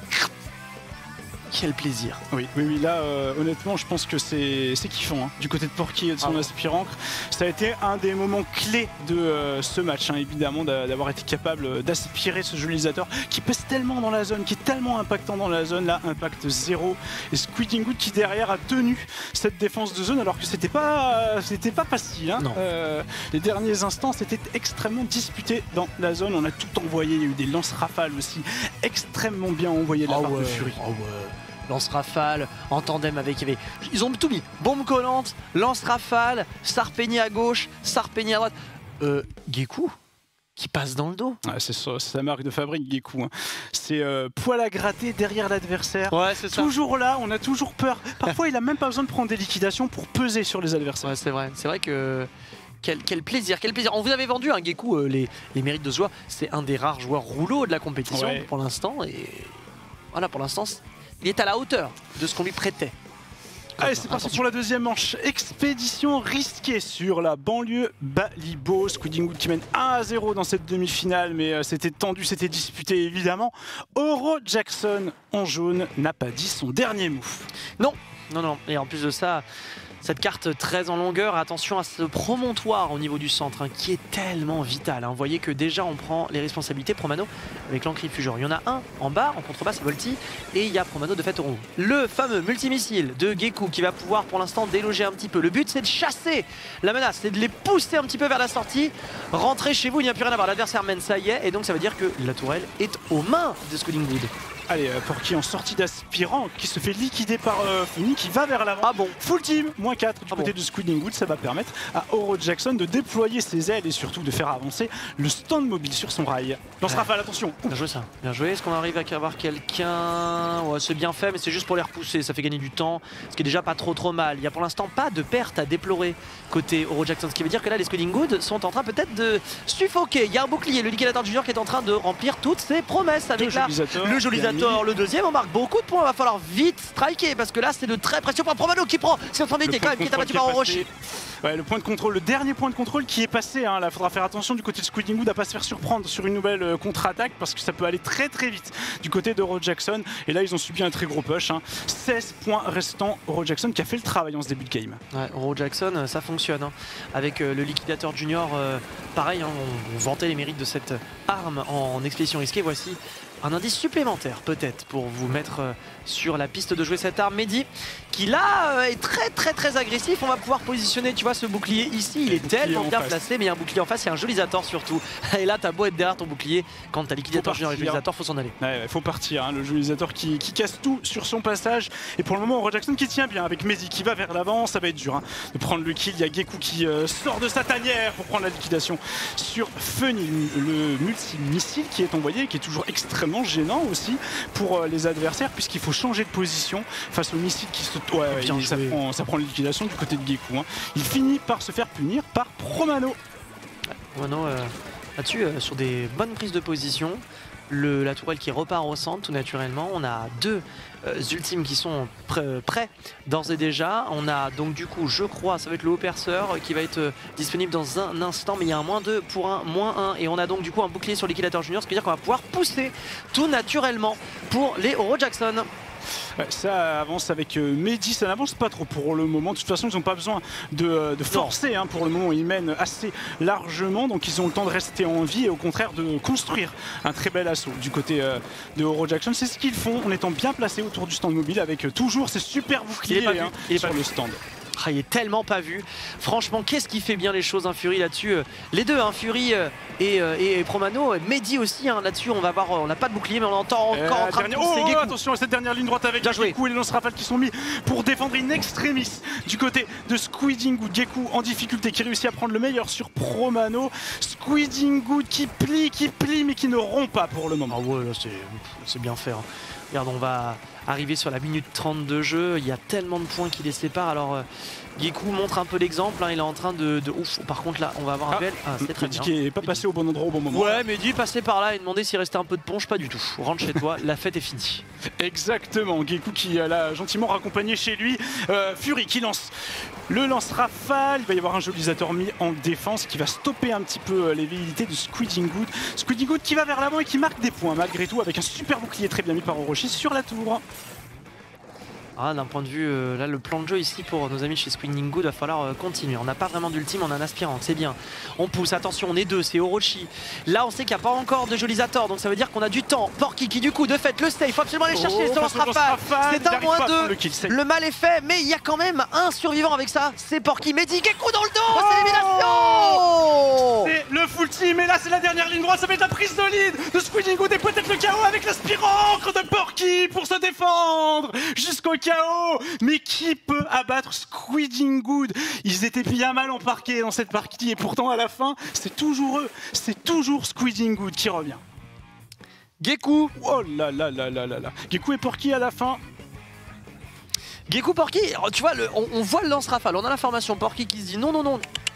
quel plaisir.
Oui, oui, oui là euh, honnêtement je pense que c'est kiffant hein. Du côté de Porky et de son ah, aspirant. Ça a été un des moments clés de euh, ce match hein, évidemment, d'avoir été capable d'aspirer ce Gélisator qui pèse tellement dans la zone, qui est tellement impactant dans la zone. Là, impact zéro. Et Squiding Good qui derrière a tenu cette défense de zone alors que c'était pas, c'était pas facile hein. euh, Les derniers instants c'était extrêmement disputé dans la zone. On a tout envoyé, il y a eu des lances rafales aussi extrêmement bien envoyées de la
oh
part
ouais,
de Fury.
Oh ouais. Lance-rafale, en tandem avec... Il y avait... Ils ont tout mis. Bombe collante, lance-rafale, Sarpegny à gauche, Sarpegny à droite. Euh, Gekou qui passe dans le dos.
Ah, c'est sa marque de fabrique, Gekou. Hein. C'est euh, poil à gratter derrière l'adversaire.
Ouais, c'est ça.
Toujours là, on a toujours peur. Parfois, il a même pas besoin de prendre des liquidations pour peser sur les adversaires.
Ouais, c'est vrai. C'est vrai que... Quel, quel plaisir, quel plaisir. On vous avait vendu un hein, Gekou, euh, les, les mérites de ce joueur. C'est un des rares joueurs rouleaux de la compétition ouais. pour l'instant. Et voilà, pour l'instant... Il est à la hauteur de ce qu'on lui prêtait.
Allez, c'est parti pour la deuxième manche. Expédition risquée sur la banlieue Balibo. Squiding Wood qui mène un à zéro dans cette demi-finale, mais euh, c'était tendu, c'était disputé évidemment. Oro Jackson en jaune n'a pas dit son dernier move.
Non, non, non. Et en plus de ça, cette carte très en longueur, attention à ce promontoire au niveau du centre hein, qui est tellement vital. Hein. Vous voyez que déjà on prend les responsabilités Promano avec l'Encrifugeur. Il y en a un en bas, en contrebas c'est Volty et il y a Promano de fait au rond. Le fameux multimissile de Gekou qui va pouvoir pour l'instant déloger un petit peu. Le but c'est de chasser la menace, c'est de les pousser un petit peu vers la sortie. Rentrer chez vous, il n'y a plus rien à voir. L'adversaire mène, ça y est. Et donc ça veut dire que la tourelle est aux mains de Squiding Wood.
Allez, euh, Porky en sortie d'aspirant qui se fait liquider par euh, Funny qui va vers l'avant.
Ah bon.
Full team, moins quatre du
ah
côté
bon.
de Squiding Wood. Ça va permettre à Oro Jackson de déployer ses ailes et surtout de faire avancer le stand mobile sur son rail. Lance rafale, attention.
Bien joué ça, bien joué. Est-ce qu'on arrive à avoir quelqu'un? Ouais, c'est bien fait, mais c'est juste pour les repousser. Ça fait gagner du temps, ce qui est déjà pas trop trop mal. Il y a pour l'instant pas de perte à déplorer côté Oro Jackson, ce qui veut dire que là les Squiding Wood sont en train peut-être de suffoquer. Il y a un bouclier, le liquidateur junior qui est en train de remplir toutes ses promesses avec là, le Jolisator, le deuxième. On marque beaucoup de points, il va falloir vite striker parce que là c'est de très précieux pour Promano qui prend, c'est en train d'aider quand même, qui est abattu par Orochi.
Ouais, le point de contrôle, le dernier point de contrôle qui est passé, hein. Là il faudra faire attention du côté de Squiding Wood à pas se faire surprendre sur une nouvelle euh, contre-attaque parce que ça peut aller très très vite du côté d'Oro Jackson et là ils ont subi un très gros push, hein. seize points restants, Oro Jackson qui a fait le travail en ce début de game.
Ouais, Oro Jackson ça fonctionne hein. Avec euh, le liquidateur junior, euh, pareil, hein, on, on vantait les mérites de cette arme en, en expédition risquée. Voici un indice supplémentaire peut-être pour vous mettre euh, sur la piste de jouer cette arme. Mehdi qui là euh, est très très très agressif. On va pouvoir positionner, tu vois, ce bouclier ici, il est tellement bien placé, mais il y a un bouclier en face, il y a un Jolisator surtout. Et là t'as beau être derrière ton bouclier, quand t'as liquidateur junior et Jolisator, faut s'en aller.
Ouais, ouais, faut partir, hein. Le Jolisator qui, qui casse tout sur son passage. Et pour le moment Oro Jackson qui tient bien avec Mehdi qui va vers l'avant. Ça va être dur hein, de prendre le kill. Il y a Gekou qui euh, sort de sa tanière pour prendre la liquidation sur Funny, le multi-missile qui est envoyé, qui est toujours extrêmement gênant aussi pour euh, les adversaires puisqu'il faut changer de position face au missile qui se... Ouais, ouais, il, ça, prend, ça prend la liquidation du côté de Gekou, hein. Il finit par se faire punir par Promano.
Promano euh, là-dessus euh, sur des bonnes prises de position. Le, la tourelle qui repart au centre tout naturellement. On a deux euh, ultimes qui sont pr prêts d'ores et déjà. On a donc du coup, je crois, ça va être le haut perceur euh, qui va être euh, disponible dans un instant, mais il y a un moins deux pour un moins un. Et on a donc du coup un bouclier sur liquidateur junior, ce qui veut dire qu'on va pouvoir pousser tout naturellement pour les Oro Jackson.
Ouais, ça avance avec euh, Mehdi, ça n'avance pas trop pour le moment. De toute façon, ils n'ont pas besoin de, de forcer. Hein, pour le moment, ils mènent assez largement. Donc, ils ont le temps de rester en vie et au contraire de construire un très bel assaut du côté euh, de Oro Jackson. C'est ce qu'ils font en étant bien placés autour du stand mobile avec euh, toujours ces super boucliers hein, sur le stand.
Ah, il est tellement pas vu. Franchement, qu'est-ce qui fait bien les choses, hein, Fury là-dessus. Euh, les deux, hein, Fury euh, et, euh, et Promano. Mehdi aussi, hein, là-dessus, on va voir, euh, on n'a pas de bouclier, mais on entend encore euh, en train
dernière...
de pousser
oh,
Gekou.
Attention à cette dernière ligne droite avec Gekou et les lance-rafales qui sont mis pour défendre in extremis du côté de Squiding Wood. Gekou en difficulté qui réussit à prendre le meilleur sur Promano. Squiding Wood qui plie, qui plie, mais qui ne rompt pas pour le moment.
Ah ouais, là c'est bien fait. Hein. Regarde, on va arriver sur la minute trente de jeu. Il y a tellement de points qui les séparent. Alors, euh, Gekou montre un peu l'exemple. Hein. Il est en train de, de... Ouf, par contre, là, on va avoir un ah, duel. Ah, c'était très bien.
Qui n'est pas passé au bon endroit au bon moment.
Ouais, mais Mehdi passé par là et demandé s'il restait un peu de ponche. Pas du tout. Rentre chez toi, la fête est finie.
Exactement. Gekou qui l'a gentiment raccompagné chez lui. Euh, Fury qui lance le lance-rafale. Il va y avoir un Jolisator mis en défense qui va stopper un petit peu les velléités de Squiding Wood. Squiding Wood qui va vers l'avant et qui marque des points malgré tout avec un super bouclier très bien mis par Orochi sur la tour.
Ah, d'un point de vue, euh, là le plan de jeu ici pour nos amis chez Squiding Wood, va falloir euh, continuer. On n'a pas vraiment d'ultime, on a un aspirant, c'est bien. On pousse, attention, on est deux, c'est Orochi. Là on sait qu'il n'y a pas encore de Jolisator, donc ça veut dire qu'on a du temps. Porky qui du coup, de fait, le save, il faut absolument aller chercher oh, ce lance-rafale. C'est un moins deux, le, le mal est fait, mais il y a quand même un survivant avec ça, c'est Porky. Mehdi, Gekou dans le dos, oh c'est l'élimination.
C'est le full team, et là c'est la dernière ligne droite, ça va être la prise de lead de Squiding Wood et peut-être le K O avec l'aspirant de Porky pour se défendre jusqu'au K O. Mais qui peut abattre Squiding Wood? Ils étaient bien mal embarqués dans cette partie et pourtant à la fin c'est toujours eux, c'est toujours Squiding Wood qui revient.
Gekou,
oh là là là là là là, Gekou et Porky à la fin.
Gekou, Porky, tu vois, le, on, on voit le lance-rafale, on a l'information, Porky qui se dit non non non,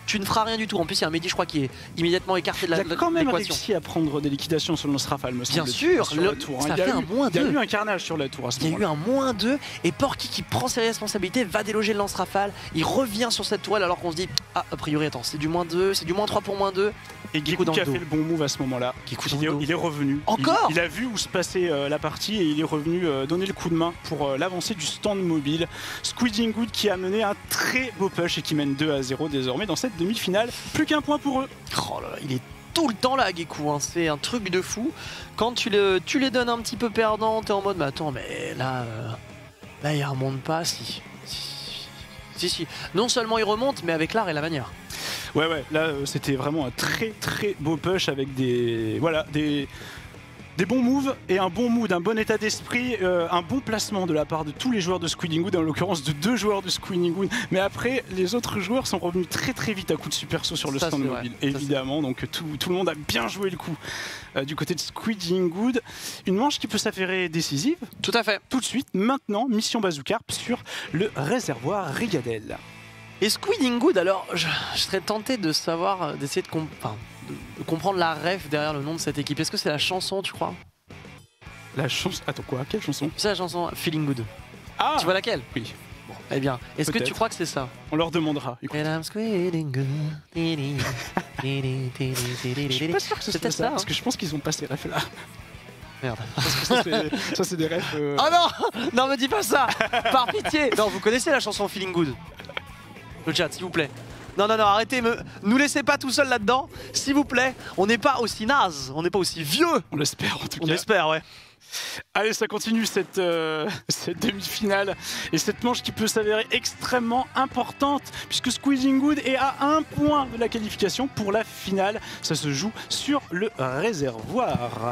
tu ne feras rien du tout. En plus, il y a un Mehdi, je crois, qui est immédiatement écarté de la
Il a quand même réussi à prendre des liquidations sur le lance rafale, me semble.
Bien sûr,
sur
le,
la tour, hein.
ça
il, y
fait
a
un
eu,
moins deux.
Il y a eu un carnage sur la tour à ce
moment-là. Il y a eu un moins deux et Porky qui prend ses responsabilités va déloger le lance rafale. Il revient sur cette tourelle alors qu'on se dit ah a priori attends c'est du moins deux, c'est du moins trois pour moins deux.
Et Gekou qui a fait le bon move à ce moment-là. Il, il est revenu.
Encore
il, il a vu où se passait euh, la partie et il est revenu euh, donner le coup de main pour euh, l'avancée du stand mobile. Squeezing Good qui a mené un très beau push et qui mène deux à zéro désormais dans cette demi-finale. Plus qu'un point pour eux.
Oh là là, il est tout le temps là Gekou, hein. C'est un truc de fou. Quand tu, le, tu les donnes un petit peu perdants, t'es en mode mais attends mais là, euh, là il remonte pas si. Si, si. Non seulement il remonte, mais avec l'art et la manière.
Ouais, ouais, là euh, c'était vraiment un très très beau push avec des, voilà, des, des bons moves et un bon mood, un bon état d'esprit, euh, un bon placement de la part de tous les joueurs de Squeezing Good, en l'occurrence de deux joueurs de Squeezing Good. Mais après, les autres joueurs sont revenus très très vite à coup de super saut sur le
Ça,
stand mobile,
vrai.
évidemment. Donc tout, tout le monde a bien joué le coup euh, du côté de Squeezing Good. Une manche qui peut s'avérer décisive.
Tout à fait.
Tout de suite, maintenant, mission Bazookarp sur le réservoir Rigadel.
Et Squeezing Good, alors je, je serais tenté de savoir, d'essayer de, comp enfin, de, de comprendre la ref derrière le nom de cette équipe. Est-ce que c'est la chanson, tu crois?
La chanson. Attends quoi? Quelle chanson?
C'est la chanson Feeling Good.
Ah,
tu vois laquelle?
Oui.
Bon, eh bien, est-ce que tu crois que c'est ça?
On leur demandera.
And I'm squeezing good.
Je suis pas sûr que ce soit ça, ça hein. Parce que je pense qu'ils ont pas ces refs là.
Merde.
Parce que ça c'est des refs. Euh...
Oh non, non me dis pas ça. Par pitié. Non, vous connaissez la chanson Feeling Good? Le chat, s'il vous plaît. Non, non, non, arrêtez, me... nous laissez pas tout seul là-dedans, s'il vous plaît. On n'est pas aussi naze, on n'est pas aussi vieux.
On l'espère en tout
on
cas. On
espère, ouais.
Allez, ça continue cette, euh, cette demi-finale et cette manche qui peut s'avérer extrêmement importante puisque Squeezing Good est à un point de la qualification pour la finale. Ça se joue sur le réservoir.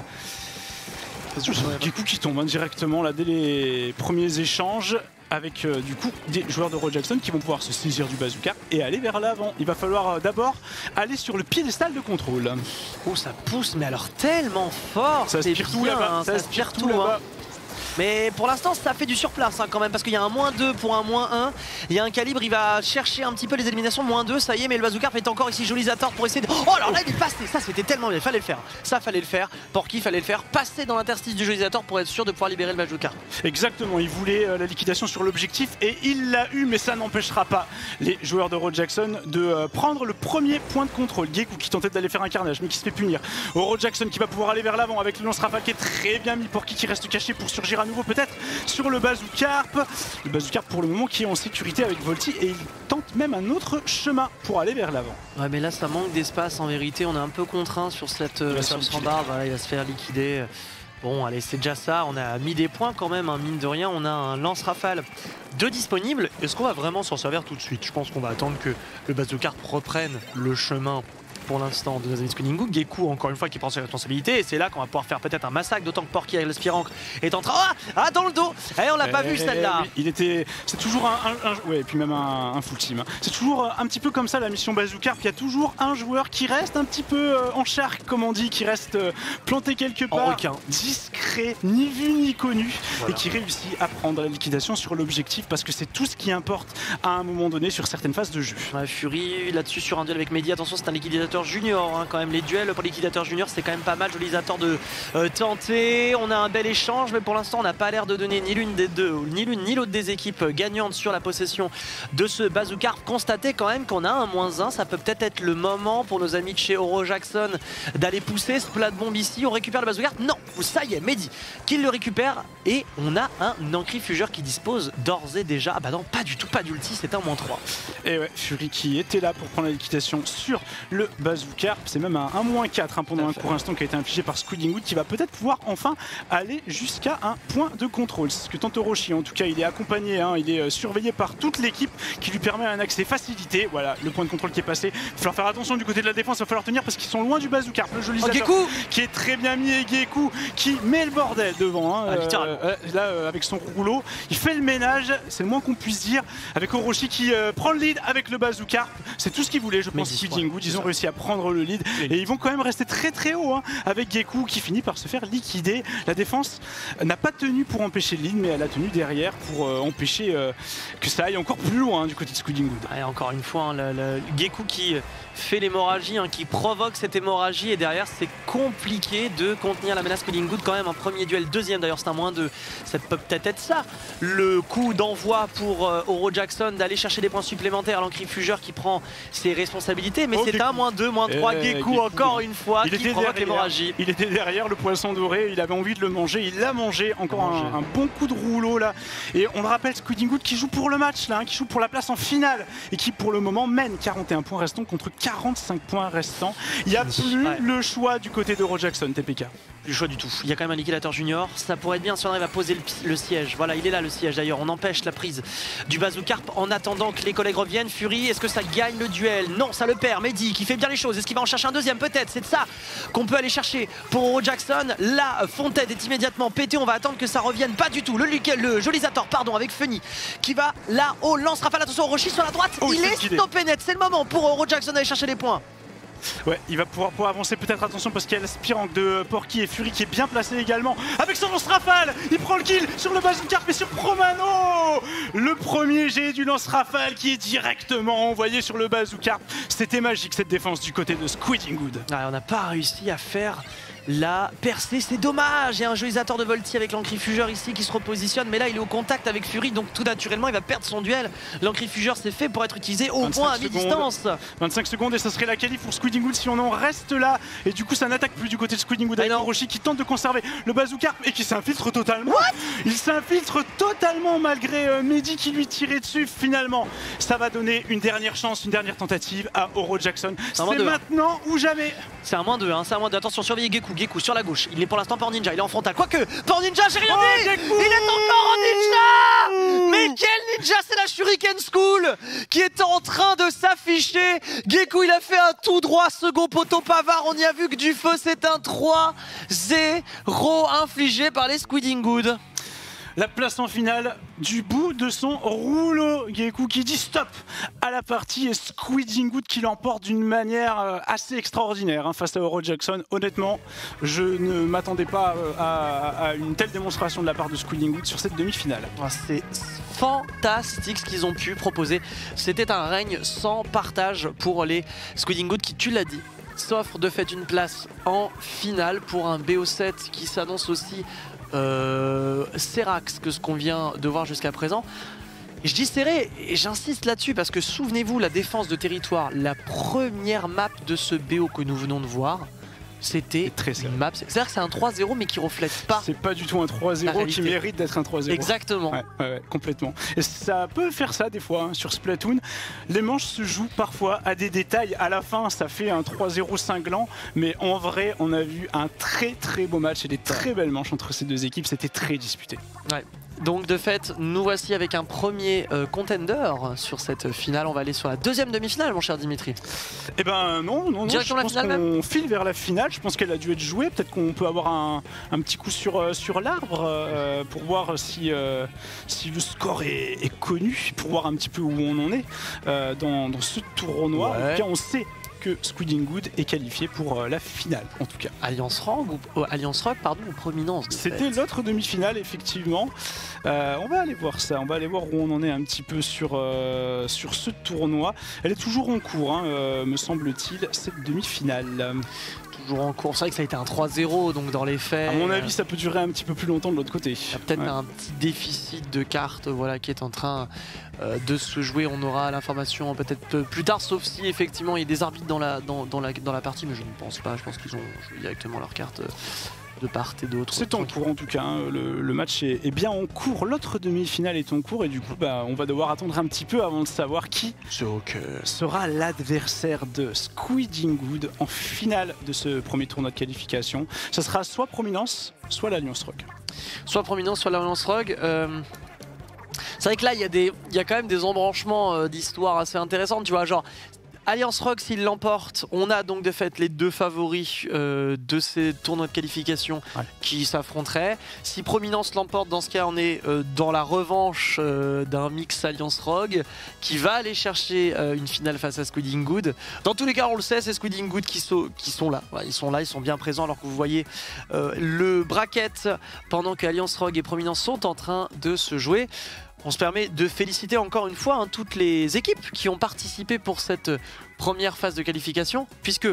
Gekou qui tombe hein, directement là dès les premiers échanges avec euh, du coup des joueurs de Road Jackson qui vont pouvoir se saisir du bazooka et aller vers l'avant. Il va falloir euh, d'abord aller sur le piédestal de contrôle.
Oh ça pousse mais alors tellement fort.
Ça aspire tout là-bas.
Hein, ça aspire tout là-bas. Mais pour l'instant ça fait du surplace hein, quand même parce qu'il y a un moins deux pour un moins un. Il y a un calibre, il va chercher un petit peu les éliminations. Moins deux, ça y est, mais le Bazookarp est encore ici. Jolisator pour essayer de... Oh alors là il est passé. Ça c'était tellement bien, il fallait le faire. Ça fallait le faire. Porky fallait le faire. Passer dans l'interstice du Jolisator pour être sûr de pouvoir libérer le Bazookarp.
Exactement, il voulait euh, la liquidation sur l'objectif et il l'a eu, mais ça n'empêchera pas les joueurs de Road Jackson de euh, prendre le premier point de contrôle. Gekou qui tentait d'aller faire un carnage mais qui se fait punir. Road Jackson qui va pouvoir aller vers l'avant avec le lance-rafale qui est très bien mis. Porky qui reste caché pour surgir à nouveau peut-être sur le Bazookarp. Le Bazookarp pour le moment qui est en sécurité avec Volty et il tente même un autre chemin pour aller vers l'avant.
Ouais mais là ça manque d'espace en vérité, on est un peu contraint sur cette euh, sur ce standard, voilà, il va se faire liquider. Bon allez c'est déjà ça, on a mis des points quand même, hein, mine de rien, on a un lance-rafale de disponible. Est-ce qu'on va vraiment s'en servir tout de suite? Je pense qu'on va attendre que le Bazookarp reprenne le chemin pour l'instant de Nazami Squeezing Good. Gekou encore une fois qui prend ses responsabilités et c'est là qu'on va pouvoir faire peut-être un massacre, d'autant que Porky avec l'aspirant est en train... Ah, ah dans le dos. Eh on l'a pas vu celle-là.
Oui, il était... C'est toujours un... un, un... Ouais et puis même un, un full team. C'est toujours un petit peu comme ça la mission Bazookarp. Il y a toujours un joueur qui reste un petit peu en charque comme on dit, qui reste planté quelque part.
En requin.
Discret, ni vu ni connu. Voilà. Et qui réussit à prendre la liquidation sur l'objectif parce que c'est tout ce qui importe à un moment donné sur certaines phases de jeu.
Ouais, Fury là-dessus sur un duel avec Mehdi. Attention c'est un liquidateur junior hein, quand même, les duels pour liquidateur junior c'est quand même pas mal. Jolisator de euh, tenter, on a un bel échange mais pour l'instant on n'a pas l'air de donner ni l'une des deux ni l'une ni l'autre des équipes gagnantes sur la possession de ce Bazookarp. Constatez quand même qu'on a un moins un, ça peut peut-être être le moment pour nos amis de chez Oro Jackson d'aller pousser ce plat de bombe ici. On récupère le Bazookarp, non, ça y est, Mehdi qui le récupère et on a un encrifugeur qui dispose d'ores et déjà, ah bah non pas du tout, pas d'ulti, c'est un moins trois.
Et ouais, Fury qui était là pour prendre la liquidation sur le Bazookarp, c'est même un, un moins quatre hein, pendant un court instant qui a été infligé par Squeezing Good qui va peut-être pouvoir enfin aller jusqu'à un point de contrôle. C'est ce que tente Orochi, en tout cas il est accompagné, hein, il est euh, surveillé par toute l'équipe qui lui permet un accès facilité. Voilà le point de contrôle qui est passé. Il va falloir faire attention du côté de la défense, il va falloir tenir parce qu'ils sont loin du Bazookarp. Le joli
oh,
qui est très bien mis et Gekou qui met le bordel devant. Hein,
ah,
euh, là euh, avec son rouleau, il fait le ménage, c'est le moins qu'on puisse dire. Avec Orochi qui euh, prend le lead avec le Bazookarp. C'est tout ce qu'il voulait, je pense. Squeezing Good, ils ont réussi à prendre le lead. Et ils vont quand même rester très très haut, hein, avec Gekou qui finit par se faire liquider. La défense n'a pas tenu pour empêcher le lead, mais elle a tenu derrière pour euh, empêcher euh, que ça aille encore plus loin, hein, du côté de Squiding Good.
Et encore une fois, hein, le, le Gekou qui fait l'hémorragie, hein, qui provoque cette hémorragie, et derrière c'est compliqué de contenir la menace. Squiding Good quand même, un premier duel, deuxième d'ailleurs c'est un moins deux, ça peut peut-être être ça le coup d'envoi pour euh, Oro Jackson d'aller chercher des points supplémentaires. L'encrifugeur qui prend ses responsabilités, mais oh, c'est un moins deux, moins trois. Eh, Gekou encore une fois il qui provoque l'hémorragie.
Il était derrière le poisson doré, il avait envie de le manger, il l'a mangé, encore un, un bon coup de rouleau là. Et on le rappelle, Squiding Good qui joue pour le match là, hein, qui joue pour la place en finale et qui pour le moment mène quarante et un points restants contre quarante-cinq points restants. Il n'y a plus ouais. le choix du côté d'Oro Jackson, T P K.
Plus le choix du tout. Il y a quand même un liquidateur junior. Ça pourrait être bien si on arrive à poser le, le siège. Voilà, il est là le siège d'ailleurs. On empêche la prise du Bazookarp en attendant que les collègues reviennent. Fury, est-ce que ça gagne le duel? Non, ça le perd. Mehdi qui fait bien les choses. Est-ce qu'il va en chercher un deuxième? Peut-être. C'est de ça qu'on peut aller chercher pour Oro Jackson. La Fontaine est immédiatement pétée. On va attendre que ça revienne. Pas du tout. Le, le Jolisator, pardon, avec Funny qui va là au lance rafale. Attention, Orochi sur la droite. Oh, il est stoppé net. C'est le moment pour Oro Jackson d'aller chercher les points.
Ouais, il va pouvoir, pouvoir avancer peut-être, attention, parce qu'il y a l'aspirant de Porky et Fury qui est bien placé également. Avec son lance-rafale, il prend le kill sur le Bazookarp et sur Promano. Le premier jet du lance-rafale qui est directement envoyé sur le Bazookarp. C'était magique cette défense du côté de Squiding Good.
Ouais, on n'a pas réussi à faire la percée, c'est dommage. Il y a un Jolisator de Volti avec l'encrifugeur ici qui se repositionne, mais là il est au contact avec Fury, donc tout naturellement il va perdre son duel. L'encrifugeur c'est fait pour être utilisé au point à mi-distance.
vingt-cinq secondes et ça serait la qualif pour Squiding Good si on en reste là. Et du coup ça n'attaque plus du côté de Squiding Good avec Orochi qui tente de conserver le Bazookarp et qui s'infiltre totalement. What il s'infiltre totalement malgré euh, Mehdi qui lui tirait dessus. Finalement ça va donner une dernière chance, une dernière tentative à Oro Jackson. C'est maintenant ou jamais.
C'est un moins deux, hein, c'est un moins deux. Attention, surveillez Gekou. Gekou sur la gauche, il est pour l'instant Power Ninja, il est en frontal. Quoique, Power Ninja, j'ai rien
oh,
dit.
Gekou
il est encore en ninja. Mais quel ninja? C'est la Shuriken School qui est en train de s'afficher. Gekou, il a fait un tout droit second poteau Pavard. On y a vu que du feu, c'est un trois zéro infligé par les Squiding Good.
La place en finale du bout de son rouleau. Gekou qui dit stop à la partie et Squiding Good qui l'emporte d'une manière assez extraordinaire, hein, face à Oro Jackson. Honnêtement, je ne m'attendais pas à, à une telle démonstration de la part de Squiding Good sur cette demi-finale.
C'est fantastique ce qu'ils ont pu proposer. C'était un règne sans partage pour les Squiding Good qui, tu l'as dit, s'offre de fait une place en finale pour un B O sept qui s'annonce aussi Euh, Serax que ce qu'on vient de voir jusqu'à présent. Et je dis serré et j'insiste là-dessus parce que souvenez-vous, la défense de territoire, la première map de ce B O que nous venons de voir, c'était une map. C'est-à-dire que c'est un trois zéro mais qui reflète pas.
C'est pas du tout un trois zéro qui mérite d'être un trois zéro.
Exactement.
Ouais, ouais, ouais, complètement. Et ça peut faire ça des fois, hein, sur Splatoon. Les manches se jouent parfois à des détails. À la fin, ça fait un trois zéro cinglant. Mais en vrai, on a vu un très très beau match et des très belles manches entre ces deux équipes. C'était très disputé.
Ouais. Donc de fait, nous voici avec un premier euh, contender sur cette finale. On va aller sur la deuxième demi-finale, mon cher Dimitri.
Eh ben non, non, non.
Direction
je
la
pense
finale
qu'on file vers la finale. Je pense qu'elle a dû être jouée. Peut-être qu'on peut avoir un, un petit coup sur, euh, sur l'arbre euh, pour voir si, euh, si le score est, est connu, pour voir un petit peu où on en est euh, dans, dans ce tournoi. Ouais. En tout cas, on sait que Squiding Good est qualifié pour euh, la finale, en tout cas.
Alliance Rogue ou oh, Alliance Rogue, pardon, ou Prominence.
C'était l'autre demi-finale, effectivement. Euh, on va aller voir ça. On va aller voir où on en est un petit peu sur, euh, sur ce tournoi. Elle est toujours en cours, hein, euh, me semble-t-il, cette demi-finale.
Toujours en cours. C'est vrai que ça a été un trois zéro, donc dans les faits.
À mon avis, ça peut durer un petit peu plus longtemps de l'autre côté.
Il y a peut-être ouais. un petit déficit de cartes, voilà, qui est en train euh, de se jouer. On aura l'information peut-être plus tard, sauf si effectivement il y a des arbitres dans la, dans, dans la, dans la partie, mais je ne pense pas. Je pense qu'ils ont joué directement leurs cartes de part et d'autre.
C'est en cours en tout cas, hein. le, le match est, est bien en cours, l'autre demi-finale est en cours et du coup bah, on va devoir attendre un petit peu avant de savoir qui sera l'adversaire de Squiding Good en finale de ce premier tournoi de qualification. Ce sera soit Prominence, soit l'Alliance Rogue.
Soit Prominence, soit l'Alliance Rogue. Euh... C'est vrai que là il y, y a quand même des embranchements euh, d'histoire assez intéressantes, tu vois, genre Alliance Rogue, s'il l'emporte, on a donc de fait les deux favoris euh, de ces tournois de qualification ouais. qui s'affronteraient. Si Prominence l'emporte, dans ce cas, on est euh, dans la revanche euh, d'un mix Alliance Rogue qui va aller chercher euh, une finale face à Squiding Good. Dans tous les cas, on le sait, c'est Squiding Good qui, so qui sont là. Ouais, ils sont là, ils sont bien présents alors que vous voyez euh, le bracket pendant que Alliance Rogue et Prominence sont en train de se jouer. On se permet de féliciter encore une fois hein, toutes les équipes qui ont participé pour cette première phase de qualification, puisque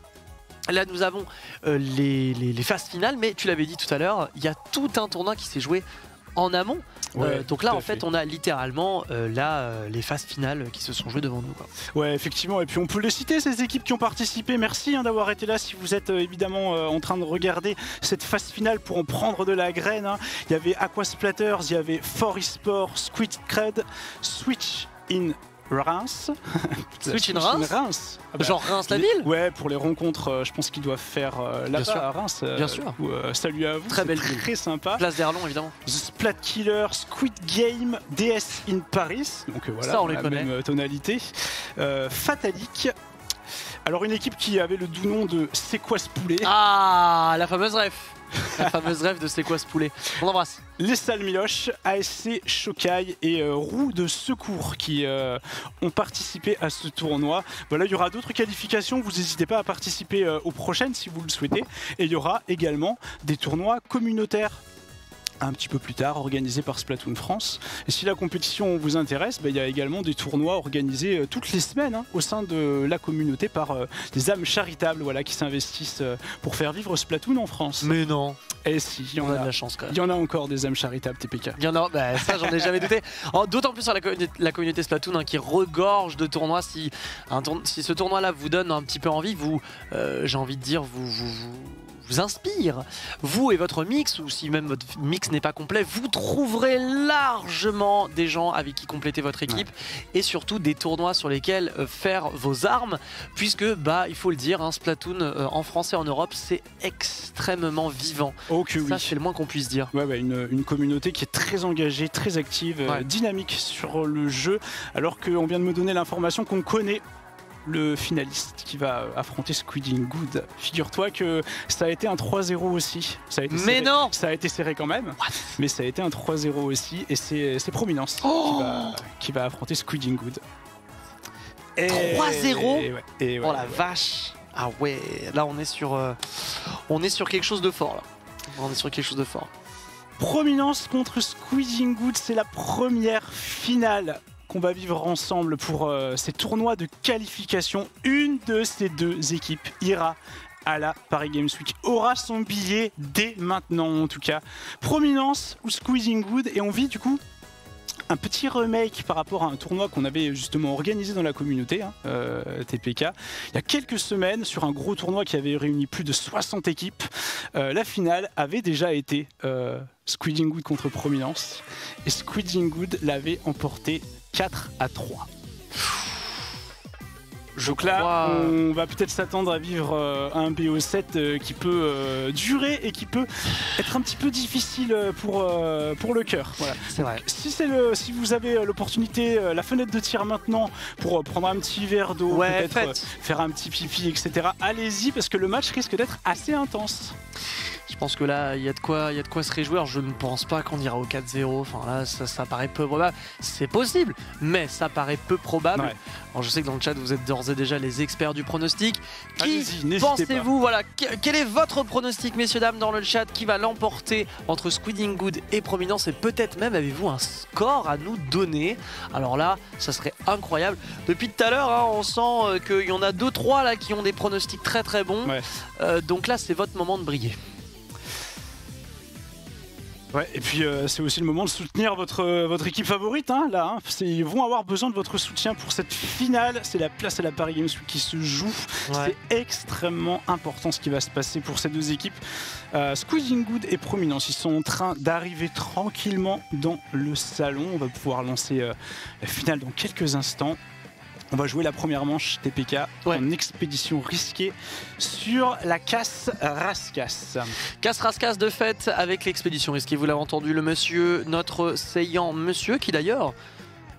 là nous avons euh, les, les, les phases finales, mais tu l'avais dit tout à l'heure, il y a tout un tournoi qui s'est joué en amont. Ouais, euh, donc là en fait, fait on a littéralement euh, là euh, les phases finales qui se sont jouées devant nous quoi.
Ouais effectivement, et puis on peut les citer ces équipes qui ont participé. Merci hein, d'avoir été là si vous êtes euh, évidemment euh, en train de regarder cette phase finale pour en prendre de la graine hein. Il y avait Aqua Splatters, il y avait four eSports, Squid Cred, Switch in Reims.
Switch in Reims,
Reims.
Ah bah, genre Reims la ville.
Ouais, pour les rencontres, euh, je pense qu'ils doivent faire euh, là-bas à Reims. Euh,
Bien sûr.
Où, euh, salut à vous.
Très belle
ville. Très sympa.
Place d'Erlon évidemment.
The Splat Killer, Squid Game, D S in Paris. Donc euh, voilà,
ça on les
la
connaît.
Même tonalité. Euh, Fatalic. Alors une équipe qui avait le doux nom de C'est quoi ce poulet?
Ah, la fameuse ref. La fameuse rêve de C'est quoi ce poulet. On embrasse.
Les Salmioches, A S C Shokai et euh, Roue de Secours qui euh, ont participé à ce tournoi. Voilà, il y aura d'autres qualifications, vous n'hésitez pas à participer euh, aux prochaines si vous le souhaitez. Et il y aura également des tournois communautaires un petit peu plus tard, organisé par Splatoon France. Et si la compétition vous intéresse, bah, il y a également des tournois organisés euh, toutes les semaines hein, au sein de la communauté par euh, des âmes charitables voilà, qui s'investissent euh, pour faire vivre Splatoon en France.
Mais non.
Et si, il y en
on a,
a
de la chance quand même.
Il y en a encore des âmes charitables T P K.
Il y en a, bah, ça j'en ai jamais douté. D'autant plus sur la, communauté, la communauté Splatoon hein, qui regorge de tournois. Si, un tour, si ce tournoi là vous donne un petit peu envie, vous, euh, j'ai envie de dire, vous, vous, vous vous inspire, vous et votre mix, ou si même votre mix n'est pas complet, vous trouverez largement des gens avec qui compléter votre équipe ouais. et surtout des tournois sur lesquels euh, faire vos armes, puisque bah il faut le dire, hein, Splatoon euh, en France et en Europe c'est extrêmement vivant.
Oh que
ça
oui.
c'est le moins qu'on puisse dire.
Ouais, ouais, une, une communauté qui est très engagée, très active, ouais. euh, dynamique sur le jeu, alors qu'on vient de me donner l'information qu'on connaît le finaliste qui va affronter Squiding Good. Figure-toi que ça a été un trois zéro aussi. Ça a été
mais
serré.
non.
Ça a été serré quand même.
What?
Mais ça a été un trois zéro aussi. Et c'est Prominence
oh
qui, va, qui va affronter Squiding Good.
trois zéro
ouais, ouais,
oh la
ouais.
vache. Ah ouais, là on est sur, euh, on est sur quelque chose de fort là. On est sur quelque chose de fort.
Prominence contre Squiding Good, c'est la première finale qu'on va vivre ensemble pour euh, ces tournois de qualification. Une de ces deux équipes ira à la Paris Games Week, aura son billet dès maintenant en tout cas. Prominence ou Squiding Good, et on vit du coup un petit remake par rapport à un tournoi qu'on avait justement organisé dans la communauté hein, euh, T P K il y a quelques semaines sur un gros tournoi qui avait réuni plus de soixante équipes. Euh, la finale avait déjà été euh, Squiding Good contre Prominence et Squiding Good l'avait emporté quatre à trois.
Je
Donc
crois...
là, on va peut-être s'attendre à vivre euh, un B O sept euh, qui peut euh, durer et qui peut être un petit peu difficile pour, euh, pour le cœur. Voilà.
C'est vrai.
Si, le, si vous avez l'opportunité, euh, la fenêtre de tir maintenant pour euh, prendre un petit verre d'eau,
ouais,
peut-être euh, faire un petit pipi, et cetera, allez-y parce que le match risque d'être assez intense.
Je pense que là, il y a de quoi, il y a de quoi se réjouir. Je ne pense pas qu'on ira au quatre zéro. Enfin là, ça, ça paraît peu probable. C'est possible, mais ça paraît peu probable. Ouais. Alors, je sais que dans le chat, vous êtes d'ores et déjà les experts du pronostic. Qui pensez-vous, voilà, quel est votre pronostic, messieurs dames, dans le chat? Qui va l'emporter entre Squiding Good et Prominence? Et peut-être même avez-vous un score à nous donner? Alors là, ça serait incroyable. Depuis tout à l'heure, hein, on sent euh, qu'il y en a deux trois là qui ont des pronostics très très bons. Ouais. Euh, donc là, c'est votre moment de briller.
Ouais, et puis euh, c'est aussi le moment de soutenir votre, euh, votre équipe favorite, hein, là. Hein. Ils vont avoir besoin de votre soutien pour cette finale. C'est la place à la Paris Games Week qui se joue. Ouais. C'est extrêmement important ce qui va se passer pour ces deux équipes. Euh, Squiding Good et Prominence, ils sont en train d'arriver tranquillement dans le salon. On va pouvoir lancer euh, la finale dans quelques instants. On va jouer la première manche T P K ouais. en expédition risquée sur la casse Rascasse.
Casse Rascasse de fait avec l'expédition risquée. Vous l'avez entendu, le monsieur, notre saillant monsieur qui d'ailleurs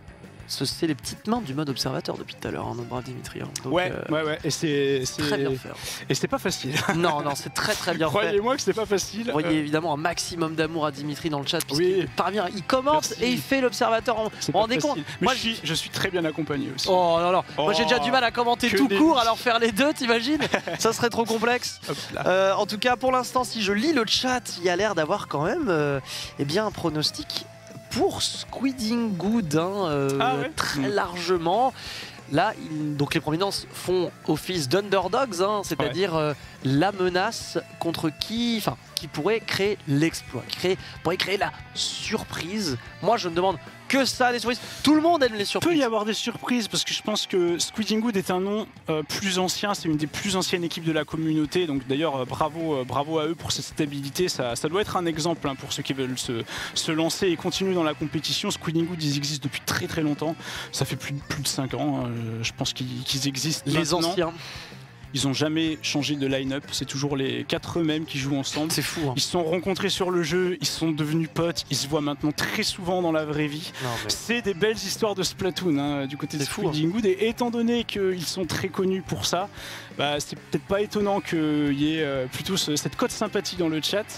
c'est les petites mains du mode observateur depuis tout à l'heure, hein, notre brave Dimitri. Hein. Donc,
ouais,
euh,
ouais, ouais, et c'est
très bien fait.
Et c'est pas facile.
Non, non, c'est très très bien fait.
Croyez-moi que c'est pas facile.
Vous voyez euh... évidemment un maximum d'amour à Dimitri dans le chat, puisqu'il
oui.
parvient, il commence
Merci.
et il fait l'observateur. En... Vous rendez compte?
Mais moi, je suis, je suis très bien accompagné aussi.
Oh là là,
oh,
moi j'ai déjà du mal à commenter tout court, vies. Alors faire les deux, t'imagines? Ça serait trop complexe. Euh, en tout cas, pour l'instant, si je lis le chat, il y a l'air d'avoir quand même euh, eh bien, un pronostic pour Squiding Good, hein, euh, ah ouais. très largement. Là, il, donc les Prominences font office d'underdogs, hein, c'est-à-dire ouais. euh, la menace contre qui, enfin, qui pourrait créer l'exploit, qui créer, pourrait créer la surprise. Moi, je me demande que ça, les surprises. Tout le monde aime les surprises.
Il peut y avoir des surprises parce que je pense que Squiding Good est un nom euh, plus ancien, c'est une des plus anciennes équipes de la communauté. Donc d'ailleurs, euh, bravo, euh, bravo à eux pour cette stabilité. Ça, ça doit être un exemple hein, pour ceux qui veulent se, se lancer et continuer dans la compétition. Squiding Good, ils existent depuis très très longtemps. Ça fait plus, plus de cinq ans. Hein, je pense qu'ils qu'ils existent.
Les
maintenant.
anciens.
Ils n'ont jamais changé de line-up, c'est toujours les quatre eux-mêmes qui jouent ensemble.
C'est fou. Hein.
Ils se sont rencontrés sur le jeu, ils sont devenus potes, ils se voient maintenant très souvent dans la vraie vie. Mais... C'est des belles histoires de Splatoon hein, du côté de Squiding Good. Et étant donné qu'ils sont très connus pour ça, bah, c'est peut-être pas étonnant qu'il y ait euh, plutôt ce, cette cote sympathie dans le chat.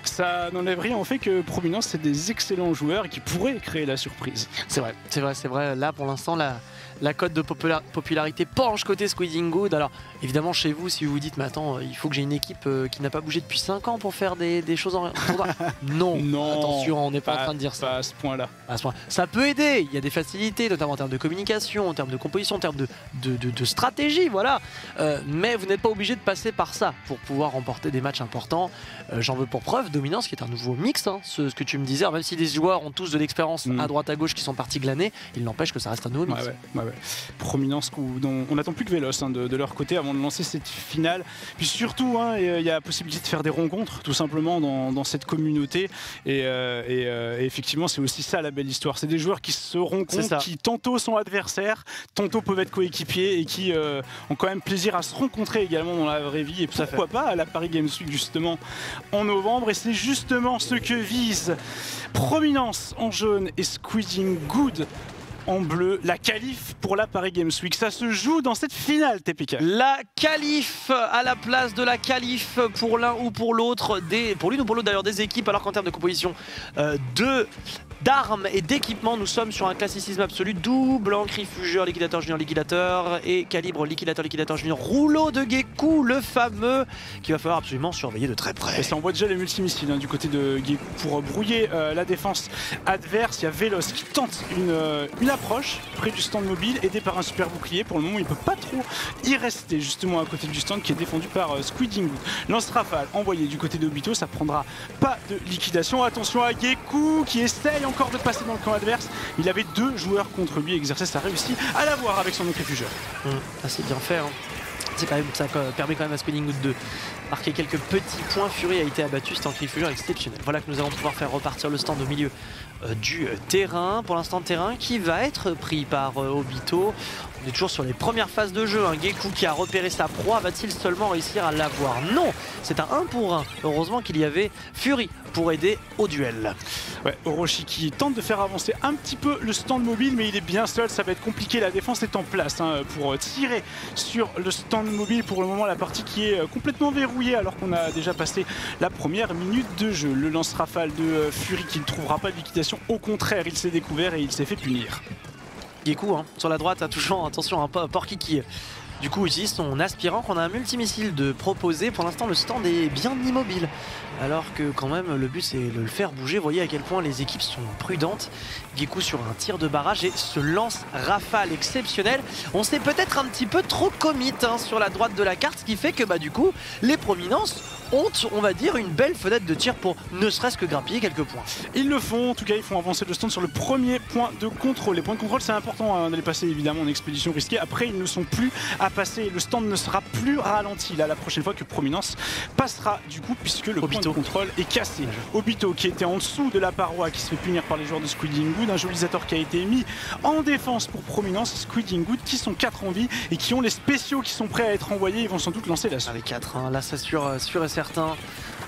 Ça n'enlève rien au fait que Prominence, c'est des excellents joueurs et qui pourraient créer la surprise.
C'est vrai, c'est vrai, c'est vrai. Là, pour l'instant, la... La cote de popula popularité penche côté Squiding Good. Alors évidemment chez vous, si vous vous dites mais attends, il faut que j'ai une équipe euh, qui n'a pas bougé depuis cinq ans pour faire des, des choses en non, non, attention, on n'est pas, pas en train de dire ça.
Pas à ce point-là.
Point. Ça peut aider, il y a des facilités, notamment en termes de communication, en termes de composition, en termes de, de, de, de stratégie, voilà. Euh, mais vous n'êtes pas obligé de passer par ça pour pouvoir remporter des matchs importants. Euh, J'en veux pour preuve, Dominance qui est un nouveau mix, hein, ce, ce que tu me disais, alors, même si les joueurs ont tous de l'expérience mmh. à droite à gauche qui sont partis glaner, il n'empêche que ça reste un nouveau mix.
Ouais, ouais, ouais, ouais. Prominence dont on n'attend plus que Vélos hein, de, de leur côté avant de lancer cette finale. Puis surtout, il hein, y a la possibilité de faire des rencontres tout simplement dans, dans cette communauté. Et, euh, et, euh, et effectivement, c'est aussi ça la belle histoire. C'est des joueurs qui se rencontrent, qui tantôt sont adversaires, tantôt peuvent être coéquipiers et qui euh, ont quand même plaisir à se rencontrer également dans la vraie vie. Et pourquoi pas à la Paris Games Week justement en novembre. Et c'est justement ce que vise Prominence en jaune et Squiding Good en bleu, la qualif pour la Paris Games Week. Ça se joue dans cette finale, T P K.
La qualif à la place de la qualif pour l'un ou pour l'autre, des, pour l'une ou pour l'autre d'ailleurs des équipes, alors qu'en termes de composition euh, de d'armes et d'équipements, nous sommes sur un classicisme absolu. Double Encrifugeur, liquidateur junior, liquidateur et calibre liquidateur, liquidateur junior. Rouleau de Gekou, le fameux, qu'il va falloir absolument surveiller de très près.
Et ça envoie déjà les multimissiles hein, du côté de Gekou pour brouiller euh, la défense adverse. Il y a Vélos qui tente une, euh, une approche près du stand mobile, aidé par un super bouclier. Pour le moment, il ne peut pas trop y rester justement à côté du stand qui est défendu par euh, Squiding Good. Lance rafale envoyé du côté d'Obito, ça prendra pas de liquidation. Attention à Gekou qui essaye encore de passer dans le camp adverse. Il avait deux joueurs contre lui. Exercice a réussi à l'avoir avec son encrifugeur.
Mmh, assez bien fait. Hein. C'est quand même, ça permet quand même à Squiding Good de marquer quelques petits points. Fury a été abattu, c'est un encrifugeur exceptionnel. Voilà que nous allons pouvoir faire repartir le stand au milieu euh, du euh, terrain. Pour l'instant, terrain qui va être pris par euh, Obito. On est toujours sur les premières phases de jeu. Un hein. Gekou qui a repéré sa proie, va-t-il seulement réussir à l'avoir? Non, c'est un un pour un. Heureusement qu'il y avait Fury pour aider au duel.
Ouais, Orochi qui tente de faire avancer un petit peu le stand mobile, mais il est bien seul, ça va être compliqué. La défense est en place hein, pour tirer sur le stand mobile. Pour le moment, la partie qui est complètement verrouillée alors qu'on a déjà passé la première minute de jeu. Le lance-rafale de Fury qui ne trouvera pas de liquidation. Au contraire, il s'est découvert et il s'est fait punir.
Gekou hein, sur la droite, attention, attention, un Porky qui du coup utilise son aspirant. On a un multimissile de proposer. Pour l'instant, le stand est bien immobile. Alors que quand même, le but c'est de le faire bouger. Vous voyez à quel point les équipes sont prudentes. Gekou sur un tir de barrage et ce lance rafale exceptionnel. On s'est peut-être un petit peu trop commit hein, sur la droite de la carte, ce qui fait que bah du coup, les Prominences ont, on va dire, une belle fenêtre de tir pour ne serait-ce que grappiller quelques points.
Ils le font, en tout cas ils font avancer le stand sur le premier point de contrôle. Les points de contrôle c'est important hein, d'aller passer évidemment en expédition risquée. Après ils ne sont plus à passer, le stand ne sera plus ralenti là la prochaine fois que Prominence passera du coup puisque le Obito. Point de contrôle est cassé. Obito qui était en dessous de la paroi qui se fait punir par les joueurs de Squiding Good. Un Jolisator qui a été mis en défense pour Prominence. Squiding Good qui sont quatre en vie et qui ont les spéciaux qui sont prêts à être envoyés. Ils vont sans doute lancer la suite.
Avec quatre, hein. Là c'est sûr, sûr et certain.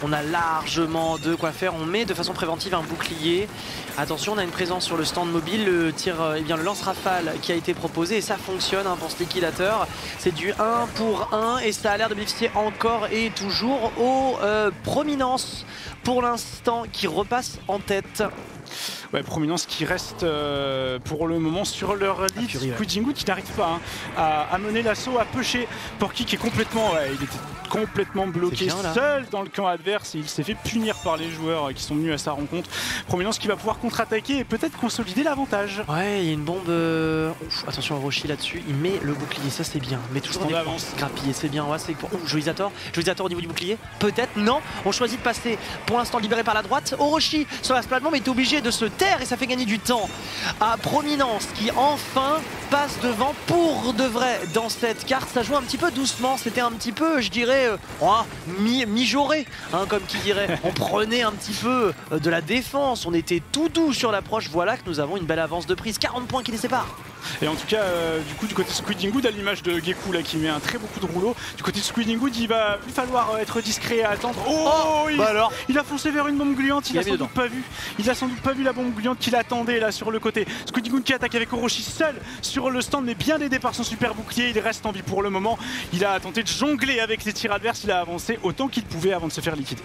On a largement de quoi faire. On met de façon préventive un bouclier. Attention, on a une présence sur le stand mobile. Le tir, eh bien, le lance-rafale qui a été proposé et ça fonctionne hein, pour ce liquidateur. C'est du un pour un et ça a l'air de bénéficier encore et toujours aux euh, Prominence pour l'instant qui repasse en tête.
Ouais, Prominence qui reste euh, pour le moment sur leur lead. Squidingood qui n'arrive pas hein, à, à mener l'assaut, à pusher. Porky qui est complètement, ouais, il était complètement bloqué bien, seul dans le camp adverse et il s'est fait punir par les joueurs qui sont venus à sa rencontre. Prominence qui va pouvoir contre-attaquer et peut-être consolider l'avantage.
Ouais, il y a une bombe. Euh... Ouf, attention à Roshi là-dessus, il met le bouclier, ça c'est bien. Mais toujours des
avance.
Grappillé, c'est bien. Ouais, c'est pour. Ouh, Jolisator. Jolisator au niveau du bouclier. Peut-être, non. On choisit de passer pour l'instant libéré par la droite. Orochi sur la plate-bombe est obligé de se taire et ça fait gagner du temps à Prominence qui enfin passe devant pour de vrai dans cette carte. Ça joue un petit peu doucement, c'était un petit peu, je dirais, euh, oh, mi-mijoré, hein, comme qui dirait. On prenait un petit peu de la défense, on était tout doux sur l'approche. Voilà que nous avons une belle avance de prise, quarante points qui les séparent.
Et en tout cas, euh, du coup, du côté de Squidingood, à l'image de Gekou là, qui met un très beau coup de rouleau, du côté de Squidingood, il va plus falloir être discret et attendre. Oh, oh il, bah alors. il a foncé vers une bombe gluante, il, il a sans doute pas vu. Il a sans doute pas vu la bombe gluante qu'il attendait là sur le côté. Squidingood qui attaque avec Orochi seul sur le stand, mais bien aidé par son super bouclier. Il reste en vie pour le moment. Il a tenté de jongler avec les tirs adverses. Il a avancé autant qu'il pouvait avant de se faire liquider.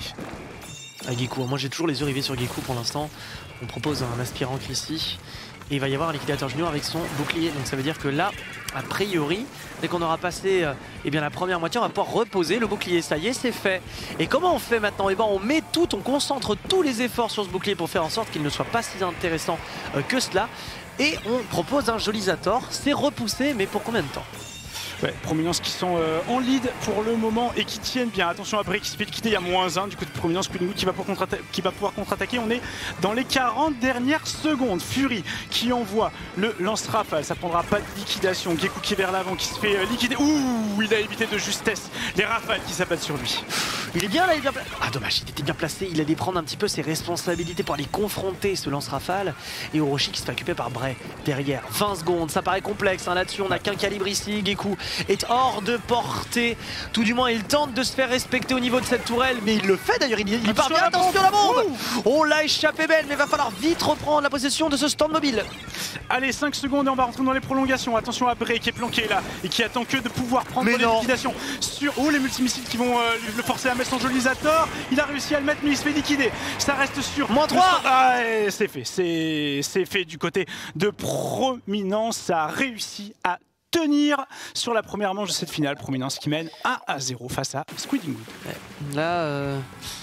À Gekou, moi j'ai toujours les yeux rivés sur Gekou pour l'instant. On propose un aspirant ici. Et il va y avoir un liquidateur junior avec son bouclier. Donc ça veut dire que là, a priori, dès qu'on aura passé euh, eh bien, la première moitié, on va pouvoir reposer le bouclier. Ça y est, c'est fait. Et comment on fait maintenant? Eh ben, on met tout, on concentre tous les efforts sur ce bouclier pour faire en sorte qu'il ne soit pas si intéressant euh, que cela. Et on propose un Jolisator. C'est repoussé, mais pour combien de temps?
Ouais, Prominence qui sont euh, en lead pour le moment et qui tiennent bien. Attention à Break qui se fait quitter, il y a moins un du coup de Prominence. Squidingood qui va, qui va pouvoir contre-attaquer. On est dans les quarante dernières secondes. Fury qui envoie le lance-rafale. Ça prendra pas de liquidation. Gekou qui est vers l'avant, qui se fait euh, liquider. Ouh, il a évité de justesse les rafales qui s'abattent sur lui.
Il est bien là, il est bien placé. Ah dommage, il était bien placé. Il allait prendre un petit peu ses responsabilités pour aller confronter ce lance-rafale. Et Orochi qui se fait occuper par Bray derrière. vingt secondes, ça paraît complexe hein, là-dessus. On n'a qu'un calibre ici. Gekou est hors de portée. Tout du moins, il tente de se faire respecter au niveau de cette tourelle. Mais il le fait d'ailleurs. Il, il part bien. Attention à la bombe. On l'a échappé belle, mais il va falloir vite reprendre la possession de ce stand mobile.
Allez, cinq secondes et on va rentrer dans les prolongations. Attention à Bray qui est planqué là et qui attend que de pouvoir prendre mais les liquidations sur oh, les multimissiles qui vont euh, le forcer à mettre son Jolisator. Il a réussi à le mettre, mais il se fait liquider. Ça reste sur
moins trois.
Ah, c'est fait. C'est fait du côté de Prominence. Ça a réussi à tenir sur la première manche de cette finale. Prominence qui mène un à zéro face à Squidingood.
Là, euh...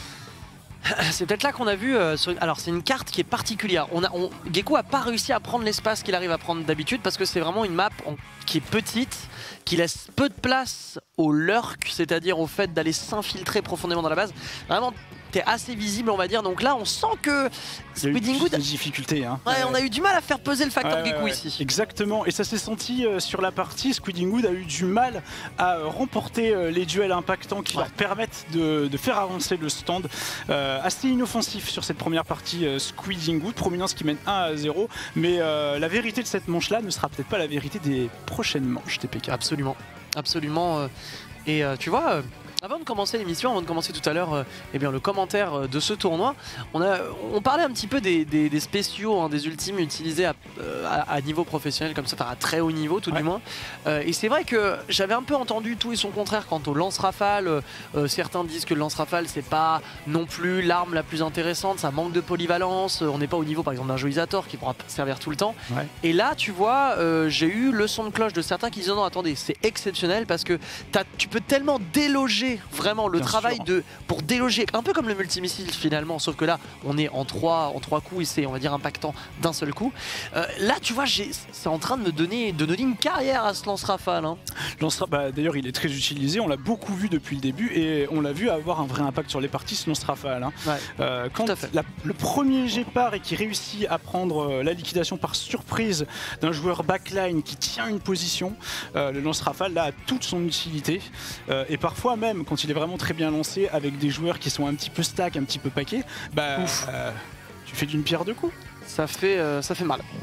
c'est peut-être là qu'on a vu. Euh, sur une... Alors, c'est une carte qui est particulière. On a, on... Gekou a pas réussi à prendre l'espace qu'il arrive à prendre d'habitude parce que c'est vraiment une map en... qui est petite, qui laisse peu de place au lurk, c'est-à-dire au fait d'aller s'infiltrer profondément dans la base. Vraiment, t'es assez visible, on va dire. Donc là, on sent que Squidingood.
Des difficultés. Hein.
Ouais, on a eu du mal à faire peser le facteur
ouais,
Gekou
ouais,
ici.
Exactement. Et ça s'est senti euh, sur la partie. Squidingood a eu du mal à euh, remporter euh, les duels impactants qui ouais. leur permettent de, de faire avancer le stand. Euh, assez inoffensif sur cette première partie. Euh, Squidingood, Prominence qui mène un à zéro. Mais euh, la vérité de cette manche-là ne sera peut-être pas la vérité des prochaines manches T P K.
Absolument. Absolument. Euh, et euh, tu vois. Euh... Avant de commencer l'émission, avant de commencer tout à l'heure euh, eh bien, le commentaire de ce tournoi, on, a, on parlait un petit peu des, des, des spéciaux, hein, des ultimes utilisés à, à, à niveau professionnel, comme ça, enfin à très haut niveau tout ouais. du moins. Euh, et c'est vrai que j'avais un peu entendu tout et son contraire quant au lance-rafale. Euh, certains disent que le lance-rafale, c'est pas non plus l'arme la plus intéressante, ça manque de polyvalence. On n'est pas au niveau par exemple d'un Jolisator qui pourra servir tout le temps. Ouais. Et là, tu vois, euh, j'ai eu le son de cloche de certains qui disent non, attendez, c'est exceptionnel parce que tu peux tellement déloger vraiment le Bien travail sûr. de pour déloger un peu comme le multimissile finalement, sauf que là on est en trois en trois coups et c'est on va dire impactant d'un seul coup. Euh, là tu vois c'est en train de me donner de donner une carrière à ce lance-rafale. Hein.
Lance bah, d'ailleurs il est très utilisé, on l'a beaucoup vu depuis le début et on l'a vu avoir un vrai impact sur les parties ce lance-rafale. Hein. Ouais. Euh, quand la, le premier jet part et qui réussit à prendre euh, la liquidation par surprise d'un joueur backline qui tient une position, euh, le lance-rafale là a toute son utilité euh, et parfois même quand il est vraiment très bien lancé avec des joueurs qui sont un petit peu stack, un petit peu paquets, bah euh, tu fais d'une pierre deux coups.
Ça fait, euh, ça fait mal.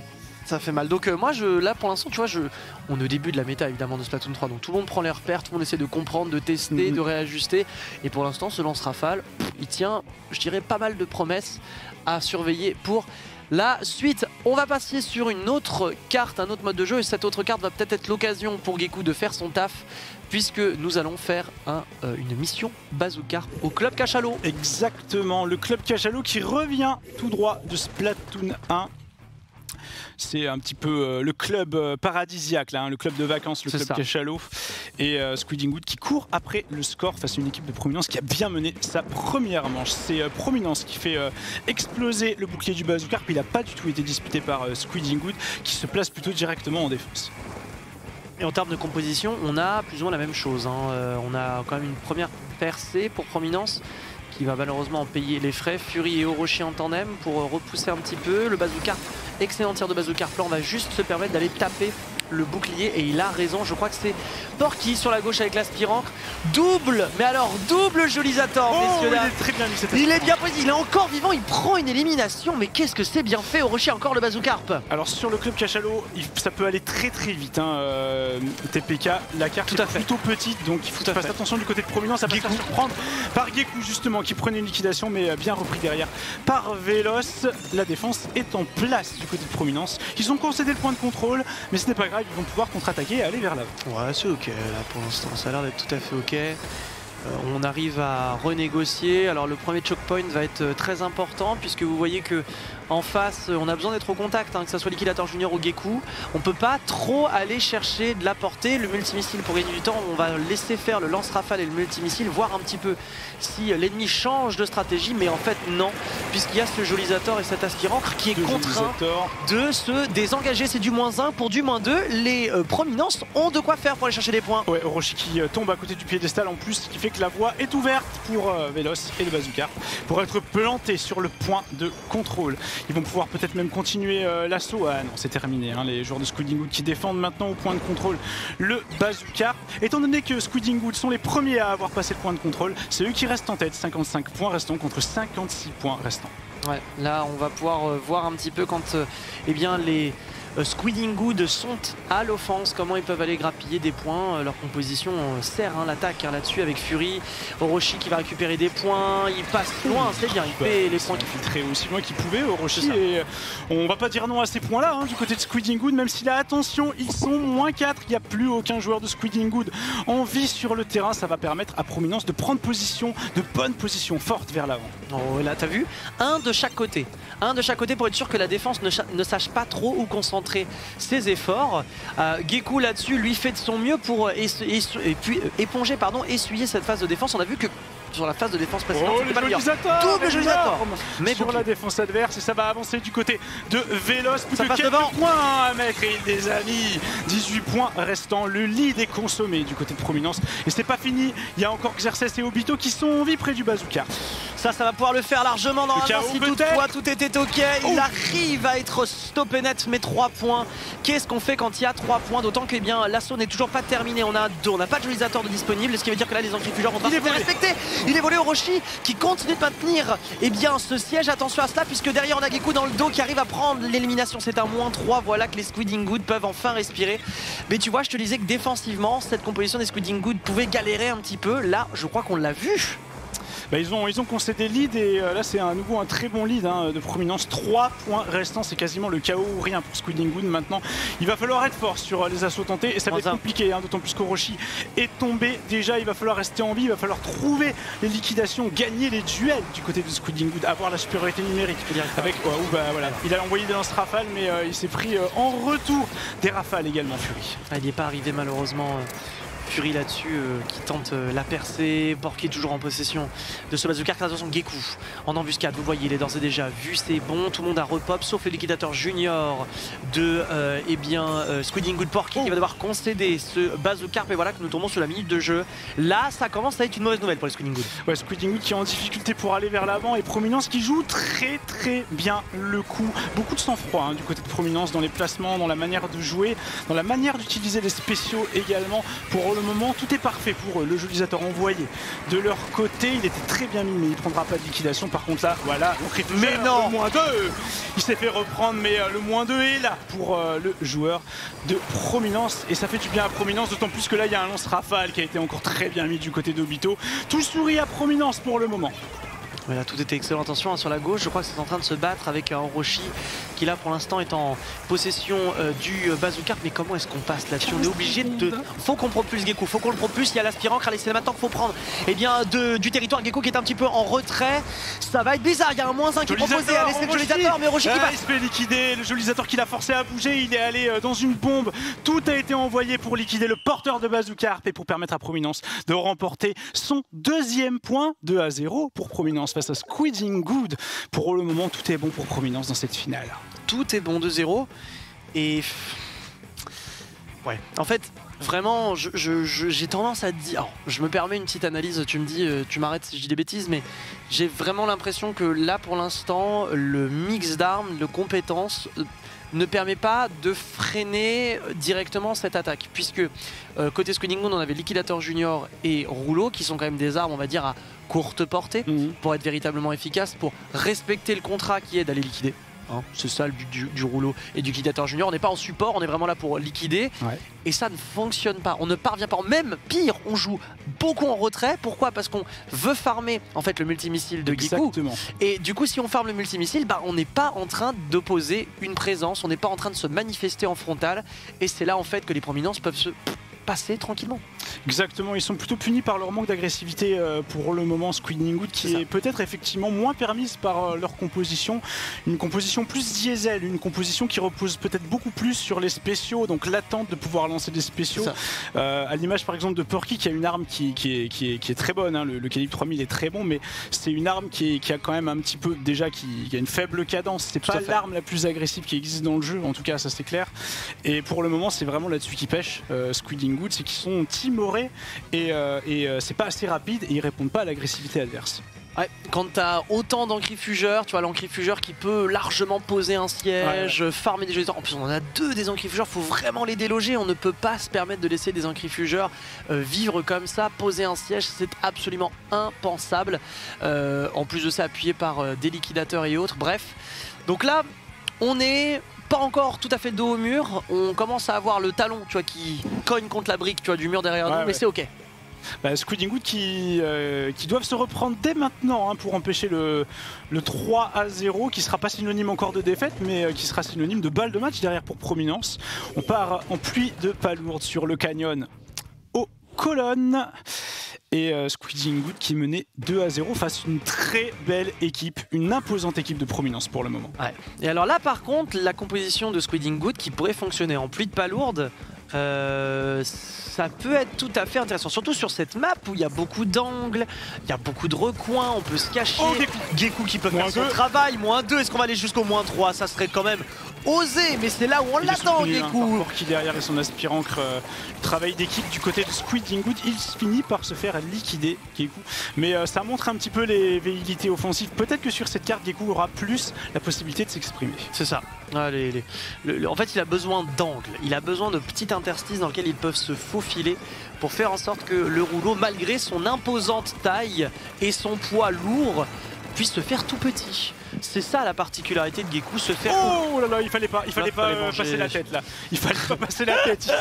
Ça fait mal. Donc euh, moi, je, là pour l'instant, tu vois, je, on est au début de la méta évidemment de Splatoon trois, donc tout le monde prend les repères, tout le monde essaie de comprendre, de tester, mmh. de réajuster. Et pour l'instant, ce lance-rafale, il tient, je dirais, pas mal de promesses à surveiller pour la suite. On va passer sur une autre carte, un autre mode de jeu, et cette autre carte va peut-être être, être l'occasion pour Gekou de faire son taf, puisque nous allons faire un, euh, une mission Bazookarp au Club Cachalot.
Exactement, le Club Cachalot qui revient tout droit de Splatoon un. C'est un petit peu euh, le club euh, paradisiaque, là, hein, le club de vacances, le club ça. Cachalot. Et euh, Squiding Wood qui court après le score face à une équipe de Prominence qui a bien mené sa première manche. C'est euh, Prominence qui fait euh, exploser le bouclier du Bazookarp. Il n'a pas du tout été disputé par euh, Squiding Wood qui se place plutôt directement en défense.
Et en termes de composition, on a plus ou moins la même chose. Hein. Euh, on a quand même une première percée pour Prominence qui va malheureusement en payer les frais. Fury et Orochi en tandem pour repousser un petit peu. Le Bazookarp, excellent tir de Bazookarp. Là, on va juste se permettre d'aller taper le bouclier et il a raison. Je crois que c'est Porky sur la gauche avec l'aspirant. Double, mais alors double Jolisator,
oh,
messieurs dames.
Il est très bien mis cet
Il est bien posé, il est encore vivant, il prend une élimination. Mais qu'est-ce que c'est bien fait. Orochi encore le Bazookarp.
Alors sur le club Cachalot, ça peut aller très très vite. Hein, euh, T P K, la carte
Tout
est
à fait.
plutôt petite, donc il faut faire attention du côté de Prominence. Ça va se faire surprendre par Gekou justement qui prenait une liquidation, mais bien repris derrière par Véloce. La défense est en place du côté de Prominence. Ils ont concédé le point de contrôle, mais ce n'est pas grave, ils vont pouvoir contre-attaquer et aller vers l'avant.
Ouais, c'est ok là pour l'instant, ça a l'air d'être tout à fait ok. Euh, on arrive à renégocier. Alors le premier choke point va être très important puisque vous voyez que en face on a besoin d'être au contact, hein, que ce soit Liquidator Junior ou Gekou. On peut pas trop aller chercher de la portée. Le multimissile pour gagner du temps, on va laisser faire le lance-rafale et le multimissile, voir un petit peu si l'ennemi change de stratégie, mais en fait non, puisqu'il y a ce Jolisator et cet aspirant qui est de contraint de se désengager. C'est du moins un pour du moins deux. Les euh, Prominences ont de quoi faire pour aller chercher des points.
Ouais, Orochi qui euh, tombe à côté du piédestal en plus, ce qui fait que la voie est ouverte pour euh, Véloce et le Bazookarp pour être planté sur le point de contrôle. Ils vont pouvoir peut-être même continuer euh, l'assaut. Ah non, c'est terminé, hein, les joueurs de Squiding Wood qui défendent maintenant au point de contrôle le Bazookarp. Étant donné que Squiding Wood sont les premiers à avoir passé le point de contrôle, c'est eux qui restent en tête, cinquante-cinq points restants contre cinquante-six points restants.
Ouais, là on va pouvoir euh, voir un petit peu quand euh, eh bien, les euh, Squiding Wood sont à l'offense, comment ils peuvent aller grappiller des points. Euh, leur composition euh, sert hein, l'attaque hein, là-dessus avec Fury, Orochi qui va récupérer des points, il passe loin, c'est bien, il
bah,
fait les points
qu'il filtrait aussi loin qu'il pouvait Orochi, et on va pas dire non à ces points là hein, du côté de Squiding Wood, même si là attention ils sont moins quatre, il n'y a plus aucun joueur de Squiding Wood en vie sur le terrain. Ça va permettre à Prominence de prendre position, de bonnes positions fortes vers l'avant.
Oh, là t'as vu, un de chaque côté, un de chaque côté pour être sûr que la défense ne, ne sache pas trop où concentrer ses efforts. euh, Gekou là-dessus lui fait de son mieux pour et, et, et puis, éponger pardon, essuyer cette phase de défense. On a vu que sur la phase de défense précédente,
oh, le Jolisator,
double Jolisator
mais sur la défense adverse, et ça va avancer du côté de Véloce. Plus
ça
que
passe
quelques
devant.
points à mettre, et des amis, dix-huit points restants. Le lead est consommé du côté de Prominence et c'est pas fini. Il y a encore Xerxes et Obito qui sont en vie près du Bazookarp.
Ça, ça va pouvoir le faire largement normalement si toutefois tout était ok. Il oh. arrive à être stoppé net, mais trois points. Qu'est-ce qu'on fait quand il y a trois points? D'autant que eh bien l'assaut n'est toujours pas terminé. On a deux, on n'a pas de Jolisator de disponible, ce qui veut dire que là les encrifugeurs vont pas se faire respecter. Il est volé Orochi qui continue de maintenir eh bien, ce siège. Attention à cela puisque derrière on a Gekou dans le dos qui arrive à prendre l'élimination. C'est un moins trois. Voilà que les Squiding Wood peuvent enfin respirer. Mais tu vois, je te disais que défensivement cette composition des Squiding Wood pouvait galérer un petit peu. Là je crois qu'on l'a vu.
Bah, ils, ont, ils ont concédé lead et euh, là c'est à nouveau un très bon lead hein, de Prominence. trois points restants, c'est quasiment le chaos ou rien pour Squiding Wood. Maintenant il va falloir être fort sur euh, les assauts tentés et ça va être compliqué hein, d'autant plus qu'Orochi est tombé. Déjà il va falloir rester en vie, il va falloir trouver les liquidations, gagner les duels du côté de Squiding Wood, avoir la supériorité numérique avec, ouais, ou, bah, voilà. Il a envoyé des lance rafales mais euh, il s'est pris euh, en retour des rafales également Fury.
Ah, il n'est pas arrivé malheureusement. Euh... Fury là-dessus euh, qui tente euh, la percée. Porky toujours en possession de ce Bazookarp. Attention Gekou en embuscade, vous voyez il est d'ores et déjà vu, c'est bon, tout le monde a repop sauf le Liquidator Junior de euh, eh bien, euh, Squiding Wood. Porky oh. qui va devoir concéder ce Bazookarp et voilà que nous tombons sur la minute de jeu. Là ça commence à être une mauvaise nouvelle pour les Squiding Wood.
Ouais, Squiding Wood qui est en difficulté pour aller vers l'avant et Prominence qui joue très très bien le coup. Beaucoup de sang-froid hein, du côté de Prominence dans les placements, dans la manière de jouer, dans la manière d'utiliser les spéciaux également pour le moment, tout est parfait pour eux. Le Jolisator envoyé de leur côté, il était très bien mis, mais il ne prendra pas de liquidation. Par contre là, voilà,
mais non,
le moins deux. Il s'est fait reprendre, mais euh, le moins deux est là pour euh, le joueur de Prominence. Et ça fait du bien à Prominence, d'autant plus que là, il y a un lance-rafale qui a été encore très bien mis du côté d'Obito. Tout sourit à Prominence pour le moment.
Voilà, tout était excellent. Attention hein, sur la gauche, je crois que c'est en train de se battre avec un Orochi qui là pour l'instant est en possession euh, du euh, bazooka. Mais comment est-ce qu'on passe là-dessus? On est obligé de... Faut qu'on propulse Gecko, faut qu'on le propulse. Il y a l'aspirant, allez c'est maintenant qu'il faut prendre eh bien, de, du territoire. Gecko qui est un petit peu en retrait. Ça va être bizarre, il y a un moins un qui est proposé. Allez c'est le Jolisator, mais Orochi qui
ah,
passe.
Il se fait liquider, le Jolisator qui l'a forcé à bouger. Il est allé euh, dans une bombe. Tout a été envoyé pour liquider le porteur de bazooka et pour permettre à Prominence de remporter son deuxième point deux à zéro pour Prominence face à Squiding Good. Pour le moment, tout est bon pour Prominence dans cette finale.
Tout est bon deux zéro. Et... Ouais, en fait, vraiment, j'ai je, je, tendance à dire... Alors, je me permets une petite analyse, tu me dis, tu m'arrêtes si je dis des bêtises, mais j'ai vraiment l'impression que là, pour l'instant, le mix d'armes, de compétences... ne permet pas de freiner directement cette attaque, puisque euh, côté Squiding Good on avait Liquidator Junior et Rouleau qui sont quand même des armes on va dire à courte portée mmh. pour être véritablement efficaces, pour respecter le contrat qui est d'aller liquider. Hein, c'est ça le but du, du Rouleau et du Liquidator Junior. On n'est pas en support, on est vraiment là pour liquider. Ouais. Et ça ne fonctionne pas. On ne parvient pas. Même pire, on joue beaucoup en retrait. Pourquoi? Parce qu'on veut farmer en fait le multimissile de Gecko. Et du coup, si on farme le multimissile, bah, on n'est pas en train d'opposer une présence. On n'est pas en train de se manifester en frontal. Et c'est là en fait que les Prominences peuvent se passer tranquillement.
Exactement, ils sont plutôt punis par leur manque d'agressivité euh, pour le moment. Squiding Good qui est, est peut-être effectivement moins permise par euh, leur composition, une composition plus diesel, une composition qui repose peut-être beaucoup plus sur les spéciaux, donc l'attente de pouvoir lancer des spéciaux, euh, à l'image par exemple de Porky qui a une arme qui, qui, est, qui, est, qui est très bonne, hein. le, le calibre trois mille est très bon, mais c'est une arme qui, est, qui a quand même un petit peu déjà qui, qui a une faible cadence, c'est pas l'arme la plus agressive qui existe dans le jeu, en tout cas ça c'est clair, et pour le moment c'est vraiment là-dessus qu'ils pêchent, euh, Squiding Good, c'est qu'ils sont timorés et, euh, et euh, c'est pas assez rapide et ils répondent pas à l'agressivité adverse.
Ouais, quand tu as autant d'encrifugeurs, tu vois l'encrifugeur qui peut largement poser un siège, ouais. farmer des Jolisator. En plus on en a deux des encrifugeurs, faut vraiment les déloger. On ne peut pas se permettre de laisser des encrifugeurs euh, vivre comme ça, poser un siège, c'est absolument impensable. Euh, en plus de ça appuyé par euh, des liquidateurs et autres, bref. Donc là, on est... pas encore tout à fait dos au mur, on commence à avoir le talon tu vois, qui cogne contre la brique tu vois, du mur derrière ouais, nous, ouais. mais c'est ok.
Bah, Squiding Good qui, euh, qui doivent se reprendre dès maintenant hein, pour empêcher le, le trois à zéro qui sera pas synonyme encore de défaite mais euh, qui sera synonyme de balle de match derrière pour Prominence. On part en pluie de palourdes sur le canyon aux colonnes. Et euh, Squiding Good qui menait deux à zéro face à une très belle équipe, une imposante équipe de Prominence pour le moment.
Ouais. Et alors là par contre, la composition de Squiding Good qui pourrait fonctionner en pluie de palourdes, euh, ça peut être tout à fait intéressant, surtout sur cette map où il y a beaucoup d'angles, il y a beaucoup de recoins, on peut se cacher.
Oh,
Gecko qui peut faire son travail, moins deux, est-ce qu'on va aller jusqu'au moins trois? Ça serait quand même osé, mais c'est là où on l'attend Gecko.
Qui derrière et son aspirant euh, travail d'équipe du côté de Squiding Good, il finit par se faire liquider Gecko. Mais euh, ça montre un petit peu les velléités offensives. Peut-être que sur cette carte Gecko aura plus la possibilité de s'exprimer.
C'est ça. Ah, les, les, le, le, en fait il a besoin d'angles, il a besoin de petits interstices dans lesquels ils peuvent se faufiler pour faire en sorte que le Rouleau, malgré son imposante taille et son poids lourd, puisse se faire tout petit. C'est ça la particularité de Gecko, se faire...
Oh là là, il fallait pas, il fallait là, pas fallait euh, passer la tête là. Il fallait pas passer la tête.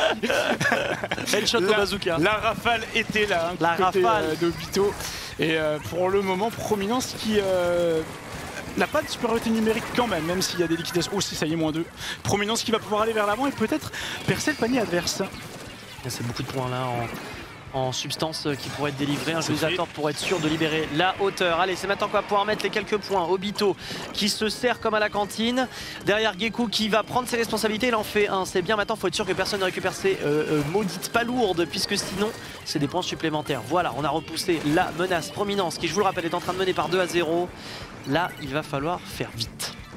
Headshot au bazooka.
La rafale était là, hein,
la
côté,
rafale
euh, d'Obito. Et euh, pour le moment, Prominence qui... Euh, n'a pas de supériorité numérique quand même, même s'il y a des liquidations. Oh si, ça y est, moins deux. Prominence qui va pouvoir aller vers l'avant et peut-être percer le panier adverse.
C'est beaucoup de points là en, en substance qui pourraient être délivrés. Un Jolisator pour être sûr de libérer la hauteur. Allez, c'est maintenant qu'on va pouvoir mettre les quelques points. Obito qui se sert comme à la cantine. Derrière Gecko qui va prendre ses responsabilités. Il en fait un. C'est bien, maintenant il faut être sûr que personne ne récupère ses euh, euh, maudites palourdes, puisque sinon c'est des points supplémentaires. Voilà, on a repoussé la menace. Prominence qui, je vous le rappelle, est en train de mener par deux à zéro. Là, il va falloir faire vite.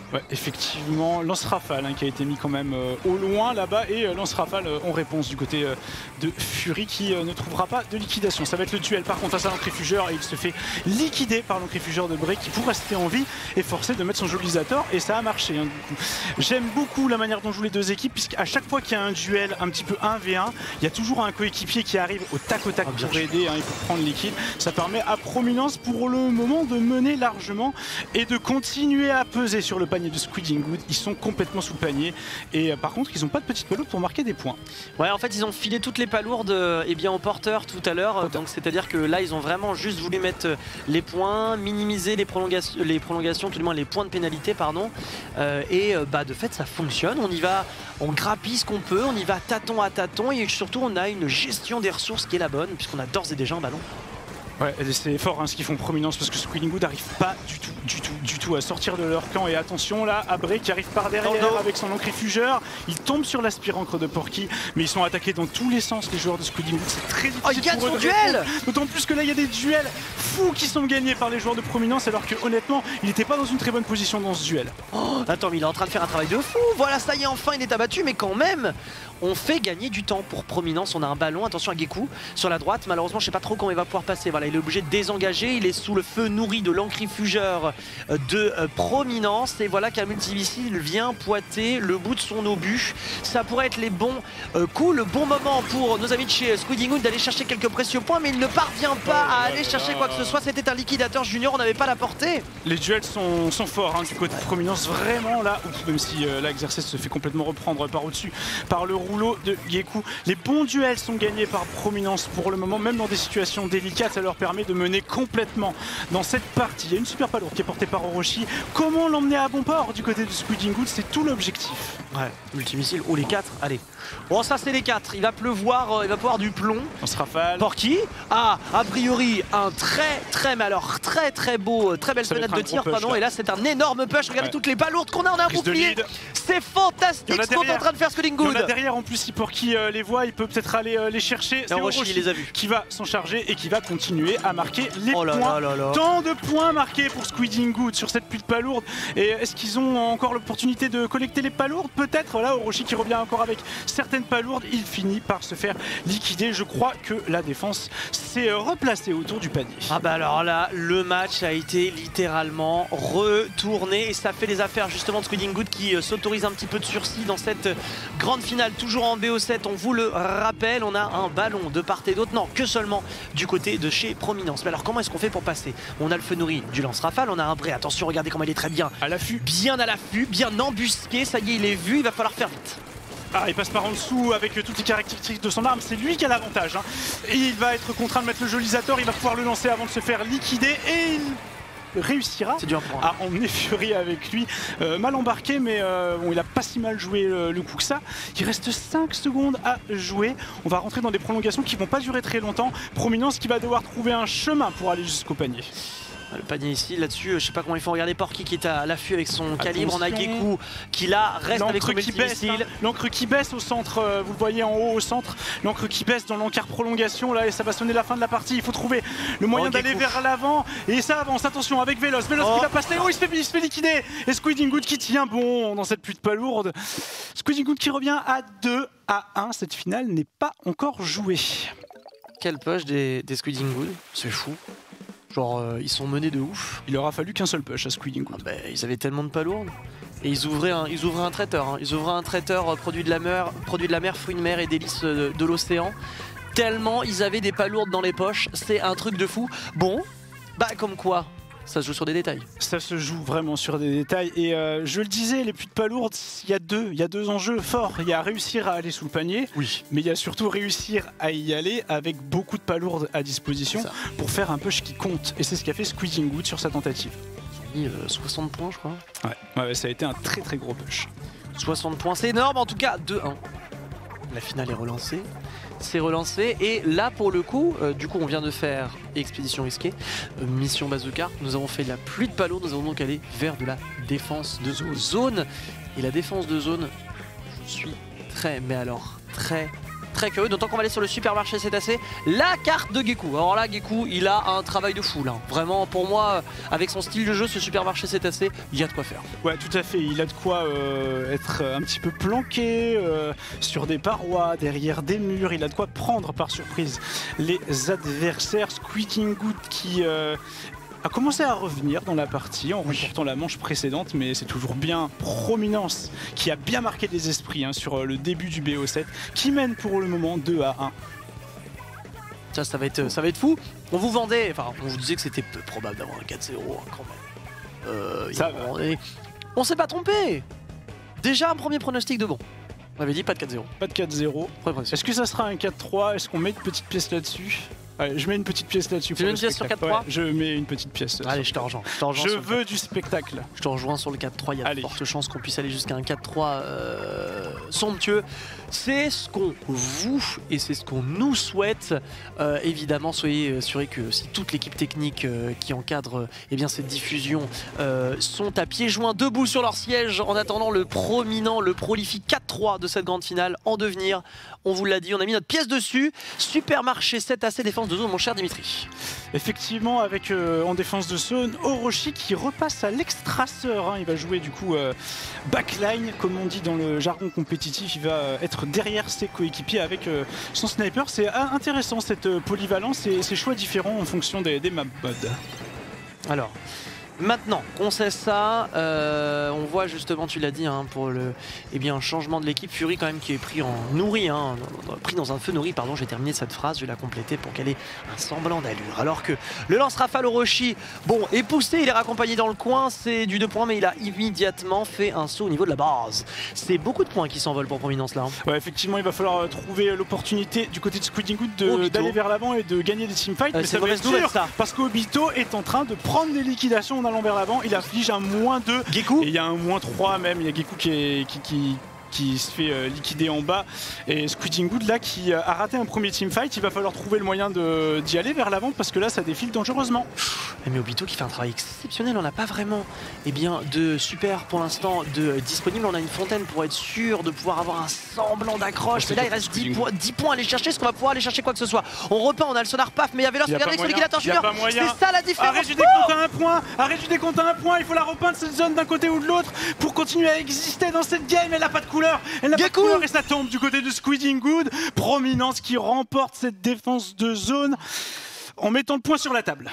Ouais, effectivement, lance-rafale hein, qui a été mis quand même euh, au loin là-bas et euh, lance-rafale euh, en réponse du côté euh, de Fury qui euh, ne trouvera pas de liquidation. Ça va être le duel par contre face à l'encrifugeur et il se fait liquider par l'encrifugeur de Bray qui pour rester en vie est forcé de mettre son Jolisator et ça a marché. Hein, du coup. J'aime beaucoup la manière dont jouent les deux équipes puisqu'à chaque fois qu'il y a un duel un petit peu un v un, il y a toujours un coéquipier qui arrive au tac au tac ah, pour aider hein, et pour prendre les kills. Ça permet à Prominence pour le moment de mener largement et de continuer à peser sur le panier de Squiding Good. Ils sont complètement sous le panier et euh, par contre ils n'ont pas de petites palourdes pour marquer des points.
Ouais, en fait ils ont filé toutes les palourdes euh, et bien au porteur tout à l'heure, donc c'est à dire que là ils ont vraiment juste voulu mettre les points, minimiser les prolongations, les prolongations tout du moins les points de pénalité pardon euh, et euh, bah de fait ça fonctionne, on y va, on grappille ce qu'on peut, on y va tâton à tâton et surtout on a une gestion des ressources qui est la bonne puisqu'on a d'ores et déjà un ballon.
Ouais, c'est fort hein, ce qu'ils font Prominence parce que Squiding Good n'arrive pas du tout, du tout, du tout à sortir de leur camp. Et attention là, Abré qui arrive par derrière avec son encrifugeur. Il tombe sur l'aspirancre de Porky, mais ils sont attaqués dans tous les sens, les joueurs de Squiding Good. C'est très difficile.
Oh, il gagne
pour
son
eux
duel.
D'autant plus que là, il y a des duels fous qui sont gagnés par les joueurs de Prominence, alors que honnêtement, il n'était pas dans une très bonne position dans ce duel.
Oh, attends, mais il est en train de faire un travail de fou. Voilà, ça y est, enfin, il est abattu, mais quand même, on fait gagner du temps pour Prominence. On a un ballon, attention à Gekou sur la droite. Malheureusement, je sais pas trop comment il va pouvoir passer. Voilà, il est obligé de désengager. Il est sous le feu nourri de l'encrifugeur de Prominence. Et voilà qu'un multimissile vient pointer le bout de son obus. Ça pourrait être les bons euh, coups, le bon moment pour nos amis de chez Squiding Good d'aller chercher quelques précieux points, mais il ne parvient pas à aller chercher quoi que ce soit. C'était un liquidateur junior, on n'avait pas la portée.
Les duels sont, sont forts hein, du côté de Prominence, vraiment là, même si euh, là Xerxes se fait complètement reprendre par au-dessus par le rouleau de Gekou. Les bons duels sont gagnés par Prominence pour le moment, même dans des situations délicates, ça leur permet de mener complètement dans cette partie. Il y a une super palourde qui est portée par Orochi. Comment l'emmener à bon port du côté de Squiding Good, c'est tout l'objectif.
Ouais, multimissile, oh les quatre, allez. Bon ça c'est les quatre, il va pleuvoir, euh, il va pleuvoir du plomb.
On se rafale.
Porky a a priori un très très mais alors très très beau, très belle
ça
fenêtre de tir pardon,
là.
Et là c'est un énorme push, regardez ouais. toutes les palourdes qu'on a, on a un
Prise
bouclier. C'est fantastique ce qu'on est en train de faire Squiding Good.
Il y en a derrière en plus, si Porky euh, les voit, il peut peut-être aller euh, les chercher. C'est
Orochi les a vus.
Qui va s'en charger et qui va continuer à marquer les
oh là
points.
Là là là.
Tant de points marqués pour Squiding Good sur cette pute palourde. Et est-ce qu'ils ont encore l'opportunité de collecter les palourdes? Peut-être. Là, Orochi qui revient encore avec certaines palourdes. Il finit par se faire liquider. Je crois que la défense s'est replacée autour du panier.
Ah bah alors là, le match a été littéralement retourné et ça fait les affaires justement de Squiding Good qui euh, s'autorise un petit peu de sursis dans cette grande finale. Toujours en B O sept, on vous le rappelle, on a un ballon de part et d'autre. Non, que seulement du côté de chez Prominence. Mais alors comment est-ce qu'on fait pour passer? On a le feu nourri du lance-rafale, on a un Bray. Attention, regardez comment il est très bien.
À l'affût.
Bien à l'affût, bien embusqué. Ça y est, il est vu, il va falloir faire vite.
Ah, il passe par en dessous avec toutes les caractéristiques de son arme, c'est lui qui a l'avantage. Hein. Et il va être contraint de mettre le Jolisator, il va pouvoir le lancer avant de se faire liquider et il réussira à emmener Fury avec lui. Euh, mal embarqué, mais euh, bon, il a pas si mal joué le, le coup que ça. Il reste cinq secondes à jouer. On va rentrer dans des prolongations qui vont pas durer très longtemps. Prominence qui va devoir trouver un chemin pour aller jusqu'au panier.
Le panier ici, là-dessus, je sais pas comment il faut regarder Porky qui est à l'affût avec son calibre. On a Gekou qui là reste avec son multimissile.
Hein. L'encre qui baisse au centre, euh, vous le voyez en haut au centre. L'encre qui baisse dans l'encart prolongation là et ça va sonner la fin de la partie. Il faut trouver le moyen oh, d'aller vers l'avant et ça avance. Attention avec Vélos. Vélos oh. qui va passer. Oh, il se fait, il se fait liquider. Et Squiding Good qui tient bon dans cette pute palourde. Squiding Good qui revient à deux à un. Cette finale n'est pas encore jouée.
Quelle push des, des Squiding Good, c'est fou. Genre euh, ils sont menés de ouf.
Il aura fallu qu'un seul push à Squiding Good.
Ah bah, ils avaient tellement de palourdes. Et ils ouvraient un, ils ouvraient un traiteur. Hein. Ils ouvraient un traiteur euh, produit de la mer, produit de la mer, fruits de mer et délices de, de l'océan. Tellement ils avaient des palourdes dans les poches. C'est un truc de fou. Bon, bah comme quoi. Ça se joue sur des détails.
Ça se joue vraiment sur des détails. Et euh, je le disais, les putes palourdes, il y a deux, il y a deux enjeux forts. Il y a réussir à aller sous le panier,
oui.
mais il y a surtout réussir à y aller avec beaucoup de palourdes à disposition pour faire un push qui compte. Et c'est ce qu'a fait Squiding Good sur sa tentative.
Il a mis euh, soixante points, je crois.
Ouais, ouais, ça a été un très très gros push.
soixante points, c'est énorme en tout cas. deux un. La finale est relancée. C'est relancé et là pour le coup, euh, du coup on vient de faire expédition risquée, euh, mission bazooka. Nous avons fait de la pluie de palourdes, nous avons donc allé vers de la défense de zone. Et la défense de zone, je suis très, mais alors très, très curieux, d'autant qu'on va aller sur le supermarché cétacé. La carte de Gekou. Alors là, Gekou, il a un travail de fou là. Vraiment, pour moi, avec son style de jeu, ce supermarché cétacé, il y a de quoi faire.
Ouais, tout à fait. Il a de quoi euh, être un petit peu planqué euh, sur des parois, derrière des murs. Il a de quoi prendre par surprise les adversaires. Squeaking Good qui euh, a commencé à revenir dans la partie en remportant la manche précédente, mais c'est toujours bien Prominence qui a bien marqué les esprits hein, sur le début du B O sept, qui mène pour le moment deux à un.
Ça, ça va être, ça va être fou. On vous vendait, enfin, on vous disait que c'était peu probable d'avoir un quatre zéro hein, quand même. Euh, ça va. Et on s'est pas trompé. Déjà un premier pronostic de bon. On avait dit pas de quatre zéro.
Pas de quatre zéro. Est-ce que ça sera un quatre trois? Est-ce qu'on met une petite pièce là-dessus? Allez, je mets une petite pièce là-dessus.
Tu mets une pièce sur quatre trois?
Ouais, je mets une petite pièce.
Allez, je te rejoins. Je, te rejoins
je veux du spectacle.
Je te rejoins sur le quatre trois. Il y a de fortes chances qu'on puisse aller jusqu'à un quatre trois euh, somptueux. C'est ce qu'on vous et c'est ce qu'on nous souhaite. Euh, évidemment, soyez assurés que si toute l'équipe technique euh, qui encadre euh, eh bien, cette diffusion euh, sont à pieds joints, debout sur leur siège en attendant le prominent, le prolifique quatre trois de cette grande finale en devenir. On vous l'a dit, on a mis notre pièce dessus. Supermarché sept A C défense de zone, mon cher Dimitri.
Effectivement, avec euh, en défense de zone, Orochi qui repasse à l'extraseur. Hein. Il va jouer du coup euh, backline, comme on dit dans le jargon compétitif. Il va euh, être derrière ses coéquipiers avec euh, son sniper. C'est euh, intéressant cette euh, polyvalence et ces choix différents en fonction des, des map modes.
Alors. Maintenant qu'on sait ça, euh, on voit justement, tu l'as dit, hein, pour le eh bien, changement de l'équipe, Fury quand même qui est pris en nourri, hein, pris dans un feu nourri, pardon, j'ai terminé cette phrase, je vais la compléter pour qu'elle ait un semblant d'allure. Alors que le lance-rafale Orochi, bon, est poussé, il est raccompagné dans le coin, c'est du deux points, mais il a immédiatement fait un saut au niveau de la base. C'est beaucoup de points qui s'envolent pour Prominence là. Hein.
Ouais, effectivement, il va falloir trouver l'opportunité du côté de Squeaking Good d'aller vers l'avant et de gagner des teamfights,
euh,
mais ça va être dur, ça. Parce qu'Obito est en train de prendre des liquidations allant vers l'avant, il afflige un moins deux
Gekou.
Et il y a un moins trois même, il y a Gekou qui, est, qui, qui, qui se fait euh, liquider en bas et Squeaking Good là qui a raté un premier teamfight. Il va falloir trouver le moyen d'y aller vers l'avant parce que là ça défile dangereusement.
Mais Obito qui fait un travail exceptionnel, on n'a pas vraiment eh bien, de super pour l'instant de disponible. On a une fontaine pour être sûr de pouvoir avoir un semblant d'accroche. Mais là il reste dix points, dix points à aller chercher. Est-ce qu'on va pouvoir aller chercher quoi que ce soit? On repeint, on a le sonar paf, mais il y avait l'os, regardez avec ce liquidateur junior. C'est ça la différence.
Arrête du décompte à un point, arrête du décompte à un point. Il faut la repeindre cette zone d'un côté ou de l'autre pour continuer à exister dans cette game. Elle n'a pas de couleur, elle n'a pas de couleur et ça tombe du côté de Squeaking Good. Prominence qui remporte cette défense de zone en mettant le point sur la table.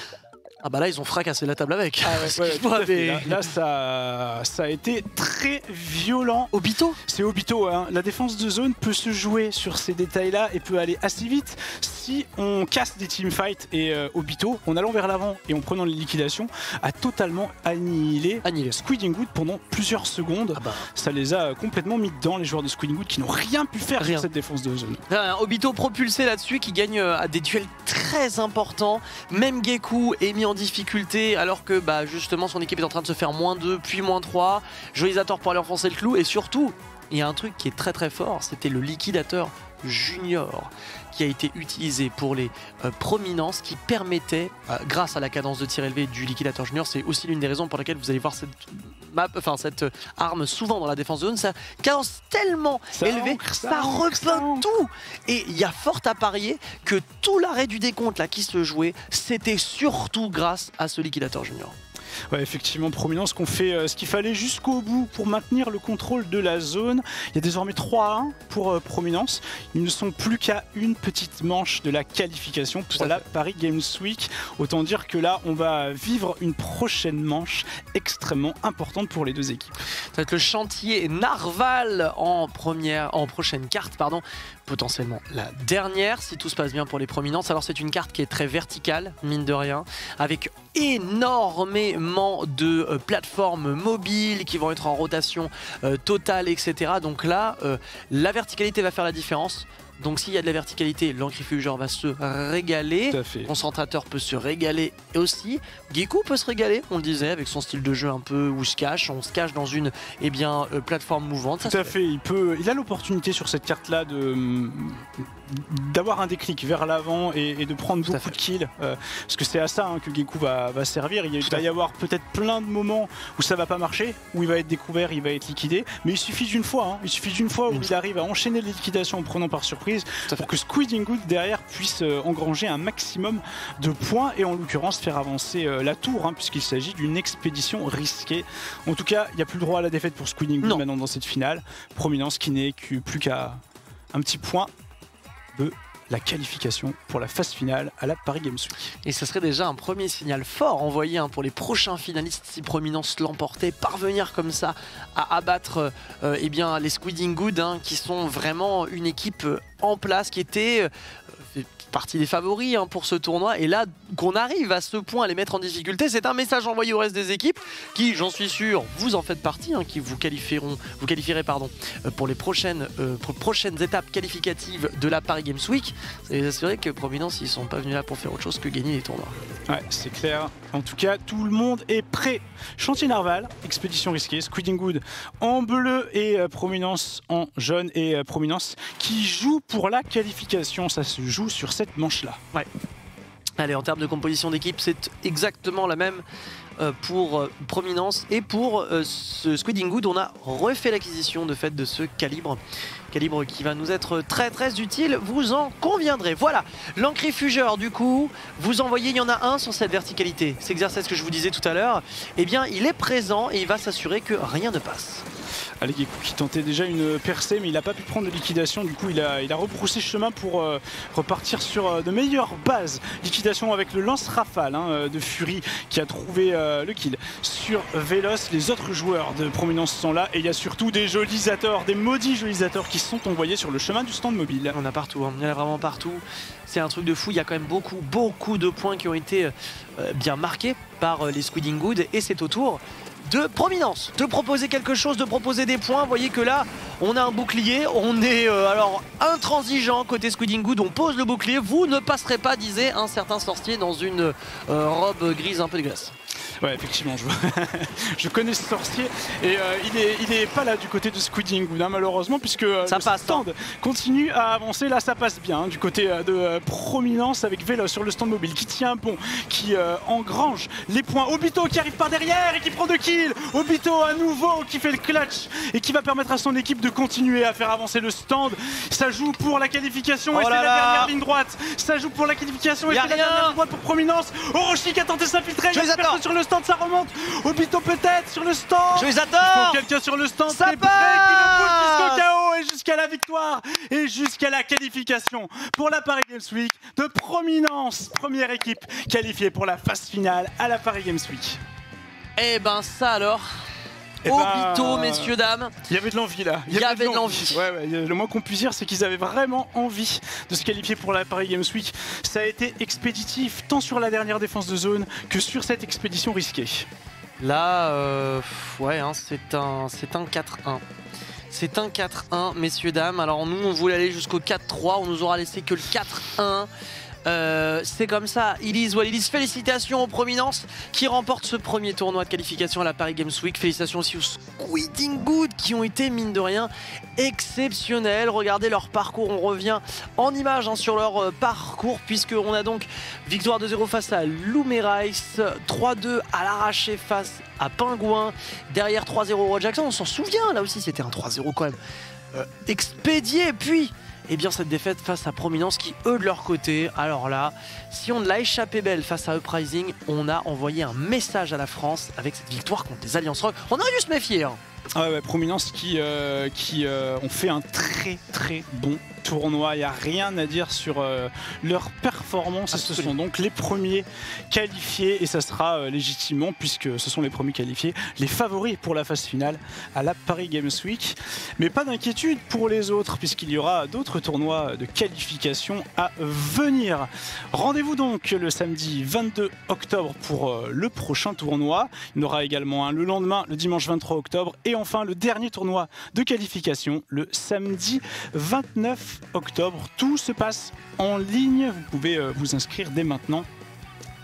Ah bah là ils ont fracassé la table avec.
Ah ouais, ouais, mais... Là, là ça, ça a été très violent.
Obito.
C'est Obito, hein. La défense de zone peut se jouer sur ces détails là et peut aller assez vite si on casse des teamfights. Et euh, Obito, en allant vers l'avant et en prenant les liquidations, a totalement annihilé,
annihilé.
Squeaking Good pendant plusieurs secondes. Ah bah. Ça les a complètement mis dedans, les joueurs de Squeaking Good qui n'ont rien pu faire rien. Sur cette défense de zone.
Là, Obito propulsé là-dessus qui gagne à des duels très importants. Même Gekou est mis en difficulté alors que bah, justement son équipe est en train de se faire moins deux puis moins trois. Joysator pour aller enfoncer le clou et surtout il y a un truc qui est très très fort, c'était le liquidateur junior qui a été utilisé pour les euh, prominences qui permettait, euh, grâce à la cadence de tir élevée du liquidateur junior, c'est aussi l'une des raisons pour lesquelles vous allez voir cette map, enfin cette arme souvent dans la défense de zone, sa cadence tellement ça élevée, ancre, ça, ça repeint tout. Et il y a fort à parier que tout l'arrêt du décompte là qui se jouait, c'était surtout grâce à ce liquidateur junior.
Ouais, effectivement, Prominence qu'on fait euh, ce qu'il fallait jusqu'au bout pour maintenir le contrôle de la zone. Il y a désormais trois à un pour euh, Prominence. Ils ne sont plus qu'à une petite manche de la qualification pour la Paris Games Week. Autant dire que là, on va vivre une prochaine manche extrêmement importante pour les deux équipes.
Ça va être le chantier Narval en, première, en prochaine carte, pardon. Potentiellement la dernière si tout se passe bien pour les Prominences. Alors c'est une carte qui est très verticale, mine de rien, avec énormément de euh, plateformes mobiles qui vont être en rotation euh, totale, et cetera. Donc là, euh, la verticalité va faire la différence. Donc s'il y a de la verticalité, l'encrifugeur va se régaler, le concentrateur peut se régaler aussi, Gekou peut se régaler, on le disait, avec son style de jeu un peu où se cache, on se cache dans une eh bien, euh, plateforme mouvante.
Tout à fait, il, peut, il a l'opportunité sur cette carte-là de d'avoir un déclic vers l'avant et, et de prendre Tout beaucoup de kills, euh, parce que c'est à ça hein, que Gekou va, va servir. Il, il va y avoir peut-être plein de moments où ça va pas marcher, où il va être découvert, il va être liquidé, mais il suffit d'une fois, hein, il suffit d'une fois où Une... il arrive à enchaîner les liquidations en prenant par surprise. surprise pour que Squiding Good derrière puisse euh, engranger un maximum de points et en l'occurrence faire avancer euh, la tour, hein, puisqu'il s'agit d'une expédition risquée. En tout cas, il n'y a plus le droit à la défaite pour Squiding Good maintenant dans cette finale. Prominence qui n'est plus qu'à un petit point de la qualification pour la phase finale à la Paris Games Week.
Et ce serait déjà un premier signal fort envoyé hein, pour les prochains finalistes si Prominence l'emportait, parvenir comme ça à abattre euh, eh bien, les Squiding Good hein, qui sont vraiment une équipe euh, en place, qui était euh, partie des favoris hein, pour ce tournoi, et là qu'on arrive à ce point à les mettre en difficulté, c'est un message envoyé au reste des équipes qui, j'en suis sûr, vous en faites partie, hein, qui vous qualifieront, vous qualifierez pardon, pour les prochaines, euh, pour prochaines étapes qualificatives de la Paris Games Week. C'est vrai que Prominence, ils sont pas venus là pour faire autre chose que gagner les tournois.
Ouais, c'est clair. En tout cas, tout le monde est prêt. Chantier Narval, expédition risquée, Squiding Good en bleu et euh, Prominence en jaune, et euh, Prominence qui joue pour la qualification. Ça se joue sur cette manche-là.
Ouais. Allez, en termes de composition d'équipe, c'est exactement la même euh, pour euh, Prominence et pour euh, ce Squiding Good. On a refait l'acquisition de fait de ce calibre. Calibre qui va nous être très très utile, vous en conviendrez. Voilà, l'encrifugeur du coup, vous en voyez, il y en a un sur cette verticalité. Cet exercice que je vous disais tout à l'heure, eh bien il est présent et il va s'assurer que rien ne passe.
Alegeku qui tentait déjà une percée, mais il n'a pas pu prendre de liquidation. Du coup, il a, il a rebroussé chemin pour euh, repartir sur euh, de meilleures bases. Liquidation avec le lance-rafale hein, de Fury qui a trouvé euh, le kill sur Veloz. Les autres joueurs de Prominence sont là, et il y a surtout des jolisateurs, des maudits jolisateurs qui sont envoyés sur le chemin du stand mobile.
On a partout, hein. Il y en a vraiment partout. C'est un truc de fou. Il y a quand même beaucoup, beaucoup de points qui ont été euh, bien marqués par euh, les Squiding Good, et c'est au tour de Prominence de proposer quelque chose, de proposer des points. Vous voyez que là on a un bouclier, on est euh, alors intransigeant côté Squiding Good, on pose le bouclier, vous ne passerez pas, disait un certain sorcier dans une euh, robe grise un peu dégueulasse.
Ouais, effectivement, je, je connais ce sorcier, et euh, il, est, il est pas là du côté de Squiding Good, hein, malheureusement, puisque euh,
ça
le
passe,
stand hein. continue à avancer. Là, ça passe bien hein, du côté euh, de euh, Prominence avec Veloz sur le stand mobile qui tient bon, qui euh, engrange les points. Obito qui arrive par derrière et qui prend deux kills. Obito à nouveau qui fait le clutch et qui va permettre à son équipe de continuer à faire avancer le stand. Ça joue pour la qualification, oh et c'est la dernière ligne droite. Ça joue pour la qualification et c'est la dernière ligne droite pour Prominence. Orochi qui a tenté s'infiltrer. Il y a personne sur le stand, ça remonte. Obito peut-être sur le stand.
Je les attends.
Quelqu'un sur le stand.
Ça
passe. Qui le pousse jusqu'au K O et jusqu'à la victoire et jusqu'à la qualification pour la Paris Games Week de Prominence, première équipe qualifiée pour la phase finale à la Paris Games Week.
Eh ben ça alors.
Eh
Obito,
ben,
messieurs, dames.
Il y avait de l'envie là.
Il y, y avait de l'envie.
Ouais, ouais, le moins qu'on puisse dire, c'est qu'ils avaient vraiment envie de se qualifier pour la Paris Games Week. Ça a été expéditif tant sur la dernière défense de zone que sur cette expédition risquée.
Là, euh, ouais, hein, c'est un, c'est un quatre un. C'est un quatre un, messieurs, dames. Alors nous, on voulait aller jusqu'au quatre trois. On nous aura laissé que le quatre un. Euh, c'est comme ça, Elise Wallis, félicitations aux Prominence qui remportent ce premier tournoi de qualification à la Paris Games Week. Félicitations aussi aux Squiding Good qui ont été, mine de rien, exceptionnels. Regardez leur parcours, on revient en image hein, sur leur euh, parcours, puisqu'on a donc victoire deux zéro face à Lumerais, trois deux à l'arraché face à Pingouin, derrière trois zéro Roy Jackson. On s'en souvient, là aussi c'était un trois zéro quand même euh, expédié, puis et bien cette défaite face à Prominence qui, eux, de leur côté, alors là, si on l'a échappé belle face à Uprising, on a envoyé un message à la France avec cette victoire contre les Alliances Rock. On aurait dû se méfier. Hein.
Ah ouais, Prominence qui, euh, qui euh, ont fait un très très bon tournoi. Il n'y a rien à dire sur euh, leur performance. Absolument. Ce sont donc les premiers qualifiés et ça sera euh, légitimement, puisque ce sont les premiers qualifiés, les favoris pour la phase finale à la Paris Games Week. Mais pas d'inquiétude pour les autres, puisqu'il y aura d'autres tournois de qualification à venir. Rendez-vous donc le samedi vingt-deux octobre pour euh, le prochain tournoi. Il y en aura également un le lendemain, le dimanche vingt-trois octobre, et enfin le dernier tournoi de qualification le samedi vingt-neuf octobre. Tout se passe en ligne, vous pouvez euh, vous inscrire dès maintenant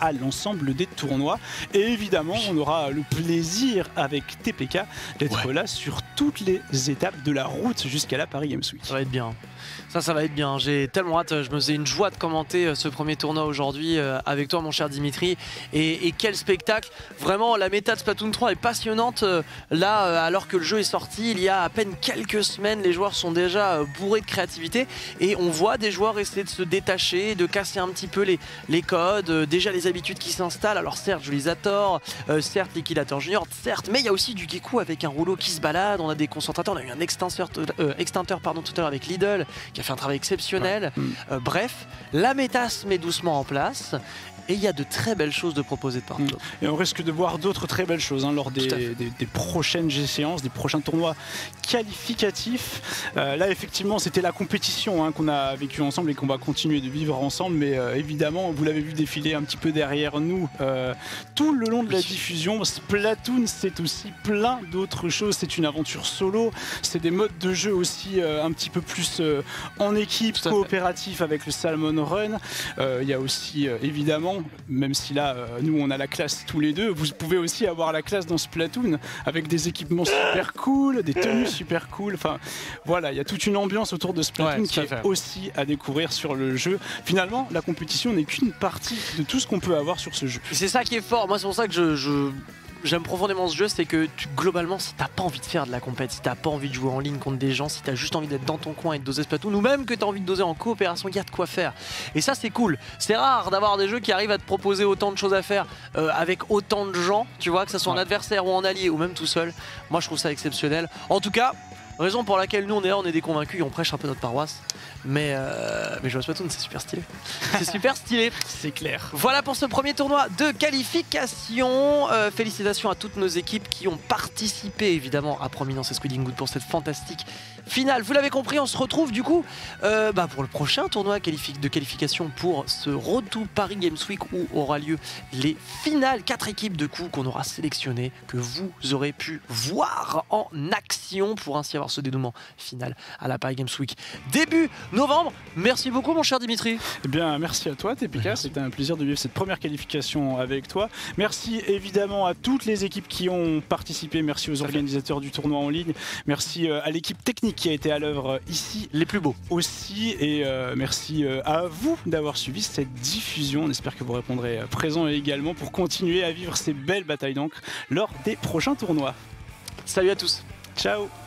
à l'ensemble des tournois. Et évidemment, on aura le plaisir avec T P K d'être ouais. là sur toutes les étapes de la route jusqu'à la Paris Games Week.
Ça va être bien. Ça, ça va être bien. J'ai tellement hâte. Je me faisais une joie de commenter ce premier tournoi aujourd'hui avec toi, mon cher Dimitri. Et, et quel spectacle. Vraiment, la méta de Splatoon trois est passionnante. Là, alors que le jeu est sorti, il y a à peine quelques semaines, les joueurs sont déjà bourrés de créativité. Et on voit des joueurs essayer de se détacher, de casser un petit peu les, les codes, déjà les habitudes qui s'installent. Alors certes, Julisator, euh, certes, Liquidator Junior, certes, mais il y a aussi du Gekou avec un rouleau qui se balade. On a des concentrateurs, on a eu un extincteur, euh, extincteur pardon, tout à l'heure avec Lidl, qui a fait un travail exceptionnel. Ouais. Euh, bref, la méta se met doucement en place. Et il y a de très belles choses de proposer de partout.
Et on risque de voir d'autres très belles choses hein, lors des, des, des prochaines séances, des prochains tournois qualificatifs. Euh, là, effectivement, c'était la compétition hein, qu'on a vécue ensemble et qu'on va continuer de vivre ensemble. Mais euh, évidemment, vous l'avez vu défiler un petit peu derrière nous euh, tout le long de la diffusion. Splatoon, c'est aussi plein d'autres choses. C'est une aventure solo. C'est des modes de jeu aussi euh, un petit peu plus euh, en équipe, coopératif avec le Salmon Run. Il euh, y a aussi euh, évidemment, même si là, euh, nous, on a la classe tous les deux, vous pouvez aussi avoir la classe dans Splatoon avec des équipements super cool, des tenues super cool. Enfin, voilà, il y a toute une ambiance autour de Splatoon ouais, qui est fait. aussi à découvrir sur le jeu. Finalement, la compétition n'est qu'une partie de tout ce qu'on peut avoir sur ce jeu.
C'est ça qui est fort. Moi, c'est pour ça que je... je... j'aime profondément ce jeu, c'est que tu, globalement, si t'as pas envie de faire de la compète, si t'as pas envie de jouer en ligne contre des gens, si t'as juste envie d'être dans ton coin et de doser Splatoon, ou même que t'as envie de doser en coopération, il y a de quoi faire. Et ça, c'est cool. C'est rare d'avoir des jeux qui arrivent à te proposer autant de choses à faire euh, avec autant de gens, tu vois, que ce soit en adversaire ou en allié ou même tout seul. Moi, je trouve ça exceptionnel. En tout cas, raison pour laquelle nous on est là, on est des convaincus et on prêche un peu notre paroisse. Mais, euh, mais jouer à Splatoon, c'est super stylé. C'est super stylé.
C'est clair.
Voilà pour ce premier tournoi de qualification. Euh, félicitations à toutes nos équipes qui ont participé évidemment à Prominence et Squiding Good pour cette fantastique finale. Vous l'avez compris, on se retrouve du coup euh, bah, pour le prochain tournoi qualifi de qualification pour ce Road to Paris Games Week où aura lieu les finales. Quatre équipes de coups qu'on aura sélectionnées, que vous aurez pu voir en action pour ainsi avoir ce dénouement final à la Paris Games Week début novembre. Merci beaucoup mon cher Dimitri.
Eh bien merci à toi T P K, c'était un plaisir de vivre cette première qualification avec toi. Merci évidemment à toutes les équipes qui ont participé, merci aux organisateurs du tournoi en ligne, merci à l'équipe technique qui a été à l'œuvre ici,
les plus beaux
aussi, et euh, merci à vous d'avoir suivi cette diffusion. On espère que vous répondrez présent également pour continuer à vivre ces belles batailles d'encre lors des prochains tournois.
Salut à tous.
Ciao.